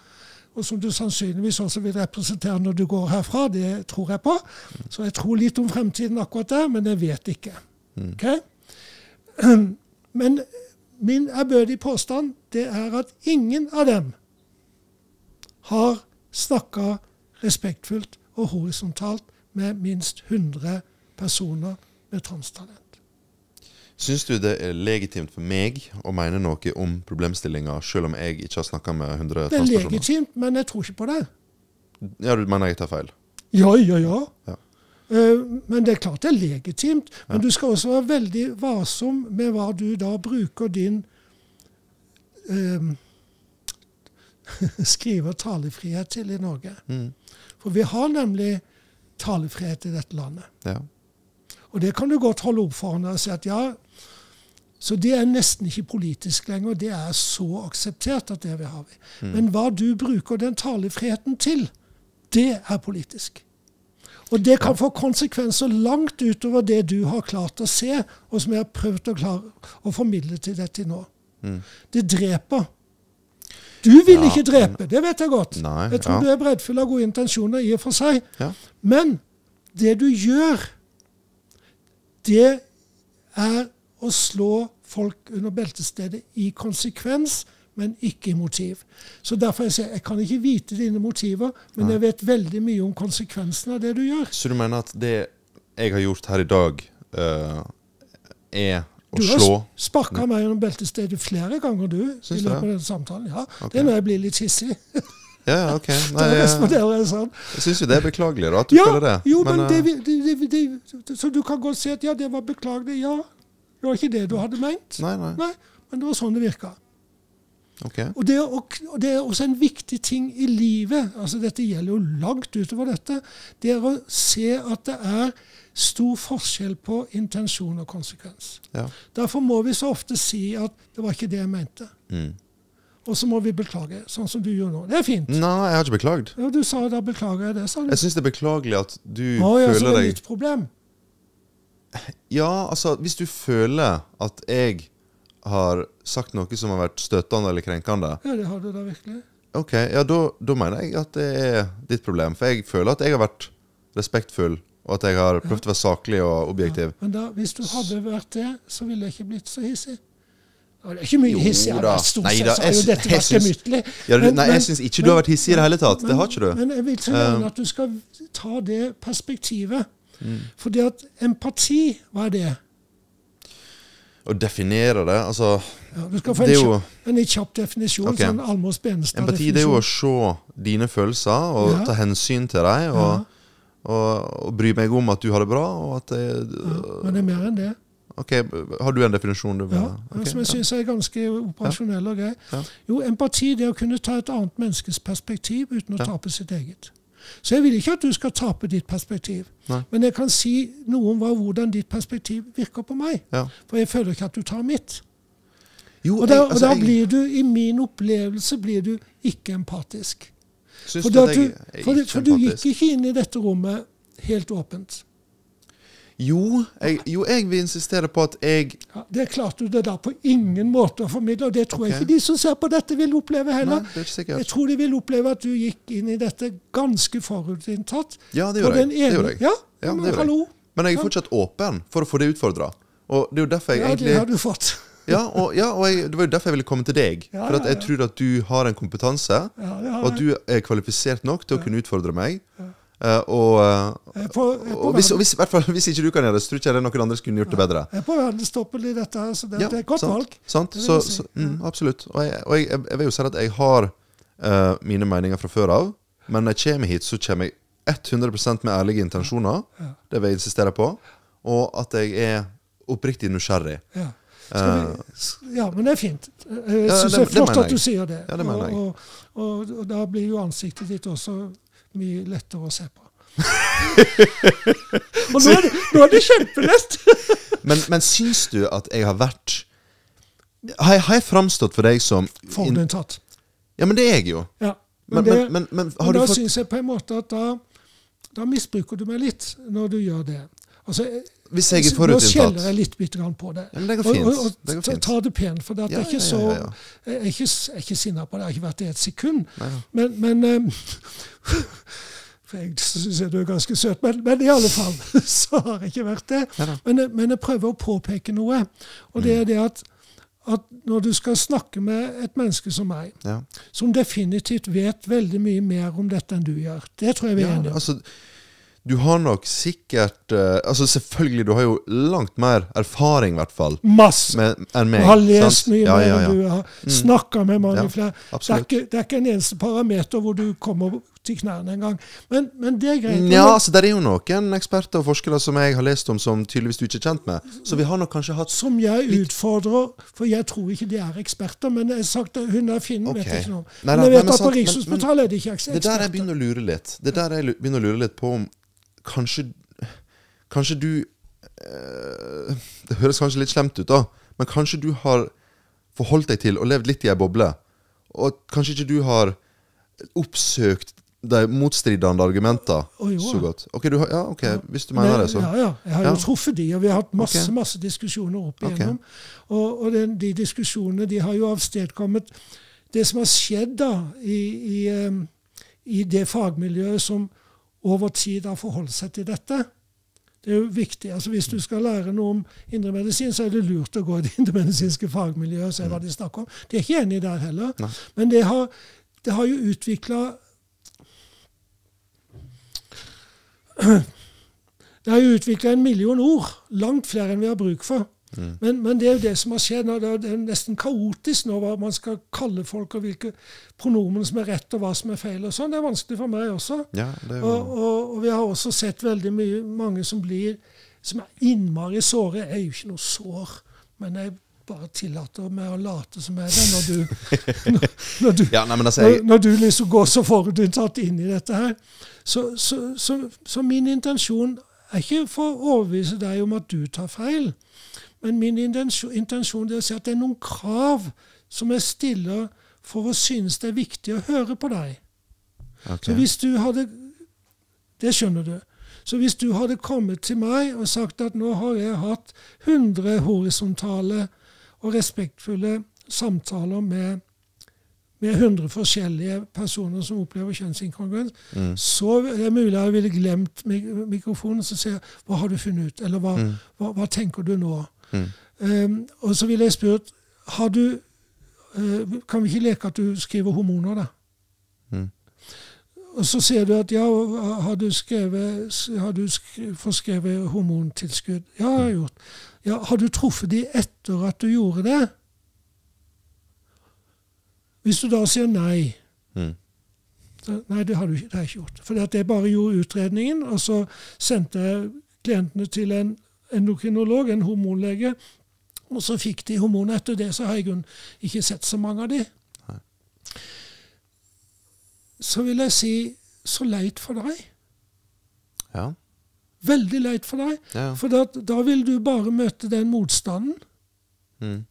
og som du sannsynligvis også vil representere når du går herfra, det tror jeg på. Så jeg tror litt om fremtiden akkurat der, men jeg vet ikke. Mm. Okay? Men min ærbødige påstand, det er at ingen av dem har snakket respektfullt og horisontalt med minst hundre personer med transtalent. Synes du det er legitimt for meg å mene noe om problemstillinger, selv om jeg ikke har snakket med hundre transpersoner? Det er legitimt, men jeg tror ikke på det. Ja, du mener jeg tar feil? Ja, ja, ja. ja. Uh, men det er klart det er legitimt. Men ja. Du skal også være veldig varsom med hva du da bruker din uh, skriver talefrihet til i Norge. Mm. For vi har nemlig talefrihet i dette landet. Ja. Og det kan du godt holde opp for og si at ja, så det er nesten ikke politisk lenger. Det er så akseptert at det vi har vi. Mm. Men hva du bruker den talefriheten til, det er politisk. Og det kan ja. få konsekvenser langt utover det du har klart å se, og som jeg har prøvd å, klare, å formidle til deg til nå. Mm. Det dreper. Du vil ja, ikke drepe, det vet jeg godt. Nei, jeg tror ja. du er breddfull av gode intensjoner i og for seg. Ja. Men det du gjør, det er å slå folk under beltestedet i konsekvens, men ikke i motiv. Så derfor jeg sier, jeg kan ikke vite dine motiver, men Nei. jeg vet veldig mye om konsekvensen av det du gjør. Så du mener at det jeg har gjort her i dag, uh, er å du slå... Du har sparket meg under beltestedet flere ganger, du, Syns i løpet av denne samtalen. Ja, okay. det er når jeg blir litt hissig. Ja, ok. Nei, jeg, jeg, sånn. jeg synes jo det er beklagelig da, at du ja, føler det. Jo, men, men det, det, det, det, så du kan godt si at ja, det var beklagelig. Ja, det var ikke det du hadde ment. Nei, nei. nei men det var sånn det virket. Okay. Og, det er, og det er også en viktig ting i livet, altså dette gjelder jo langt utover dette, det er å se at det er stor forskjell på intensjon og konsekvens. Ja. Derfor må vi så ofte si at det var ikke det jeg mente. Mm. Og så må vi beklage, sånn som du gjør nå. Det er fint. Nei, jeg har ikke beklaget. Ja, du sa da beklager jeg det, sa du. Jeg synes det er beklagelig at du Å, ja, føler så det er deg... ditt problem. Ja, altså, hvis du føler at jeg har sagt noe som har vært støtende eller krenkende. Ja, det har du da virkelig. Ok, ja, da, da mener jeg at det er ditt problem. For jeg føler at jeg har vært respektfull, og at jeg har prøvd å være saklig og objektiv. Ja, men da, hvis du hadde vært det, så ville jeg ikke blitt så hissig. Det er ikke mye hissig. Jeg har vært stort sett, så har jo dette vært gemyttlig. Ja, nei, jeg synes ikke du har vært hissig i det hele tatt. Men, det har ikke du. Men jeg vil så gjerne at du skal ta det perspektivet. Mm. Fordi at empati, hva er det? Å definere det, altså... Ja, du skal få en, jo, en litt kjapp definisjon, okay. sånn Almos Benestad-definisjon. Empati, det er jo å se dine følelser, og ja. ta hensyn til deg, og, ja. og, og bry meg om at du har det bra, og at det... Ja, men det er mer enn det. Ok, har du en definisjon? Du ja, okay, som jeg synes er ganske operasjonell og grei. Ja. Jo, empati, det er å kunne ta et annet menneskes perspektiv uten å ja. tape sitt eget. Så jeg vil ikke at du skal tape ditt perspektiv. Nei. Men jeg kan si noe om hvordan ditt perspektiv virker på meg. Ja. For jeg føler ikke at du tar mitt. Jo, og da, jeg, altså, og da jeg, blir du, i min opplevelse, blir du ikke empatisk. Synes for, du at du, jeg er for, ikke for du gikk ikke inn i dette rommet helt åpent. Jo, jeg, jo, jeg vil insistere på at jeg... Ja, det klarte du det da på ingen måte å formidle, og det tror okay. jeg ikke de som ser på dette vil oppleve heller. Nei, det er ikke sikkert. Jeg tror de vil oppleve at du gikk inn i dette ganske forutinntatt. Ja, det gjør jeg. Det gjør jeg. Ja, ja, men, det gjør jeg. Men jeg er fortsatt åpen for å få det utfordret. Og det er jo derfor jeg ja, egentlig... Ja, det har du fått. ja, og, ja, og jeg, det var jo derfor jeg ville komme til deg. Ja, for at jeg ja, ja. tror at du har en kompetanse, ja, og at du er kvalifisert nok til å kunne utfordre meg. Ja. Uh, og, uh, på, og hvis, hvis, hvert fall, hvis ikke du kan gjøre det, så tror ikke jeg det er noen andre som kunne gjort det bedre. Jeg er på verdenstoppen i dette, så det, ja, det er et godt sant, valg. Sant, så, si. så, mm, absolutt. Og, jeg, og jeg, jeg vil jo si at jeg har uh, mine meninger fra før av, men når jeg kommer hit, så kommer jeg hundre prosent med ærlige intensjoner, ja. Det vil jeg insistere på, og at jeg er oppriktig nysgjerrig. Ja. Vi, ja, men det er fint. Jeg ja, synes det, det er flott at du sier det. Ja, det mener jeg. Og, og, og, og da blir jo ansiktet ditt også mye lettere å se på. Og nå er det, nå er det kjempelett. men, men syns du at jeg har vært Har jeg, har jeg framstått for deg som Forutinntatt. Ja, men det er jeg jo. Ja, men, men, det, men, men, men har men du da fått syns jeg på en måte at da, da misbruker du meg litt når du gjør det. Altså, hvis jeg er forutinntatt... Nå skjeller jeg litt bitte grann på det. Ja, men det går fint. Og, og, det går fint. Ta det pent, for det ja, er ikke så... Ja, ja, ja. Jeg er ikke, jeg er ikke sinnet på det, jeg har ikke vært det et sekund. Nei, ja. Men, men um, for jeg synes du er ganske søt, men, men i alle fall så har jeg ikke vært det. Ja, men, men jeg prøver å påpeke noe, og det er det at at når du skal snakke med et menneske som meg, ja. som definitivt vet veldig mye mer om dette enn du gjør, det tror jeg vi er enige om. Altså, du har nok sikkert, uh, altså selvfølgelig, du har jo langt mer erfaring i hvert fall. Masse. Med, enn meg. Du har lest sant? mye ja, mer ja, ja. enn du har mm. snakket med mange ja, flere. Det er, ikke, det er ikke en eneste parameter hvor du kommer til knærne en gang. Men, men det er greit. Ja, altså det er jo noen eksperter og forskere som jeg har lest om som tydeligvis du ikke er kjent med. Så vi har nok kanskje hatt... Som jeg utfordrer, for jeg tror ikke de er eksperter, men jeg har sagt at hun er fin, okay. vet ikke noe. Nei, nei, men jeg vet nei, men, at på Rikshospitalet er de ikke eksperter. Det der jeg begynner å lure litt. Det der jeg begynner å lure litt på om kanskje, kanskje du... Øh, det høres kanskje litt slemt ut da, men kanskje du har forholdt deg til og levd litt i en boble, og kanskje ikke du har oppsøkt de motstridende argumenter oh, så godt. Ok, du har, ja, ok, ja. Hvis du mener Men, det, så. Ja, ja. Jeg har ja. jo truffet de, og vi har hatt masse, okay. masse diskusjoner opp igjennom. Okay. Og, og den, de diskusjonene, de har jo avstedkommet det som har skjedd da, i, i, um, i det fagmiljøet som over tid har forholdt seg til dette. Det er jo viktig. Altså, hvis du skal lære noe om indremedisin, så er det lurt å gå i det indremedisinske fagmiljøet og se hva de snakker om. De er ikke enige der heller. Nei. Men det har, det har jo utviklet Det har jo utviklet en million ord, langt flere enn vi har bruk for. Mm. Men, men det er jo det som har skjedd nå. Det er nesten kaotisk nå hva man skal kalle folk, og hvilke pronomen som er rett og hva som er feil. Og sånn. Det er vanskelig for meg også. Ja, det er jo... og, og, og vi har også sett veldig mye, mange som blir, som er innmari såre. Jeg er jo ikke noe sår, men jeg bare tillater meg å late som jeg er det når du, når, når du, ja, nei, altså, jeg... når, når du liksom går så forutinntatt inn i dette her. Så, så, så, så min intensjon er ikke for å overbevise deg om at du tar feil, men min intensjon, intensjon er å si at det er noen krav som jeg stiller for å synes det er viktig å høre på deg. Okay. Så hvis du hadde, det skjønner du, så hvis du hadde kommet til meg og sagt at nå har jeg hatt hundre horisontale og respektfulle samtaler med med hundre forskjellige personer som opplever kjønnsinkongruens, mm. så er det mulig jeg ville glemt mik mikrofonen, så sier jeg, hva har du funnet ut? Eller hva, mm. hva, hva tenker du nå? Mm. Um, og så ville jeg spurt, har du, uh, kan vi ikke leke at du skriver hormoner da? Mm. Og så sier du at, ja, har du skrevet, har du skrevet, forskrevet hormontilskudd? Ja, jeg har gjort. Ja, har du truffet de etter at du gjorde det? Hvis du da sier nei, mm. så, nei, det har du det har jeg ikke gjort. For jeg bare gjorde utredningen, og så sendte jeg klientene til en endokrinolog, en hormonlege, og så fikk de hormoner etter det, så har jeg ikke sett så mange av de. Nei. Så vil jeg si, så leit for deg. Ja. Veldig leit for deg, ja. For da, da vil du bare møte den motstanden. Mm.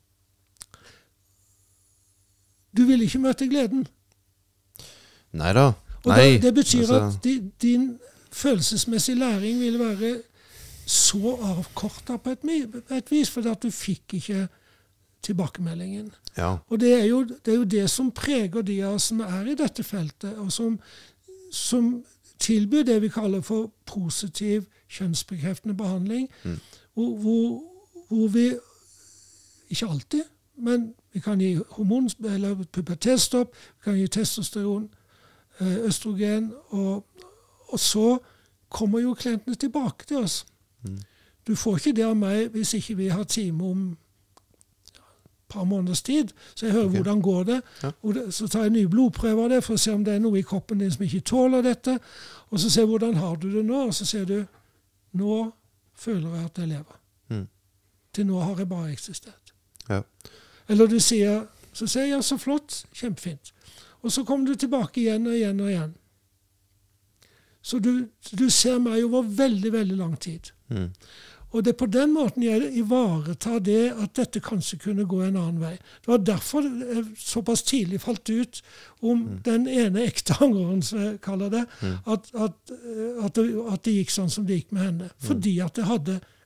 Du vil ikke møte gleden. Neida. Og Nei. det, det betyr altså... at di, din følelsesmessige læring vil være så avkortet på et, et vis, fordi at du fikk ikke tilbakemeldingen. Ja. Og det er, jo, det er jo det som preger de av oss som er i dette feltet, og som, som tilbyr det vi kaller for positiv kjønnsbekreftende behandling, mm. hvor, hvor, hvor vi, ikke alltid, men vi kan gi hormon, eller pubertetsstopp, vi kan gi testosteron, østrogen, og, og så kommer jo klientene tilbake til oss. Mm. Du får ikke det av meg hvis ikke vi har time om et par måneders tid, så jeg hører okay. hvordan går det. Ja. Og det, så tar jeg nye blodprøver av det for å se om det er noe i kroppen din som ikke tåler dette, og så ser jeg hvordan har du det nå, og så ser du, nå føler jeg at jeg lever. Mm. Til nå har jeg bare eksistert. Ja. Eller du sier, så sier jeg, ja, så flott, kjempefint. Og så kommer du tilbake igjen og igjen og igjen. Så du, du ser meg over veldig, veldig lang tid. Mm. Og det er på den måten jeg ivaretar det at dette kanskje kunne gå en annen vei. Det var derfor jeg såpass tidlig falt ut om mm. den ene ekte angeren, som jeg kaller det, mm. at, at, at, det, at det gikk sånn som det gikk med henne. Fordi at jeg hadde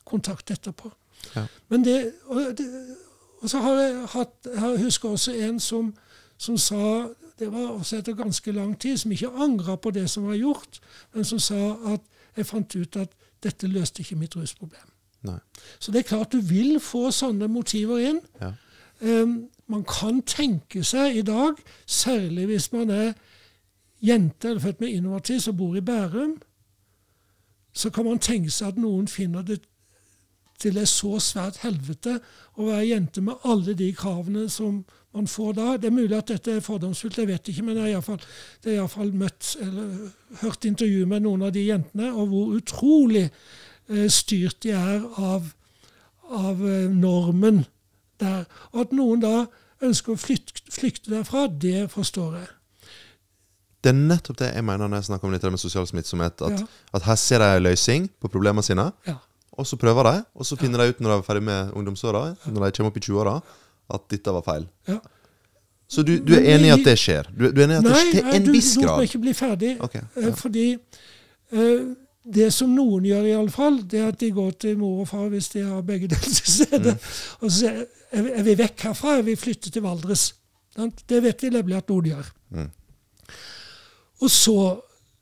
kontakt etterpå. Ja. Men det, og, det, og så har jeg hatt, jeg husker også en som, som sa, det var også etter ganske lang tid, som ikke angret på det som var gjort, men som sa at jeg fant ut at dette løste ikke mitt rusproblem. Nei. Så det er klart du vil få sånne motiver inn. Ja. Um, man kan tenke seg i dag, særlig hvis man er jente eller født med innovativ som bor i Bærum, så kan man tenke seg at noen finner det til det så svært helvete å være jente med alle de kravene som man får da. Det er mulig at dette er fordomsfullt, jeg vet ikke, men jeg har i hvert fall, det er i hvert fall møtt eller hørt intervju med noen av de jentene, og hvor utrolig eh, styrt de er av, av eh, normen der. Og at noen da ønsker å flykte, flykte derfra, det forstår jeg. Det er nettopp det jeg mener når jeg snakker om litt med sosial smittsomhet, at, Ja. at her ser de en løsning på problemene sine, Ja. og så prøver de, og så finner de ut når de er ferdig med ungdomsåra, når de kommer opp i tjue-åra, at dette var feil. Ja. Så du, du er enig i at det skjer? Du, du er enig i at Nei, det til en du, viss du grad? må ikke bli ferdig. Ok, eh, ja. Fordi eh, det som noen gjør i alle fall, det er at de går til mor og far hvis de har begge deler til stede. Og så sier er, er vi vekk herfra, er vi flyttet til Valdres. Sant? Det vet vi nemlig at noen gjør. Mm. Og så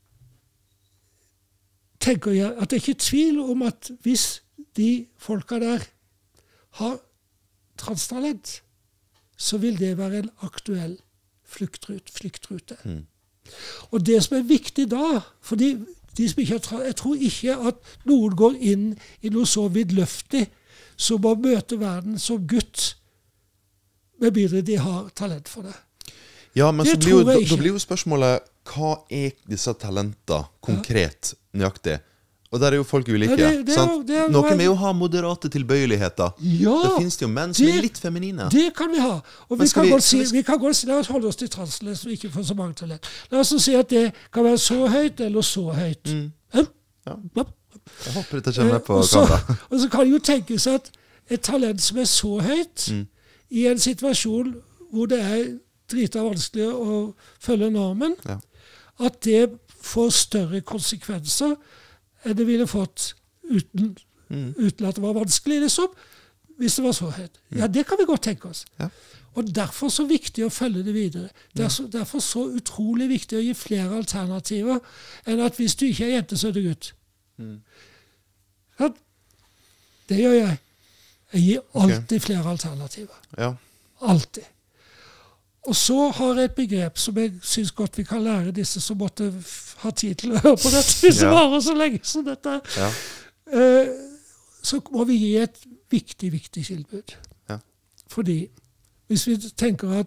tenker jeg at det er ikke tvil om at hvis de folka der har transtalent, så vil det være en aktuell fluktrute. fluktrute. Mm. Og det som er viktig da, fordi de som ikke har, tra- jeg tror ikke at noen går inn i noe så vidløftig som å møte verden som gutt, med mindre de har talent for det. Ja, men Det så blir jo, tror jeg da, da ikke. blir jo spørsmålet, hva er disse talentene konkret nøyaktig? Og der er jo folk ulike. Ja, det- det er jo- sant? det er jo- Noen vil jo ha moderate tilbøyeligheter. Ja, Da finnes det jo menn som det- er litt feminine. Det kan vi ha. Og vi Men skal kan, vi- godt si, skal vi- vi kan godt si, la oss holde oss til translet, så vi ikke får så mange talent. La oss si at det kan være så høyt eller så høyt. Mm. Ja. Ja. Ja. Jeg håper dette kommer med på og, så, kamera. og så kan det jo tenkes at et talent som er så høyt, Mm. i en situasjon hvor det er drita vanskelig å følge normen, Ja. at det får større konsekvenser enn det ville fått uten, Mm. uten at det var vanskelig, liksom, hvis det var så høyt. Ja, det kan vi godt tenke oss. Ja. Og derfor så viktig å følge det videre. Det er så, derfor så utrolig viktig å gi flere alternativer enn at hvis du ikke er jente, så er du gutt. Mm. Ja, det gjør jeg. Jeg gir alltid flere alternativer. Ja. Alltid. Og så har jeg et begrep som jeg syns godt vi kan lære disse som måtte f- ha tid til å høre på dette, hvis det Ja. varer så lenge som dette. Ja. Eh, så må vi gi et viktig, viktig tilbud. Ja. Fordi hvis vi tenker at,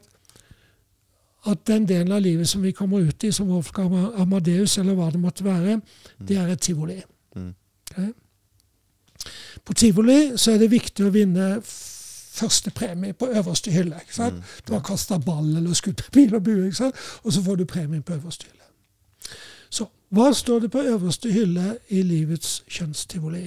at den delen av livet som vi kommer ut i, som Wolfgang Amadeus, eller hva det måtte være, det er et tivoli. Mm. Ok? På tivoli så er det viktig å vinne første premie på øverste hylle. Ikke sant? Mm. Du har kastet ball eller skutt med pil og bue, ikke sant? Og så får du premien på øverste hylle. Så hva står det på øverste hylle i livets kjønnstivoli?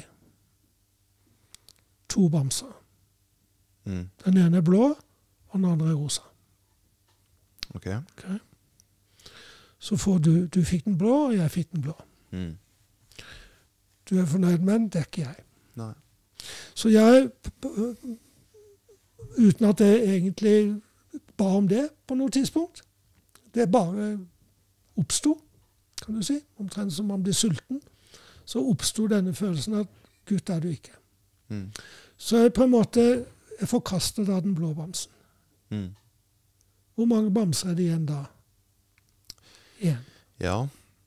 To bamser. Mm. Den ene er blå, og den andre er rosa. Ok. Ok? Så får du, du fikk den blå, og jeg fikk den blå. Mm. Du er fornøyd med den, det er ikke jeg. Nei. Så jeg, p- p- uten at jeg egentlig ba om det på noe tidspunkt, det bare oppsto, kan du si, omtrent som man blir sulten, så oppsto denne følelsen at gutt er du ikke. Mm. Så jeg på en måte jeg forkaster da den blå bamsen. Mm. Hvor mange bamser er det igjen da? En. Ja.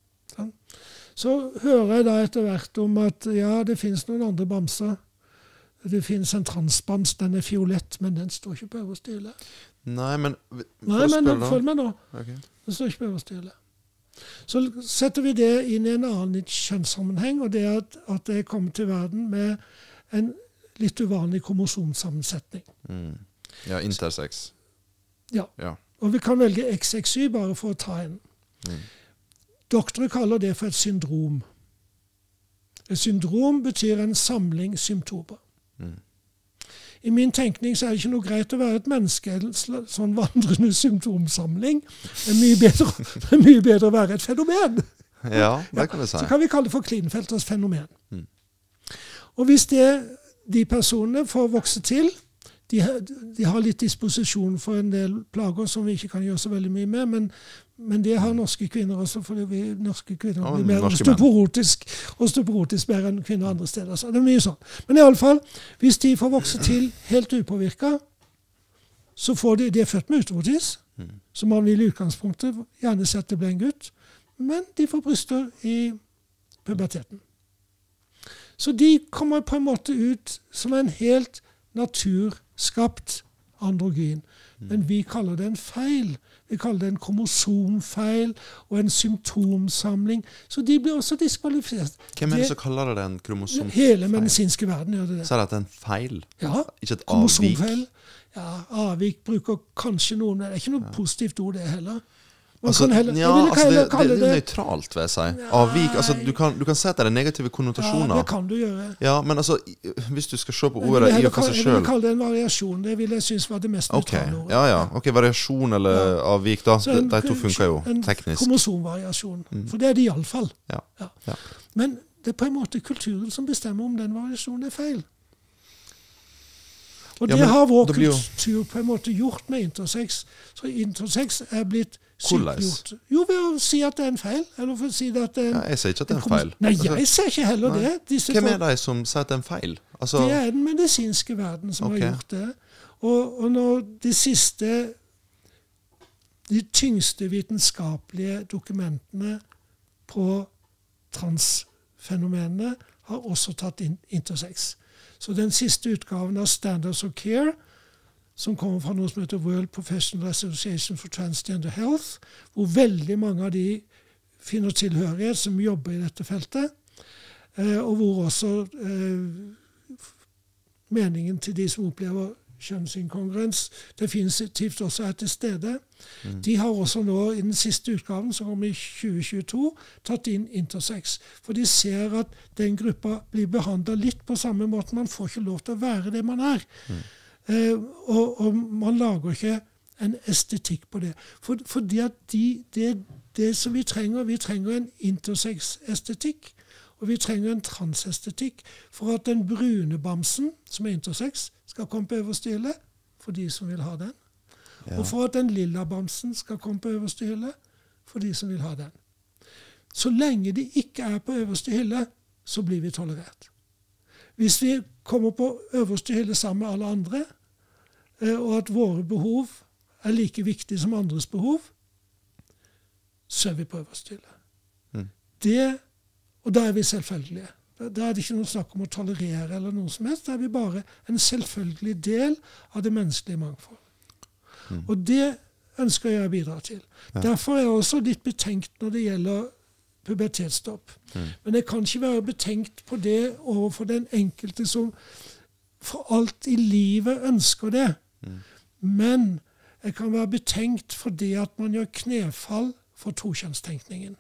Så hører jeg da etter hvert om at ja, det finnes noen andre bamser. Det finnes en transbams, den er fiolett, men den står ikke på øverste hylle. Nei, men for Nei, å men spørre da. følg med nå. Ok. Den står ikke på øverste hylle. Så setter vi det inn i en annen kjønnssammenheng, og det er at, at jeg kommer til verden med en litt uvanlig kromosomsammensetning. Mm. Ja, intersex. Ja. Ja. Og vi kan velge X X Y bare for å ta en. Mm. Doktorer kaller det for et syndrom. Et syndrom betyr en samling symptomer. Mm. I min tenkning så er det ikke noe greit å være et menneske, en sl- sånn vandrende symptomsamling. Det er mye bedre, det er mye bedre å være et fenomen. Ja, det kan du si. Så kan vi kalle det for Klinefelters fenomen. Mm. Og hvis det, de personene får vokse til, de, de har litt disposisjon for en del plager som vi ikke kan gjøre så veldig mye med, men, men det har norske kvinner også, fordi vi norske kvinner ja, blir mer osteoporotisk, osteoporotisk mer enn kvinner andre steder. Så det er mye sånn. Men i alle fall, hvis de får vokse til helt upåvirket, så får de, de er født med uterotis, mm. så man vil i utgangspunktet gjerne sett det ble en gutt, men de får bryster i puberteten. Så de kommer på en måte ut som en helt naturskapt androgyn. Men vi kaller det en feil. Vi kaller det en kromosomfeil og en symptomsamling. Så de blir også diskvalifisert. Hvem er det som kaller det en kromosomfeil? Hele medisinske verden gjør det det. Så er det at det er en feil? Ja, ikke et kromosomfeil. Ja, avvik bruker kanskje noen, men det er ikke noe ja. positivt ord det heller. Altså, heller, ja, altså det, det, det er nøytralt, vil jeg si. Avvik, altså du kan, du kan si at det er negative konnotasjoner. Ja, det kan du gjøre. Ja, men altså, hvis du skal se på ordet i og for seg selv. Jeg vil kalle det en variasjon, det vil jeg synes var det mest okay. nøytrale ordet. Ja, ja, ok, variasjon eller ja. avvik da, en, de to funker jo en teknisk. En kromosomvariasjon, mm. for det er det i alle fall. Ja. Ja. Ja. Men det er på en måte kulturen som bestemmer om den variasjonen er feil. Og det ja, har vår kultur jo... på en måte gjort med intersex. Så intersex er blitt sykgjort. Jo, ved å si at det er en feil. Eller for å si at det er en, ja, jeg sier ikke at det er en feil. Nei, jeg ser ikke heller nei. det. Disse Hvem er de som sier at det er en feil? Altså... Det er den medisinske verden som okay. har gjort det. Og, og når de siste, de tyngste vitenskapelige dokumentene på transfenomenene har også tatt inn intersex. Så den siste utgaven av Standards of Care, som kommer fra noe som heter World Professional Association for Transgender Health, hvor veldig mange av de finner tilhørighet som jobber i dette feltet, og hvor også eh, meningen til de som opplever kjønnsinkongruens definitivt også er til stede. Mm. De har også nå, i den siste utgaven, som kom i tjue tjueto, tatt inn intersex. For de ser at den gruppa blir behandlet litt på samme måte. Man får ikke lov til å være det man er. Mm. Eh, og, og man lager ikke en estetikk på det. For, fordi at de, det, det som vi trenger, vi trenger en intersex-estetikk, og vi trenger en transestetikk for at den brune bamsen, som er intersex, skal komme på øverste hylle for de som vil ha den. Ja. Og for at den lilla bamsen skal komme på øverste hylle for de som vil ha den. Så lenge de ikke er på øverste hylle, så blir vi tolerert. Hvis vi kommer på øverste hylle sammen med alle andre, og at våre behov er like viktige som andres behov, så er vi på øverste hylle. Mm. Det, og da er vi selvfølgelige. Da er det ikke noe snakk om å tolerere eller noe som helst. Da er vi bare en selvfølgelig del av det menneskelige mangfold. Mm. Og det ønsker jeg å bidra til. Ja. Derfor er jeg også litt betenkt når det gjelder pubertetsstopp. Mm. Men jeg kan ikke være betenkt på det overfor den enkelte som for alt i livet ønsker det. Mm. Men jeg kan være betenkt for det at man gjør knefall for tokjønnstenkningen.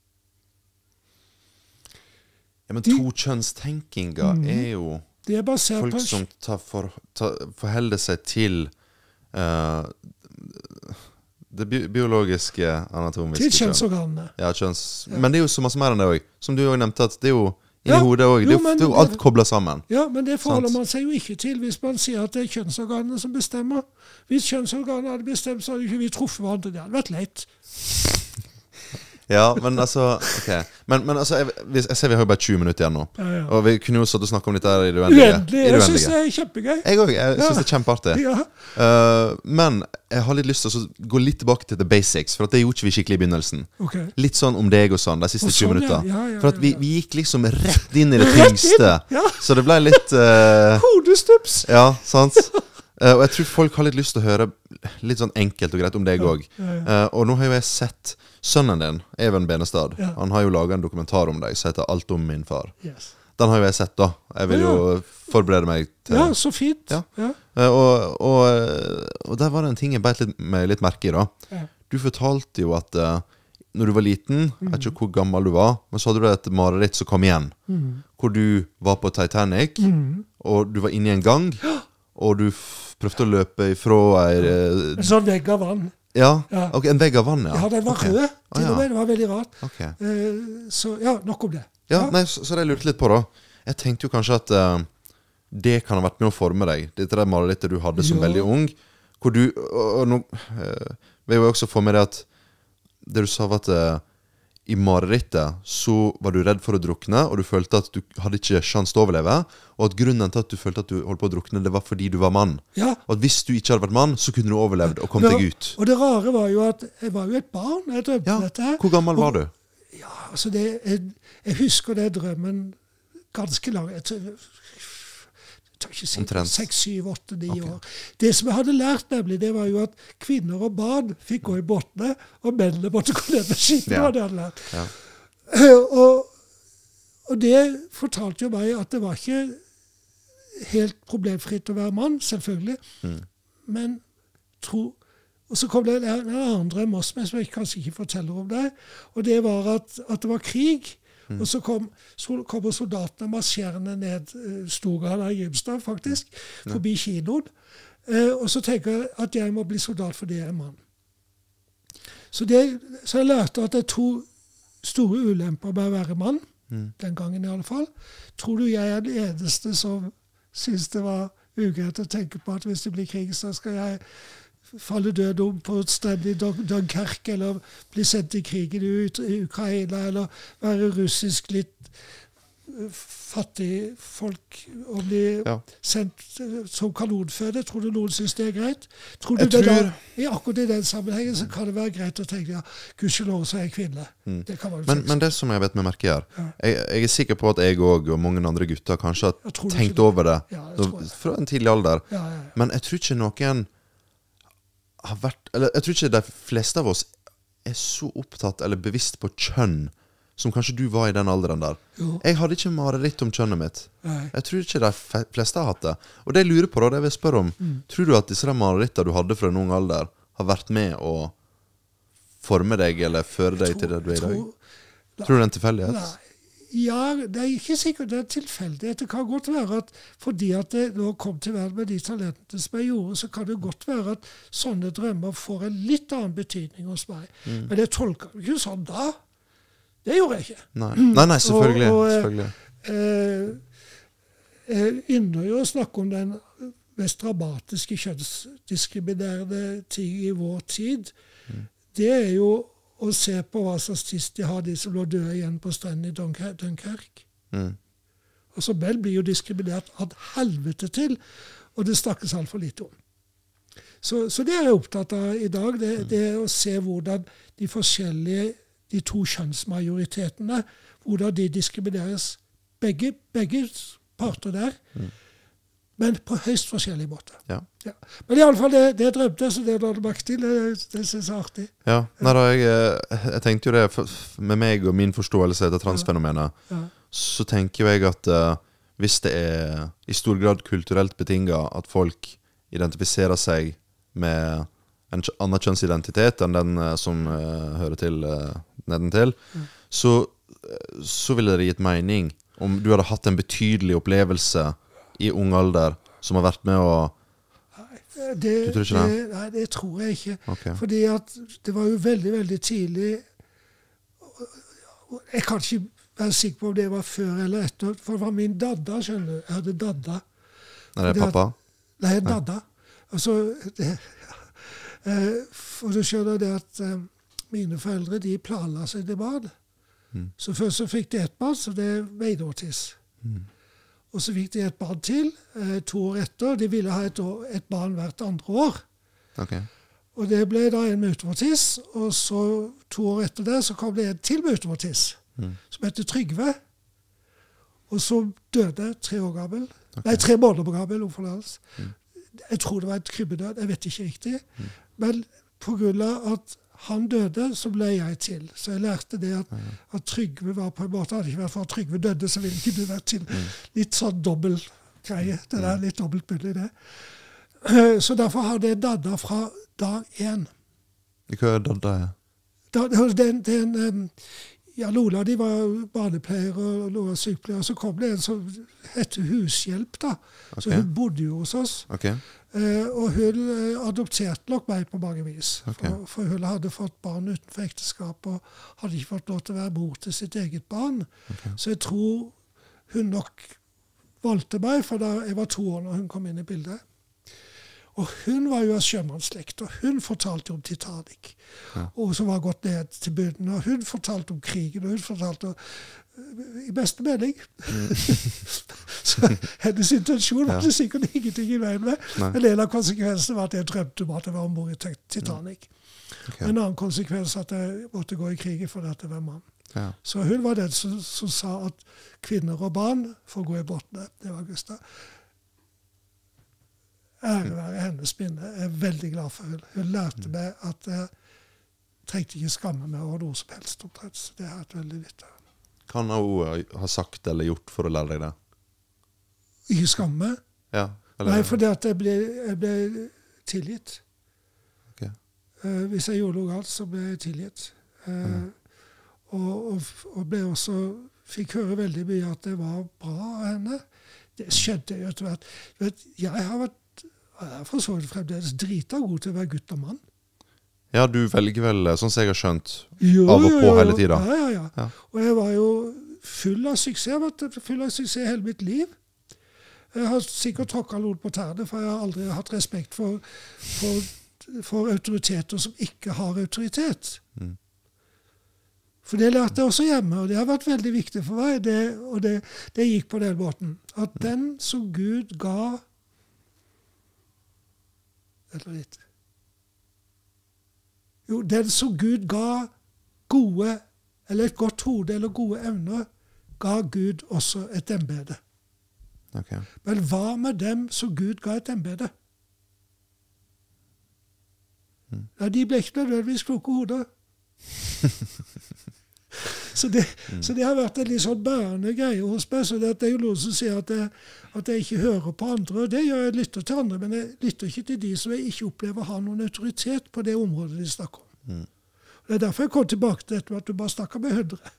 Ja, men tokjønnstenkinga mm. er jo det er folk på... som tar for, tar, forholder seg til uh, det bi biologiske, anatomiske. Til kjønnsorganene. Ja, kjønns... Ja. Men det er jo så masse mer enn det også. Som du jo nevnte, at det er jo inni ja, hodet også. Det er jo, det er jo alt koblet sammen. Ja, men det forholder sant? Man seg jo ikke til hvis man sier at det er kjønnsorganene som bestemmer. Hvis kjønnsorganene hadde bestemt, så hadde ikke vi truffet hverandre. Det hadde vært leit. Ja, men altså, ok. Men, men altså, jeg, jeg ser vi har jo bare tjue minutter igjen nå. Ja, ja. Og vi kunne jo satt og snakke om dette i det uendelige. Uendelig, jeg synes det er kjempegøy. Jeg også, jeg synes ja. det er kjempeartig. Ja. Uh, men jeg har litt lyst til å gå litt tilbake til the basics, for at det gjorde ikke vi skikkelig i begynnelsen. Okay. Litt sånn om deg og sånn, de siste tjue minutter. Ja, ja, ja, for at vi, vi gikk liksom rett inn i det tyngste. Ja. Så det ble litt... Uh, Hodestups! Ja, sant? Uh, og jeg tror folk har litt lyst til å høre litt sånn enkelt og greit om deg også. Ja, ja, ja. uh, Og nå har jo jeg sett sønnen din, Even Benestad. Ja. Han har jo laget en dokumentar om deg som heter Alt om min far. Yes. Den har jo jeg sett da. Jeg vil ja, ja. jo forberede meg til... Ja, så fint. Ja. Ja. Uh, og, og, og der var det en ting jeg beit litt, med litt merke i da. Ja. Du fortalte jo at uh, når du var liten, mm. jeg vet ikke hvor gammel du var, men så hadde du et mareritt som kom igjen. Mm. Hvor du var på Titanic, mm. og du var inne i en gang, og du prøvde å løpe ifra ei... Uh, en sånn vegg av vann. Ja, ja. Okay, en vegg av vann, ja. Ja, den var okay. rød, til og med. Det var veldig rart. Okay. Uh, så ja, nok om det. Ja, ja. Nei, så, så det jeg lurte litt på da. jeg tenkte jo kanskje at uh, det kan ha vært med å forme deg. Dette der marerittet du hadde som Ja. veldig ung. Hvor du, og, og nå uh, vil jeg også få med deg at det du sa var at uh, i marerittet så var du redd for å drukne, og du følte at du hadde ikke sjans til å overleve, og at grunnen til at du følte at du holdt på å drukne, det var fordi du var mann. Ja. Og at hvis du ikke hadde vært mann, så kunne du overlevd og kommet deg ut. Og det rare var jo at jeg var jo et barn jeg drømte Ja, dette her. hvor gammel var du? Ja, altså det, jeg, jeg husker det drømmen ganske lang. Jeg tør, jeg tør ikke si Omtrent. seks, syv, åtte, ni Ok. år. Det som jeg hadde lært nemlig, det var jo at kvinner og barn fikk gå i båtene, og mennene måtte gå ned med skipet. Ja. var det jeg hadde lært. Ja. Og, og det fortalte jo meg at det var ikke helt problemfritt å være mann, selvfølgelig. Mm. Men tro Og så kom det en annen drøm også, men som jeg kanskje ikke forteller om det. Og det var at, at det var krig. Mm. Og så kom, så kommer soldatene marsjerende ned uh, Storgata i Grimstad, faktisk, Ja. forbi kinoen. Uh, og så tenker jeg at jeg må bli soldat fordi jeg er mann. Så, det, så jeg lærte at det er to store ulemper med å være mann, mm. den gangen i alle fall. Tror du jeg er den eneste som synes det var ugreit å tenke på at hvis det blir krig, så skal jeg falle død om på et sted i Dunkerque, eller bli sendt i krigen i Ukraina, eller være russisk litt fattig folk og bli Ja. sendt som kanonføde. Tror du noen synes det er greit? Tror du Jeg det tror- da, I akkurat i den sammenhengen så kan det være greit å tenke ja, gudskjelov så er jeg kvinne. Mm. Det kan man jo Men, tenke men det som jeg vet med merket her, Ja. jeg, jeg er sikker på at jeg og, og mange andre gutter kanskje Jeg har tror tenkt ikke det. over det Ja, jeg da- tror det. fra en tidlig alder. Ja, ja, ja. Men jeg tror ikke noen har vært Eller jeg tror ikke de fleste av oss er så opptatt eller bevisst på kjønn som kanskje du var i den alderen der. Jo. Jeg hadde ikke mareritt om kjønnet mitt. Nei. Jeg tror ikke de fe- fleste har hatt det. Og det jeg lurer på da, det vil jeg spørre om, Mm. tror du at disse der marerittene du hadde fra en ung alder, har vært med å forme deg eller føre deg til det du er i dag? Tror- Tror du det er en tilfeldighet? Nei. Ja, det er ikke sikkert det er tilfeldighet. Det kan godt være at fordi at det nå kom til verden med de talentene som jeg gjorde, så kan det godt være at sånne drømmer får en litt annen betydning hos meg. Mm. Men jeg tolker det ikke sånn da. Det gjorde jeg ikke. Nei, nei, nei selvfølgelig. Og- og, eh, selvfølgelig. Eh, jeg ynder jo å snakke om den mest dramatiske kjønnsdiskriminerende ting i vår tid. Mm. Det er jo å se på hva slags tiss de har, de som lå døde igjen på stranden i Dunker- Dunkerque. Mm. Altså, menn blir jo diskriminert av helvete til, og det snakkes altfor lite om. Så, så det er jeg opptatt av i dag, det, Mm. det er å se hvordan de forskjellige, de to kjønnsmajoritetene, hvordan de diskrimineres. Begge, begge parter der, Mm. men på høyst forskjellig måte. Ja. Ja. Men i alle fall, det, det jeg drømte, så det la du merke til, det, det synes jeg er artig. Ja, nei da, jeg, eh, jeg tenkte jo det for- med meg og min forståelse av transfenomenet, Ja. så tenker jo jeg at eh, hvis det er i stor grad kulturelt betinget at folk identifiserer seg med en kj- annen kjønnsidentitet enn den eh, som eh, hører til uh, nedentil, Mm. så, eh, så ville det gitt mening om du hadde hatt en betydelig opplevelse i ung alder som har vært med å Det, Du tror ikke det? det? Nei, det tror jeg ikke. Ok. Fordi at det var jo veldig, veldig tidlig. Jeg kan ikke være sikker på om det var før eller etter, for det var min dadda, skjønner du. Jeg hadde dadda. Når det Fordi er at- pappa? Nei, dadda. Altså, det, eh, for du skjønner det at eh, mine foreldre, de planla seg til barn. Mm. Så først så fikk de et barn, så det veidotis. Mm. Og så fikk de et barn til, eh, to år etter. De ville ha et, år, et barn hvert andre år. Ok. Og det ble da en med utovertiss, og så to år etter det så kom det en til med utovertiss, Mm. som heter Trygve. Og så døde tre år gammel. Nei, tre måneder gammel, om forlatelse. Mm. Jeg tror det var et krybbedød, jeg vet ikke riktig. Mm. Men på grunn av at han døde, så ble jeg til. Så jeg lærte det at, at Trygve var på en måte, hadde ikke vært for at Trygve døde, så ville ikke du vært til. Litt sånn dobbel greie. Det der, litt dobbelt mulig det. Eh, Så derfor hadde jeg dadda fra dag én. Hva er dadda er? Da, den, den, em, ja, noen av de var barnepleiere og noen var sykepleiere. Så kom det en som het Hushjelp, da. Så Ok. hun bodde jo hos oss. Ok. Eh, og hun eh, adopterte nok meg på mange vis. Ok. For, for hun hadde fått barn utenfor ekteskap og hadde ikke fått lov til å være mor til sitt eget barn. Ok. Så jeg tror hun nok valgte meg, for da jeg var to år når hun kom inn i bildet. Og hun var jo av sjømannsslekt, og hun fortalte om Titanic, ja. Og som var gått ned til bunnen, og hun fortalte om krigen, og hun fortalte om, i beste mening. Mm. Så hennes intensjon var det sikkert ingenting i veien med, Nei. Men en av konsekvensene var at jeg drømte om at jeg var ombord i Titanic. Okay. En annen konsekvens at jeg måtte gå i krigen fordi at jeg var mann. Ja. Så hun var den som, som sa at kvinner og barn får gå i båtene. Det var Gustav. Ære være hennes minne. Jeg er veldig glad for hun. Hun lærte meg at jeg trengte ikke skamme meg over noe som helst omtrent. Så det har vært veldig nyttig. Kan hun ha sagt eller gjort for å lære deg det? Ikke skamme? Ja. Eller... Nei, fordi at jeg ble, jeg ble tilgitt. Okay. Uh, hvis jeg gjorde noe galt, så ble jeg tilgitt. Uh, mm. og, og, og ble også, fikk høre veldig mye at det var bra av henne. Det skjedde jo etter hvert. Vet, jeg har vært, jeg er for så vidt fremdeles drita god til å være gutt og mann. Ja, du velger vel, sånn som jeg har skjønt, jo, av og på jo, jo. hele tiden. Ja, ja, ja, ja. Og jeg var jo full av suksess. Jeg har vært full av suksess hele mitt liv. Jeg har sikkert tråkket noen på tærne, for jeg har aldri hatt respekt for, for, for autoriteter som ikke har autoritet. Mm. For det lærte jeg også hjemme, og det har vært veldig viktig for meg, det, og det, det gikk på den måten. At den som Gud ga, eller litt, jo, den som Gud ga gode, eller et godt hode, eller gode evner, ga Gud også et embede. Okay. Men hva med dem som Gud ga et embede? Mm. Ja, de ble ikke nødvendigvis kloke hoder. så, det, mm. så det har vært en litt sånn bærende greie hos meg. Så det, det er jo noen som sier at jeg, at jeg ikke hører på andre, og det gjør jeg, lytter til andre, men jeg lytter ikke til de som jeg ikke opplever har noen autoritet på det området de snakker om. Mm. Det er derfor jeg kom tilbake til dette med at du bare snakker med hundre.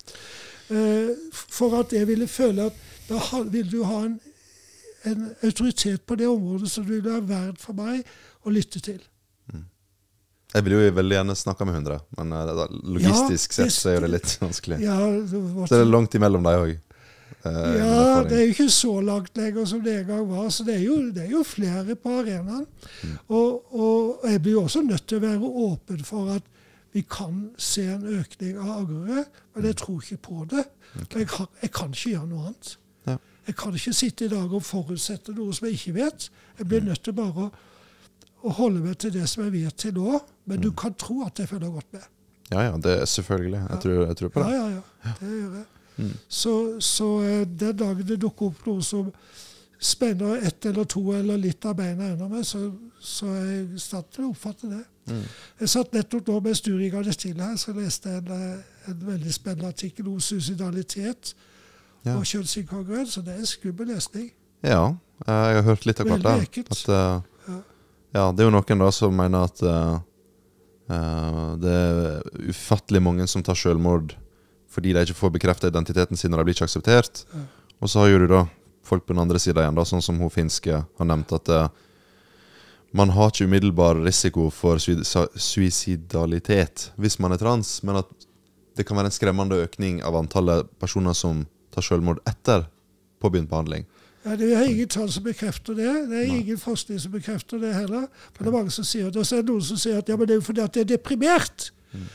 Uh, for at jeg ville føle at da vil du ha en, en autoritet på det området som du vil være verd for meg å lytte til. Mm. Jeg vil jo veldig gjerne snakke med hundre, men uh, logistisk ja, sett så er det litt vanskelig. Ja, det var, så det er langt imellom deg også. Uh, ja, det er jo ikke så langt lenger som det en gang var, så det er jo, det er jo flere på arenaen. Mm. Og, og jeg blir jo også nødt til å være åpen for at vi kan se en økning av agrere, men jeg tror ikke på det. Okay. Jeg, kan, jeg kan ikke gjøre noe annet. Ja. Jeg kan ikke sitte i dag og forutsette noe som jeg ikke vet. Jeg blir nødt til bare å, å holde meg til det som jeg vet til nå, men mm. du kan tro at jeg følger godt med. Ja, ja, det er selvfølgelig. Jeg, ja. tror, jeg tror på det. Ja, ja, ja. Det gjør jeg. Mm. Så, så den dagen det dukker opp noe som spenner ett eller to eller litt av beina enda meg, så, så er jeg i stand til å oppfatte det. Mm. Jeg satt nettopp nå med Sturiga det stille her, så leste jeg en, en veldig spennende artikkel om suicidalitet ja. og kjønnsinkongruens, så det er en skummel lesning. Ja, jeg har hørt litt av hvert der. At, uh, ja. ja, det er jo noen da som mener at uh, uh, det er ufattelig mange som tar selvmord fordi de ikke får bekreftet identiteten sin, og de blir ikke akseptert. Ja. Og så har jo du da folk på den andre siden igjen, da, sånn som hun finske har nevnt at uh, man har ikke umiddelbar risiko for suicidalitet hvis man er trans, men at det kan være en skremmende økning av antallet personer som tar selvmord etter påbegynt behandling. Ja, det er ingen tall som bekrefter det. Det er Nei. ingen forskning som bekrefter det heller. Men det er mange som sier det. Og så er det noen som sier at ja, men det er jo fordi at det er deprimert. Mm.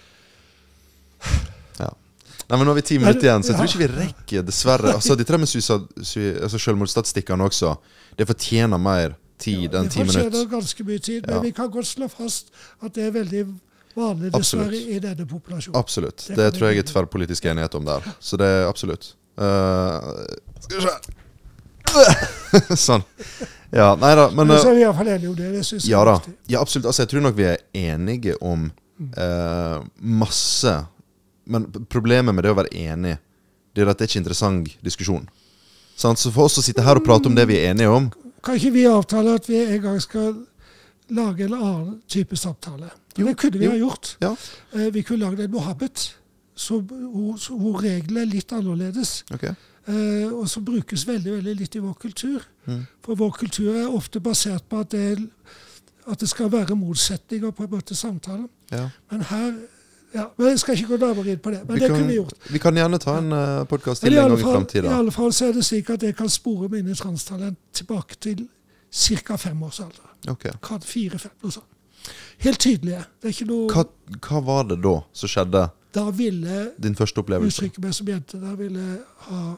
Ja. Nei, men nå har vi ti minutter igjen, så jeg tror ikke vi rekker, dessverre. Altså, de tre med altså, selvmordsstatistikkene også, det fortjener mer tid enn ti minutter. Det fortjener ganske mye tid, men ja. vi kan godt slå fast at det er veldig vanlig dessverre absolutt. I denne populasjonen. Absolutt. Det, det tror jeg er tverrpolitisk enighet om der. Så det er absolutt. Uh, skal vi se. Sånn. Ja, nei da. Men, men så er vi i hvert fall enige om det. Det synes jeg ja, er viktig. Ja, absolutt. Altså, jeg tror nok vi er enige om uh, masse. Men problemet med det å være enig, det er at det er ikke interessant diskusjon. Sånn, så for oss å sitte her og prate om det vi er enige om, kan ikke vi avtale at vi en gang skal lage en annen type samtale? Jo, det kunne vi jo. ha gjort. Ja. Eh, vi kunne lage en Mohammed, hvor reglene er litt annerledes. Okay. Eh, og som brukes veldig, veldig litt i vår kultur. Mm. For vår kultur er ofte basert på at det, at det skal være motsetninger på en måte samtale. Ja. Men her Ja, men jeg skal ikke gå nærmere inn på det, men vi det kan, kunne vi gjort. Vi kan gjerne ta en uh, podcast til en gang i fremtiden. I alle fall så er det slik at jeg kan spore mine transtalent tilbake til cirka fem års alder. Okay. Fire-fem, noe sånt. Helt tydelige. Det er ikke noe... Hva, hva var det da som skjedde? Da ville din første opplevelse? Uttrykke meg som jente. Da ville jeg ha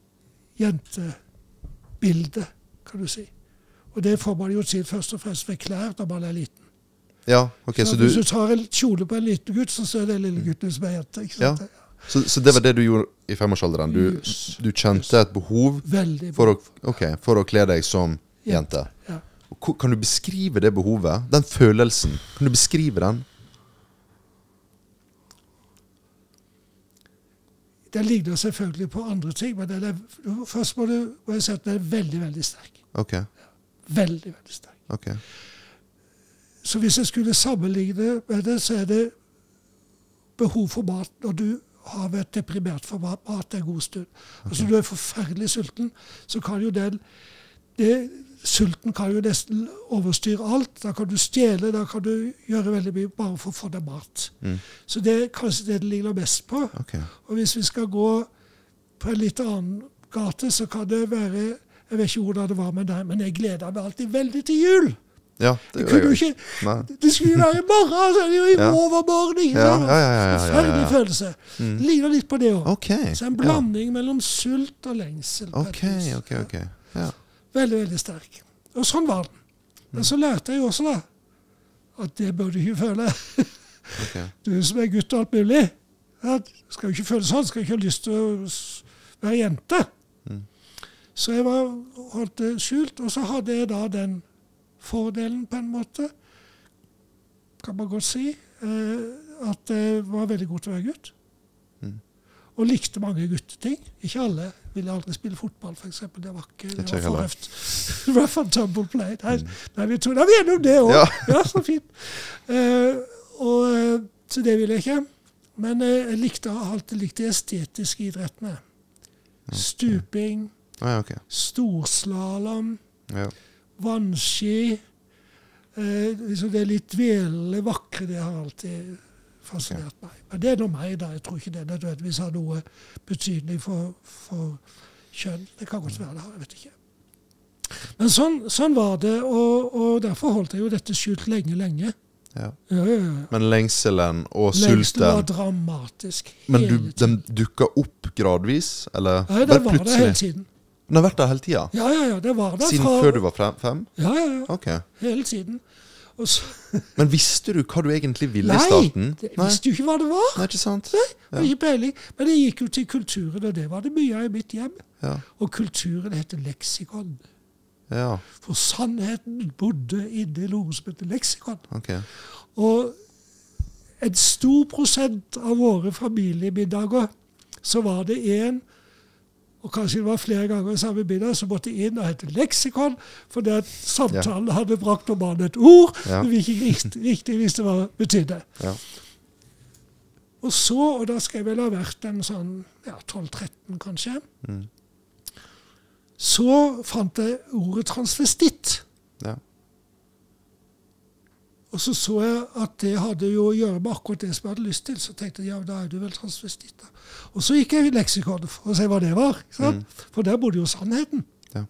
jentebilde, kan du si. Og det får man jo til først og fremst ved klær når man er liten. Ja, ok. Så, så du... Hvis du tar en kjole på en liten gutt, så ser det lille gutten som er jente. Ikke sant? Ja. Så, så det var det du gjorde i femårsalderen? Du, yes. du kjente yes. et behov for å, okay, for å kle deg som jente? jente. Ja. Kan du beskrive det behovet? Den følelsen? Kan du beskrive den? Den ligner selvfølgelig på andre ting, men den er, først må, du, må jeg si at den er veldig, veldig sterk. Ok. Ja, veldig, veldig sterk. Ok. Så hvis jeg skulle sammenligne med det, så er det behov for mat når du har vært deprimert for mat, mat en god stund. Okay. Altså du er forferdelig sulten, så kan jo den, det, sulten kan jo nesten overstyre alt. Da kan du stjele, da kan du gjøre veldig mye bare for å få deg mat. Mm. Så det er kanskje det det ligner mest på. Okay. Og hvis vi skal gå på en litt annen gate, så kan det være, jeg vet ikke hvordan det var med deg, men jeg gleder meg alltid veldig til jul. Ja, det, det, kunne ikke, det skulle være i morgen, altså, det er jo i ja. overmorgen. Ikke? Ja, ja, ja, ja, ja, Forferdelig følelse. Mm. Det ligner litt på det også. Okay. Så en blanding ja. mellom sult og lengsel. Ok, ok, ok. Ja. Veldig, veldig sterk. Og sånn var den. Men så lærte jeg også da, at det bør du ikke føle. Okay. Du som er gutt og alt mulig, ja, skal jo ikke føle sånn, skal ikke ha lyst til å være jente. Mm. Så jeg var, holdt det skjult, og så hadde jeg da den fordelen på en måte, kan man godt si, eh, at det var veldig godt å være gutt. Mm. Og likte mange gutteting. Ikke alle. Ville aldri spille fotball, for eksempel. Det var ikke, det var for høft. Det var for tumble play. Nei, mm. nei, vi tog, da vi er gjennom det også. Ja. Ja, så fint. Eh, og, så det ville jeg ikke. Men eh, jeg likte alltid likte de estetiske idrettene. Okay. Stuping, ah, okay. storslalom, ja. vannski, eh, liksom det litt dvelende, vakre, det har alltid fascinert okay. meg. Men det er noe meg da, jeg tror ikke det nødvendigvis har noe betydning for, for kjønn. Det kan godt være det har, jeg vet ikke. Men sånn, sånn var det, og, og derfor holdt jeg jo dette skjult lenge, lenge. Ja. Ja, ja, ja. Men lengselen og sulten... Lengselen var dramatisk. Men du, den dukket opp gradvis, eller? Ja, det var det hele tiden. Den har vært der hele tiden? Ja, ja, ja, det var det. Siden fra... før du var fem? Ja, ja, ja. Okay. Hele tiden. Så... Men visste du hva du egentlig ville Nei, i starten? Nei, jeg visste jo ikke hva det var. Nei, ikke sant? Nei, det var ja. ikke peiling. Men det gikk jo til kulturen, og det var det mye av i mitt hjem. Ja. Og kulturen heter leksikon. Ja. For sannheten bodde inne i noe som heter leksikon. Okay. Og en stor prosent av våre familiemiddager, så var det en, og kanskje det var flere ganger i samme middag, som måtte inn og hette leksikon, fordi at samtalen ja. hadde brakt om an et ord, ja. men vi ikke riktig, riktig visste hva det betydde. Ja. Og så, og da skal jeg vel ha vært en sånn ja, tolv tretten kanskje, mm. så fant jeg ordet transvestitt. Ja. Og så så jeg at det hadde jo å gjøre med akkurat det som jeg hadde lyst til. Så tenkte jeg, ja, da er du vel transvestitt. Og så gikk jeg i leksikon for å se hva det var. Ikke sant? Mm. For der bodde jo sannheten. Ja.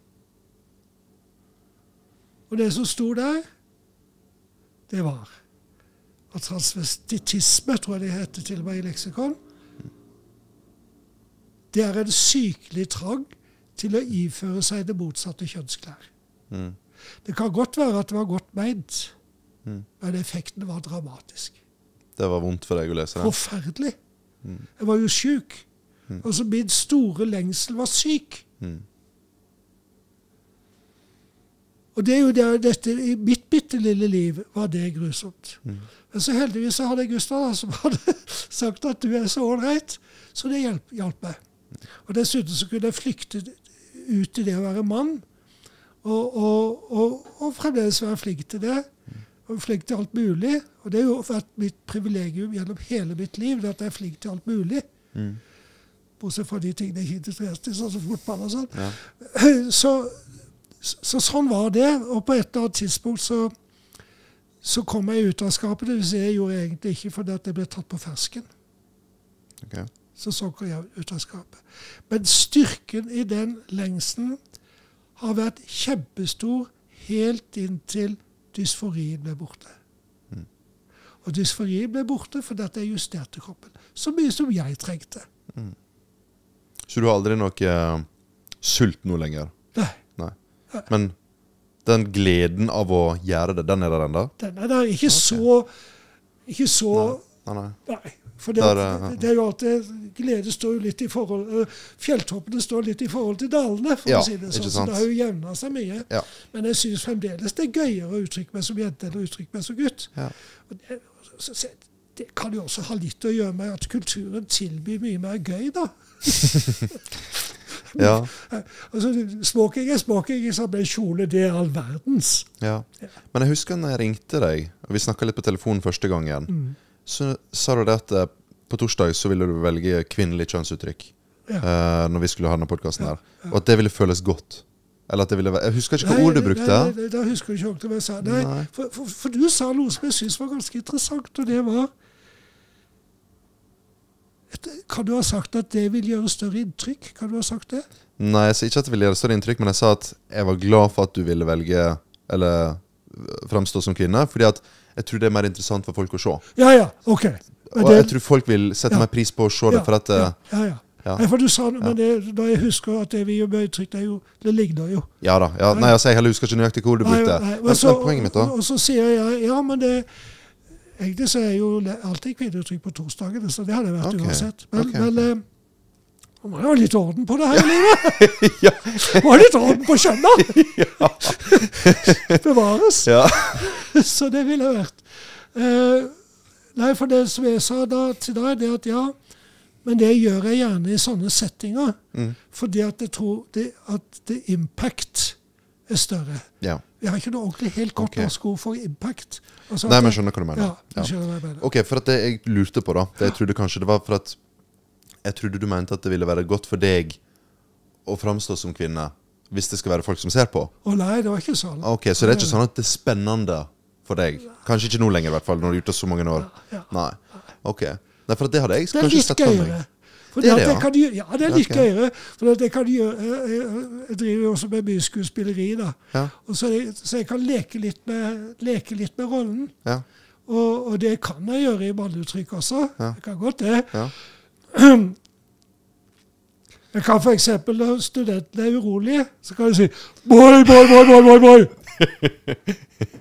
Og det som sto der, det var at transvestitisme, tror jeg det heter til og med i leksikon, det er en sykelig trang til å iføre seg det motsatte kjønnsklær. Mm. Det kan godt være at det var godt ment, mm. men effekten var dramatisk. Det var vondt for deg å lese det? Forferdelig. Mm. Jeg var jo syk. Mm. Altså min store lengsel var syk. Mm. Og det er jo det, dette, i mitt bitte lille liv var det grusomt. Mm. Men så heldigvis så hadde jeg Gustav da, som hadde sagt at du er så ålreit, så det hjalp, hjalp meg. Og dessuten så kunne jeg flykte ut i det å være mann, og, og, og, og fremdeles være flink til det, og flink til alt mulig. Og det har jo vært mitt privilegium gjennom hele mitt liv, at jeg er flink til alt mulig. Mm. Bortsett fra de tingene jeg ikke interesserer til, sånn som fotball og sånn. Ja. Så, så sånn var det, og på et eller annet tidspunkt så, så kom jeg ut av skapet. Det vil si, jeg gjorde egentlig ikke fordi at jeg ble tatt på fersken. Okay. Så så kom jeg ut av skapet. Men styrken i den lengsten har vært kjempestor helt inntil dysforien ble borte. Mm. Og dysforien ble borte fordi at jeg justerte kroppen. Så mye som jeg trengte. Mm. Så du har aldri noe uh, sult nå lenger? Nei. Nei. Men den gleden av å gjøre det, den er der enda? Den er der. Ikke okay. så... Ikke så... Nei, nei. nei. For det, der, uh, det er jo alltid... Glede står jo litt i forhold... Uh, fjelltoppene står litt i forhold til dalene, for ja, å si det sånn. Så det har jo jevnet seg mye. Ja. Men jeg synes fremdeles det er gøyere å uttrykke meg som jente enn å uttrykke meg som gutt. Ja. Og det, så, så, det kan jo også ha litt å gjøre med at kulturen tilbyr mye mer gøy, da. Ja. Altså, smoking er smoking, men kjole, det er all verdens. Ja. Ja. Men jeg husker når jeg ringte deg, og vi snakket litt på telefonen første gangen, mm. så sa du det at på torsdag så ville du velge kvinnelig kjønnsuttrykk, ja. uh, når vi skulle ha denne podcasten her, ja. Ja. Og at det ville føles godt. Eller at det ville være... Jeg husker ikke hva ord du brukte. Nei, nei, da husker jeg ikke hva jeg sa. Nei, nei. For, for, for du sa noe som jeg synes var ganske interessant, og det var... Kan du ha sagt at det vil gjøre større inntrykk? Kan du ha sagt det? Nei, jeg sa ikke at det ville gjøre større inntrykk, men jeg sa at jeg var glad for at du ville velge, eller fremstå som kvinne, fordi at jeg tror det er mer interessant for folk å se. Ja, ja, ok. Men og det, jeg tror folk vil sette ja, mer pris på å se det, ja, for at... Ja, ja, ja. Ja. Nei, for du sa, men det, da jeg husker at det vi gjør med uttrykk, det, jo, det ligner jo. Ja da, ja. Nei, altså, jeg heller husker ikke nøyaktig hvor du brukte. Nei, nei, men, så, men poenget mitt da? Og, og så sier jeg, ja, men det... Egentlig så er jo alltid kvinneuttrykk på torsdagen, så det hadde vært okay. uansett. Men, okay, men okay. eh, man har litt orden på det her i livet. Ja. Man har litt orden på skjønna. Ja. Bevares. Ja. Så det ville vært. Uh, nei, for det som jeg sa da, til deg, det er at ja, men det gjør jeg gjerne i sånne settinger, mm. fordi at jeg tror det, at det impact er større. Ja. Jeg har ikke noe ordentlig helt godt okay. norsk ord for impact. Altså Nei, men skjønner hva du mener. Ja, jeg skjønner hva jeg mener. Ok, for at det jeg lurte på da, det jeg trodde kanskje det var for at jeg trodde du mente at det ville være godt for deg å fremstå som kvinne, hvis det skal være folk som ser på. Å nei, det var ikke sånn. Ok, så det er ikke sånn at det er spennende for deg? Kanskje ikke nå lenger i hvert fall, når du er ute så mange år. Ja, ja. Nei, ok. Nei, for det hadde jeg det kanskje sett for meg. Gøyere. For det, det, det kan gjøre, ja, det er litt okay. gøyere. For det kan gjøre, jeg, jeg driver jo også med mye skuespilleri, da. Ja. Og så, jeg, så jeg kan leke litt med, leke litt med rollen. Ja. Og, og det kan jeg gjøre i mannuttrykk også. Ja. Jeg kan godt det. Ja. Jeg kan for eksempel, når studentene er urolige, så kan jeg si «Boy, boy, boy, boy, boy, boy!»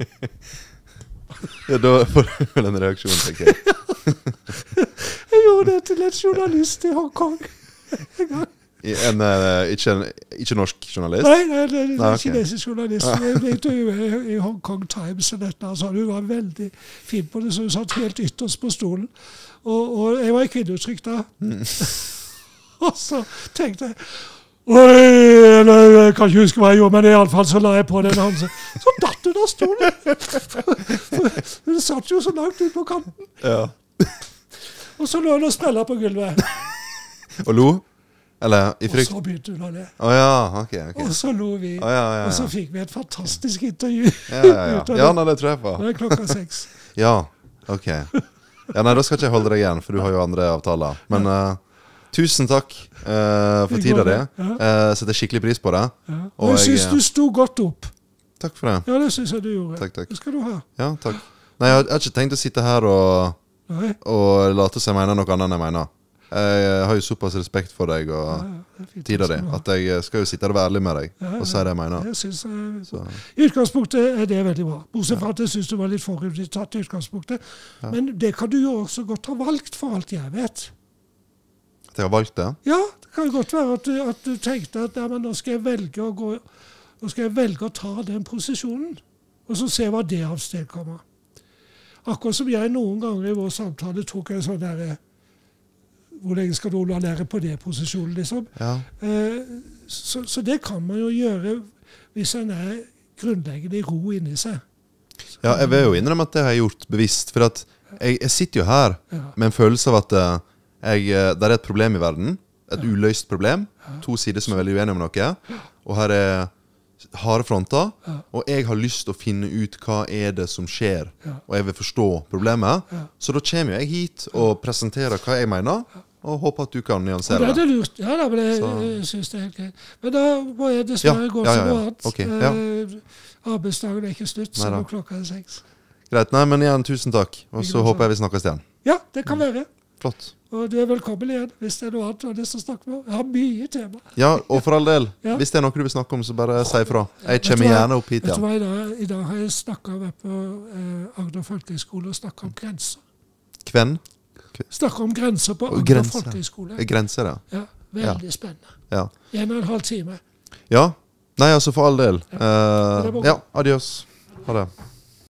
Ja, da får du vel en reaksjon, tenker jeg. Jeg gjorde det til en journalist i Hongkong en gang. En, uh, ikke, en, ikke norsk journalist? Nei, nei, det er en nei, okay. kinesisk journalist. Jeg ble intervjuet i Hong Kong Times, og dette, altså, hun var veldig fin på det, så hun satt helt ytterst på stolen. Og, og jeg var i kvinneuttrykk da. Mm. Og så tenkte jeg, oi, jeg kan ikke huske hva jeg gjorde, men i alle fall så la jeg på den hånden. Så datt hun av stolen. Hun satt jo så langt ut på kanten. Ja. Og så lå hun og sprellet på gulvet. Og lo? Eller i frykt? Og så begynte hun å le. Å ja, ok, ok. Og så lo vi. Oh, ja, ja, ja. Og så fikk vi et fantastisk intervju. Ja, ja, ja. Ja, nei, det tror jeg på. Det er klokka seks. Ja, ok. Ja, nei, da skal ikke jeg holde deg igjen, for du har jo andre avtaler. Men uh, tusen takk uh, for tida di. Ja. Uh, setter skikkelig pris på det. Ja. Og jeg synes du sto godt opp. Takk for det. Ja, det synes jeg du gjorde. Takk, takk. Det skal du ha. Ja, takk. Nei, jeg har, jeg har ikke tenkt å sitte her og, og late som jeg mener noe annet enn jeg mener. Jeg har jo såpass respekt for deg og ja, ja, tida di, at jeg skal jo sitte her og være ærlig med deg, ja, ja, og si det jeg mener. Jeg synes, uh, I utgangspunktet er det veldig bra. Bortsett fra at jeg synes du var litt forutinntatt i utgangspunktet. Ja. Men det kan du jo også godt ha valgt, for alt jeg vet. At jeg har valgt det? Ja, det kan jo godt være at du, at du tenkte at ja, men nå skal jeg velge å gå, nå skal jeg velge å ta den posisjonen, og så se hva det avstedkommer. Akkurat som jeg noen ganger i vår samtale tok en sånn der, hvor lenge skal du lære på det posisjonen, liksom. Ja. Eh, så, så det kan man jo gjøre hvis en er grunnleggende i ro inni seg. Så ja, jeg vil jo innrømme at det har jeg gjort bevisst, for at jeg, jeg sitter jo her ja. med en følelse av at jeg, der er et problem i verden, et ja. uløst problem, ja. to sider som er veldig uenige om noe, og her er harde fronter, ja. og jeg har lyst til å finne ut hva er det som skjer, ja. og jeg vil forstå problemet. Ja. Så da kommer jeg hit og presenterer hva jeg mener, ja. og håper at du kan nyansere det. Det er lurt. Ja, da, men jeg, jeg synes det er helt greit. Men da må jeg dessverre ja. gå ja, til ja, noe ja. annet. Okay. Ja. Eh, arbeidsdagen er ikke slutt, så nå klokka er seks. Greit, nei, men igjen, tusen takk. Og så håper jeg vi snakkes igjen. Ja, det kan være. Flott. Og du er velkommen igjen, hvis det er noe annet du har lyst til å snakke med. Jeg har mye tema. Ja, og for all del, ja. hvis det er noe du vil snakke om, så bare si ifra. Jeg kommer gjerne opp hit, ja. Vet du hva, i dag, i dag har jeg snakket med på eh, Agder Folkehøgskole og snakket om grenser. Kvenn? Snakket om grenser på Agder grenser. Folkehøgskole. Grenser, ja. Ja, veldig ja. spennende. Ja. En og en halv time. Ja, nei, altså for all del. Ja, uh, ja adios. Ha det.